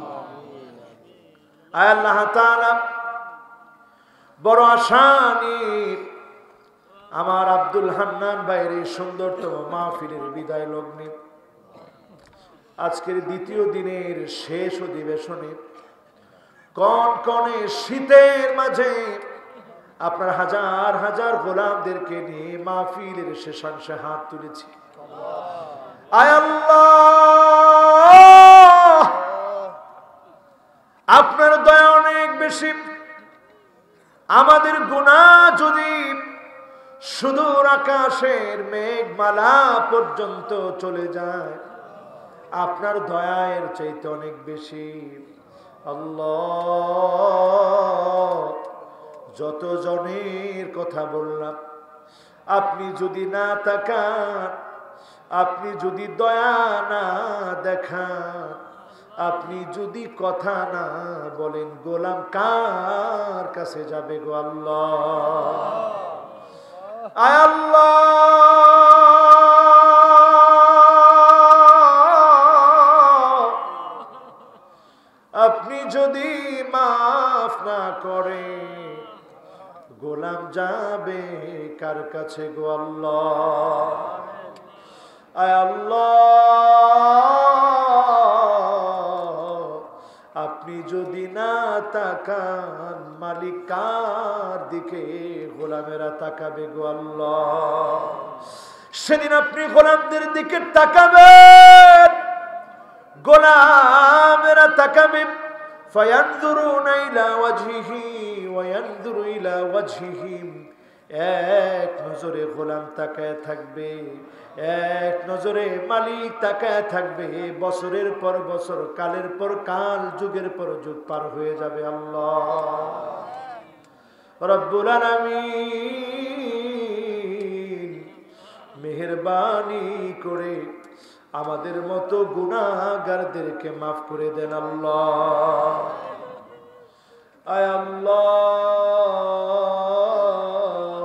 আল্লাহ তাআলা বড় আশানি আমার আব্দুল হান্নান ভাইয়ের এই সুন্দরতম মাহফিলের বিদায় লগ্নে আজকের দ্বিতীয় দিনের শেষ অধিবেশনে কন কনে শীতের মাঝে আপনার হাজার হাজার গোলামদেরকে নিয়ে মাহফিলের শেষাংশে হাত তুলেছি। আয় আল্লাহ, আপনার দয়া অনেক বেশি। আমাদের গুনাহ যদি সুদূর আকাশের মেঘমালা পর্যন্ত চলে যায়, আপনার দয়ার চাইতে অনেক বেশি। আল্লাহ, যত জনের কথা বললাম, আপনি যদি না তাকান, আপনি যদি দয়া না দেখান, আপনি যদি কথা না বলেন, গোলাম কার কাছে যাবে গো আল্লাহ? আয় আল্লাহ, আপনি যদি মাফ না করে, গোলাম যাবে কার কাছে গো আল্লাহ? আয় আল্লাহ, আপনি যদি না তাকান, মালিক কার দিকে গোলামেরা তাকাবে গো আল্লাহ? সেদিন আপনি গোলামদের দিকে তাকাবেন, গোলামেরা তাকাবে। ফায়ানজুরুনা ইলা ওয়াজহিহি ওয়া ইয়ানজুরু ইলা ওয়াজহিহিম, এক নজরে গোলাম তাকায় থাকবে, এক নজরে মালিক তাকায় থাকবে। বছরের পর বছর, কালের পর কাল, যুগের পর যুগ পার হয়ে যাবে। আল্লাহ রব্বুল আলামিন মেহেরবানি করে আমাদের মতো গুনাহগারদেরকে মাফ করে দেন আল্লাহ। আয় আল্লাহ,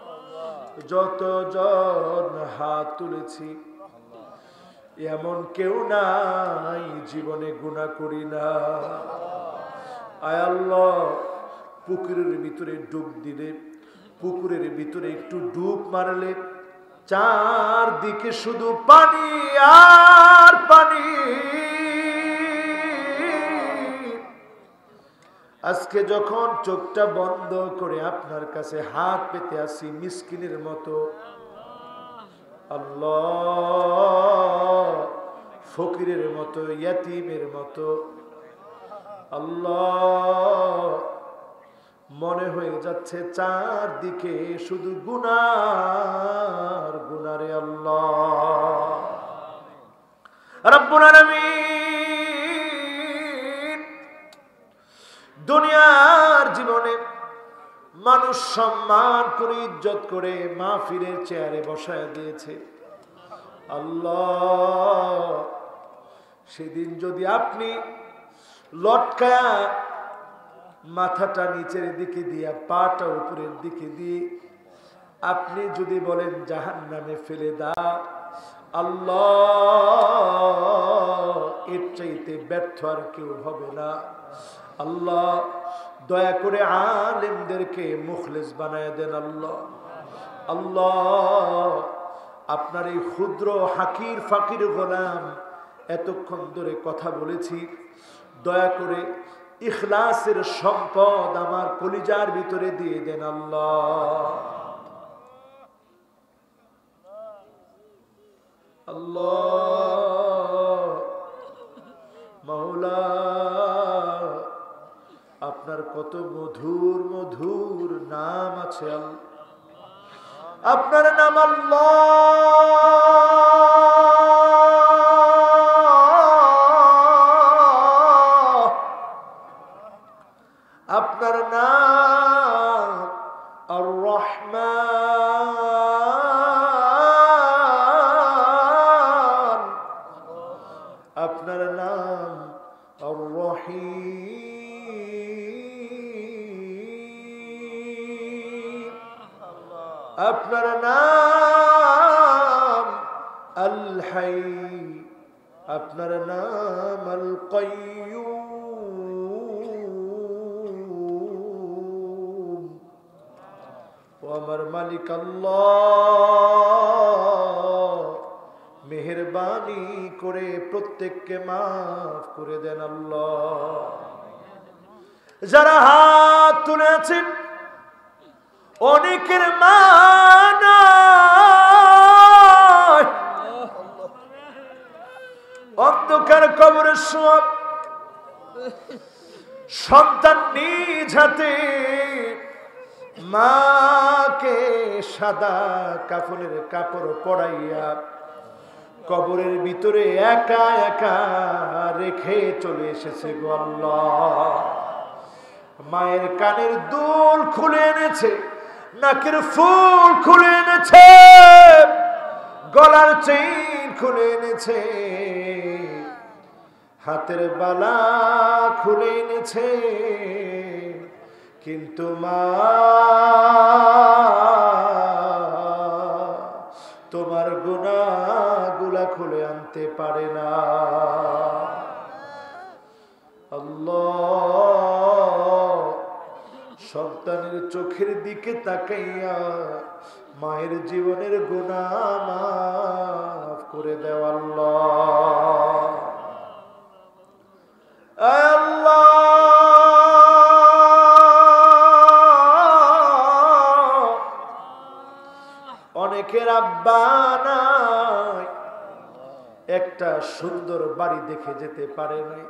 যতজন হাত তুলেছি এমন কেউ নাই জীবনে গুনাহ করি না। আয় আল্লাহ, পুকুরের ভিতরে ডুব দিলে, পুকুরের ভিতরে একটু ডুব মারলে চারদিকে শুধু পানি আর পানি। আজকে যখন চোখটা বন্ধ করে আপনার কাছে হাত পেতে আসি মিসকিনের মতো, আল্লাহ ফকিরের মতো, ইয়াতীমের মতো, আল্লাহ মনে হয়ে যাচ্ছে চারদিকে শুধু গুনার গুনারে আল্লাহ রব্বুল আলামিন দুনিয়ার জীবনে মানুষ সম্মান করে ইজ্জত করে মাহফিলের চেয়ারে বসায় দিয়েছে আল্লাহ সেদিন যদি আপনি লটকায়া মাথাটা নিচের দিকে দিয়া পাটা উপরের দিকে দিয়ে আপনি যদি বলেন জাহান্নামে ফেলে দাও আল্লাহ এর চাইতে ব্যর্থ আর কেউ হবে না আল্লাহ দয়া করে আলেমদেরকে মুখলেস বানায় দেন আল্লাহ আল্লাহ আপনার এই ক্ষুদ্র হাকির ফাকির গোলাম এতক্ষণ ধরে কথা বলেছি দয়া করে ইখলাসের সম্পদ আমার কলিজার ভিতরে দিয়ে দেন আল্লাহ আল্লাহ মাওলা আপনার কত মধুর মধুর নাম আছে আপনার নাম আল্লাহ আপনার নাম আর রহমান আপনার নাম আর রহিম আপনার নাম আল হাই আপনার নাম আল কাইয়ুম ও আমার মালিক আল্লাহ মেহেরবানি করে প্রত্যেককে মাফ করে দেন আল্লাহ যারা হাত তুলে আছেন অনেকের মা নাই অন্ধকার কবরের সব সন্তান নিজ হাতে মাকে সাদা কাফনের কাপড় পরাইয়া কবরের ভিতরে একা একা রেখে চলে এসেছে গো আল্লাহ মায়ের কানের দুল খুলে এনেছে নাকের ফুল খুলে এনেছে গলার চেইন খুলে এনেছে হাতের বালা খুলে এনেছে কিন্তু মা তোমার গুনাহগুলা খুলে আনতে পারে না আল্লাহ সন্তানের চোখের দিকে তাকাইয়া মায়ের জীবনের গুনাহ মাফ করে দাও আল্লাহ আল্লাহ অনেকের আব্বা নাই একটা সুন্দর বাড়ি দেখে যেতে পারে নাই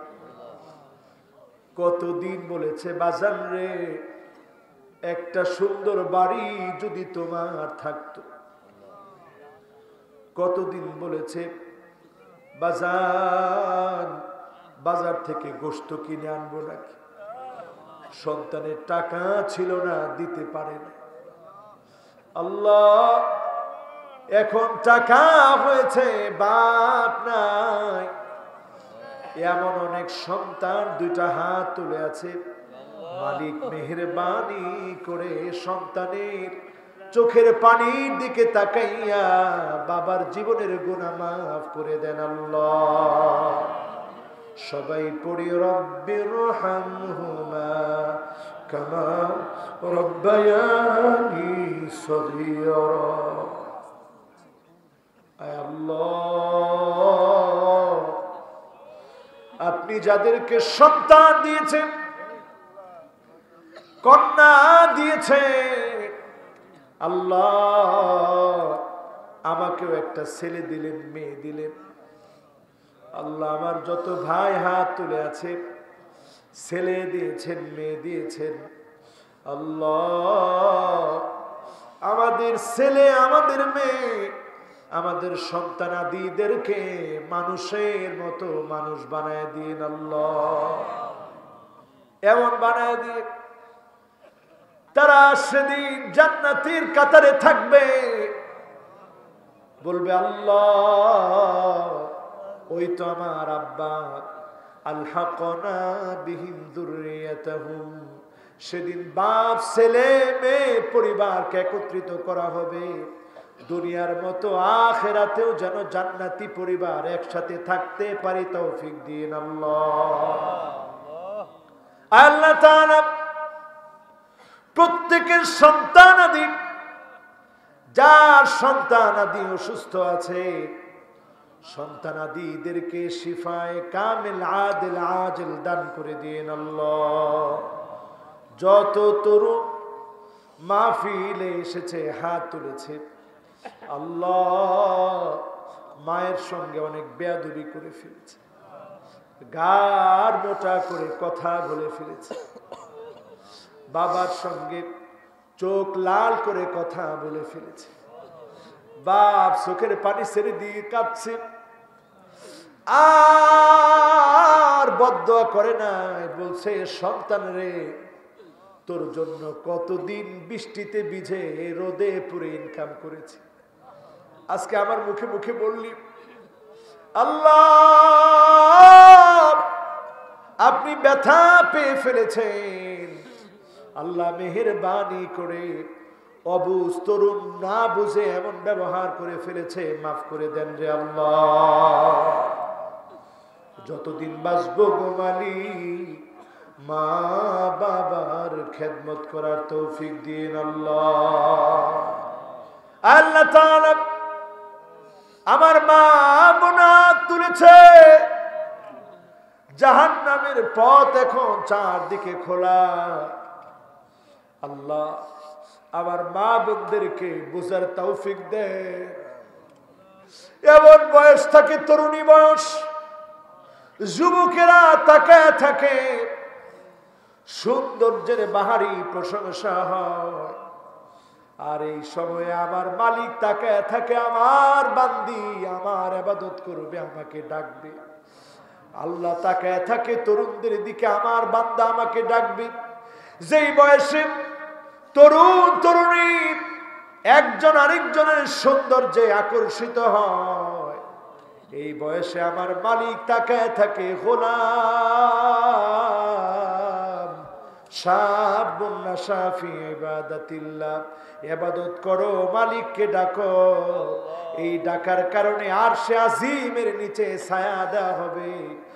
কতদিন বলেছে বাজান রে একটা সুন্দর বাড়ি যদি তোমার থাকতো কতদিন বলেছে বাজান বাজার থেকে গোশত কিনে আনবো নাকি সন্তানের টাকা ছিল না দিতে পারে না আল্লাহ এখন টাকা হয়েছে বাপ নাই এমন অনেক সন্তান দুইটা হাত তুলে আছে মালিক মেহেরবানি করে সন্তানের চোখের পানির দিকে তাকাইয়া বাবার জীবনের গুনাহ মাফ করে দেন আল্লাহ সবাই পড়ি রব্বিরহামহুমা কামা রব্বায়ানি সগীরা আয় আল্লাহ আপনি যাদেরকে সন্তান দিয়েছেন কন্যা দিয়েছেন আল্লাহ আমাকেও একটা ছেলে দিলেন মেয়ে দিলেন আল্লাহ আমার যত ভাই হাত তুলে আছে ছেলে দিয়েছেন মেয়ে দিয়েছেন আল্লাহ আমাদের ছেলে আমাদের মেয়ে আমাদের সন্তানাদিদেরকে মানুষের মতো মানুষ বানায় দিন আল্লাহ, এমন বানায় দিন তারা সেদিন জান্নাতের কাতারে থাকবে, বলবে আল্লাহ ওই তো আমার আব্বা, আলহাকনা বিহিম যুররিয়াতাহুম। সেদিন বাপ ছেলে মেয়ে পরিবারকে একত্রিত করা হবে, দুনিয়ার মতো আখিরাতেও যেন জান্নাতি পরিবার একসাথে থাকতে পারি তৌফিক দিন আল্লাহ। আল্লাহ তাআলা প্রত্যেকের সন্তানাদি, যার সন্তানাদি অসুস্থ আছে, সন্তানাদিদেরকে শিফায়ে কামিল আদিল আজিল দান করে দিন আল্লাহ। যত তরুণ মাহফিলে এসেছে হাত তুলেছে, আল্লাহ মায়ের সঙ্গে অনেক বেয়াদবি করে ফেলেছে, গাড় মোটা করে কথা বলে ফেলেছে, বাবার সঙ্গে চোখ লাল করে কথা বলে ফেলেছে, বাপ চোখের পানি ছেড়ে দিয়ে কাঁদছে, আর বদদোয়া করে নাই, বলছে সন্তান রে তোর জন্য কতদিন বৃষ্টিতে ভিজে রোদে পুরে ইনকাম করেছি, আজকে আমার মুখে মুখে বললি আল্লাহ আপনি ব্যথা পেয়ে ফেলেছেন, আল্লাহ মেহেরবানি করে অবুঝ তরুণ না বুঝে এমন ব্যবহার করে ফেলেছে, মাফ করে দেন রে আল্লাহ। যতদিন বাঁচবো গো মালিক মা বাবার খেদমত করার তৌফিক দিন আল্লাহ। আল্লাহ তাআলা আমার মা বোনা তুলেছে, জাহান্নামের পথ এখন চারদিকে খোলা, আল্লাহ আমার মা বোনদেরকে বুঝার তৌফিক দে। এমন বয়স থাকে, তরুণী বয়স, যুবকেরা তাকায় থাকে, সৌন্দর্যের বাহারি প্রশংসা হয়, আর এই সময়ে আমার মালিক তাকায় থাকে, আমার বান্দি আমার ইবাদত করবে, আমাকে ডাকবে। আল্লাহ তাকায় থাকে তরুণদের দিকে, আমার বান্দা আমাকে ডাকবে। যেই বয়সে তরুণ তরুণী একজন আরেকজনের সৌন্দর্যে আকর্ষিত হয়, এই বয়সে আমার মালিক তাকায় থাকে, গোলাম শাবুন নাশা ফি ইবাদাতিল্লাহ, ইবাদত করো, মালিককে ডাকো। এই ডাকার কারণে আরশে আজিমের নিচে ছায়া দেওয়া হবে।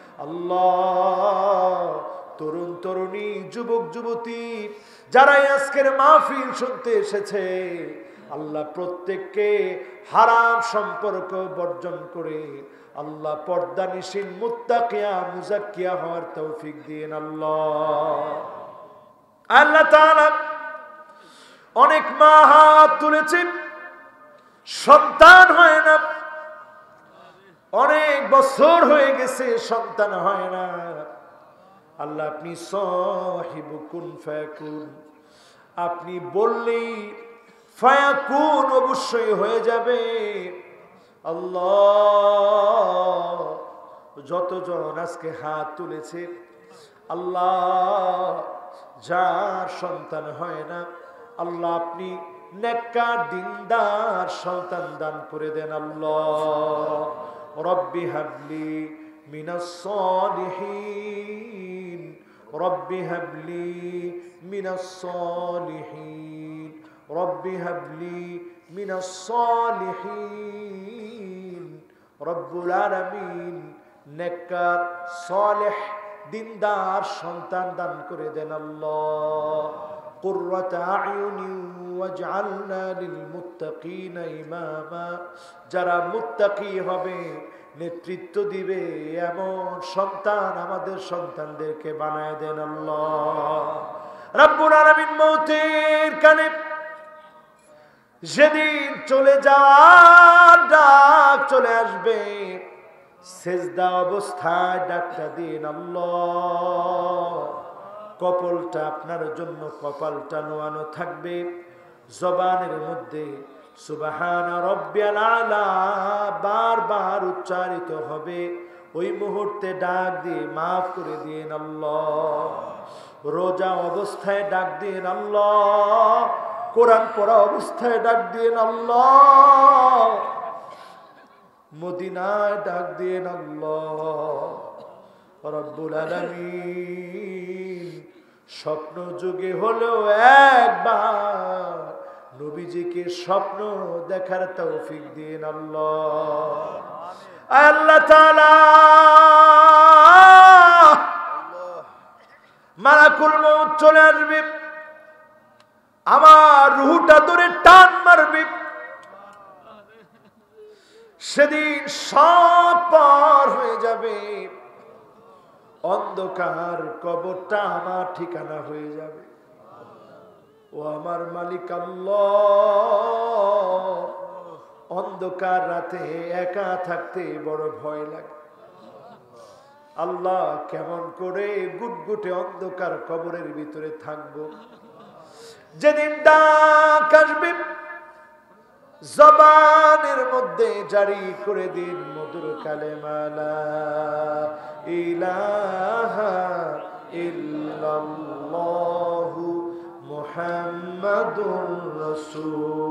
আল্লাহ তরুণ তরুণী যুবক যুবতী যারা আজকের মাহফিল শুনতে এসেছে, আল্লাহ প্রত্যেককে হারাম সম্পর্ক বর্জন করে আল্লাহ পর্দানিশীল মুত্তাকিয়া মুজাক্কিয়া হওয়ার তৌফিক দিন আল্লাহ। আল্লাহ তাআলা অনেক মা হাত তুলেছে, সন্তান হয় না, অনেক বছর হয়ে গেছে সন্তান হয় না। আল্লাহ আপনি সাহিবু কুন ফায়াকুন, আপনি বললেই ফায়াকুন অবশ্যই হয়ে যাবে। আল্লাহ যতজন আজকে হাত তুলেছে, আল্লাহ যার সন্তান হয় না, আল্লাহ আপনি নেককার দিনদার সন্তান দান করে দেন আল্লাহ। রব্বি হাবলি মিনাস সালিহিন, রব্বি হাবলি মিনাস সালিহিন, রব্বি হাবলি মিনাস সালিহিন। রব্বুল আলামিন নেককার সালেহ দিনদার সন্তান দান করে দেন আল্লাহ। কুররাতা আয়ুনি ওয়াজআলনা লিল মুত্তাকিনা ইমামা, যারা মুত্তাকি হবে, নেতৃত্ব দিবে, এমন সন্তান আমাদের সন্তানদেরকে বানায় দেন আল্লাহ। রব্বুল আলামিন মৌতের কানে যেদিন চলে যাওয়ার ডাক চলে আসবে, সেজদা অবস্থায় ডাকটা দিন আল্লাহ। কপালটা আপনার জন্য কপালটা নোয়ানো থাকবে, জবানের মধ্যে সুবহান রাব্বিয়াল আলা বারবার উচ্চারিত হবে। ওই মুহূর্তে ডাক দিয়ে মাফ করে দিন আল্লাহ। রোজা অবস্থায় ডাক দিন আল্লাহ, কোরআন পড়া অবস্থায় ডাক দিন আল্লাহ, মদিনায় ডাক দিন আল্লাহ। রব্বুল আলামিন স্বপ্ন যুগে হলেও একবার নবীজিকে স্বপ্ন দেখার তৌফিক দিন আল্লাহ। আল্লাহ তাআলা মালাকুল মউত চলে আসবে, আমার রূহটা ধরে টান মারবে। সেদিন সব পার হয়ে যাবে, অন্ধকার কবরটা আমার ঠিকানা হয়ে যাবে। ও আমার মালিক আল্লাহ, অন্ধকার রাতে একা থাকতে বড় ভয় লাগে। আল্লাহ, কেমন করে গুটগুটে অন্ধকার কবরের ভিতরে থাকবো। যেদিন ডাক আসবে, জবানের মধ্যে জারি করে দিন মধুর কালেমা লা ইলাহা ইল্লাল্লাহু মুহাম্মাদুর রাসূল।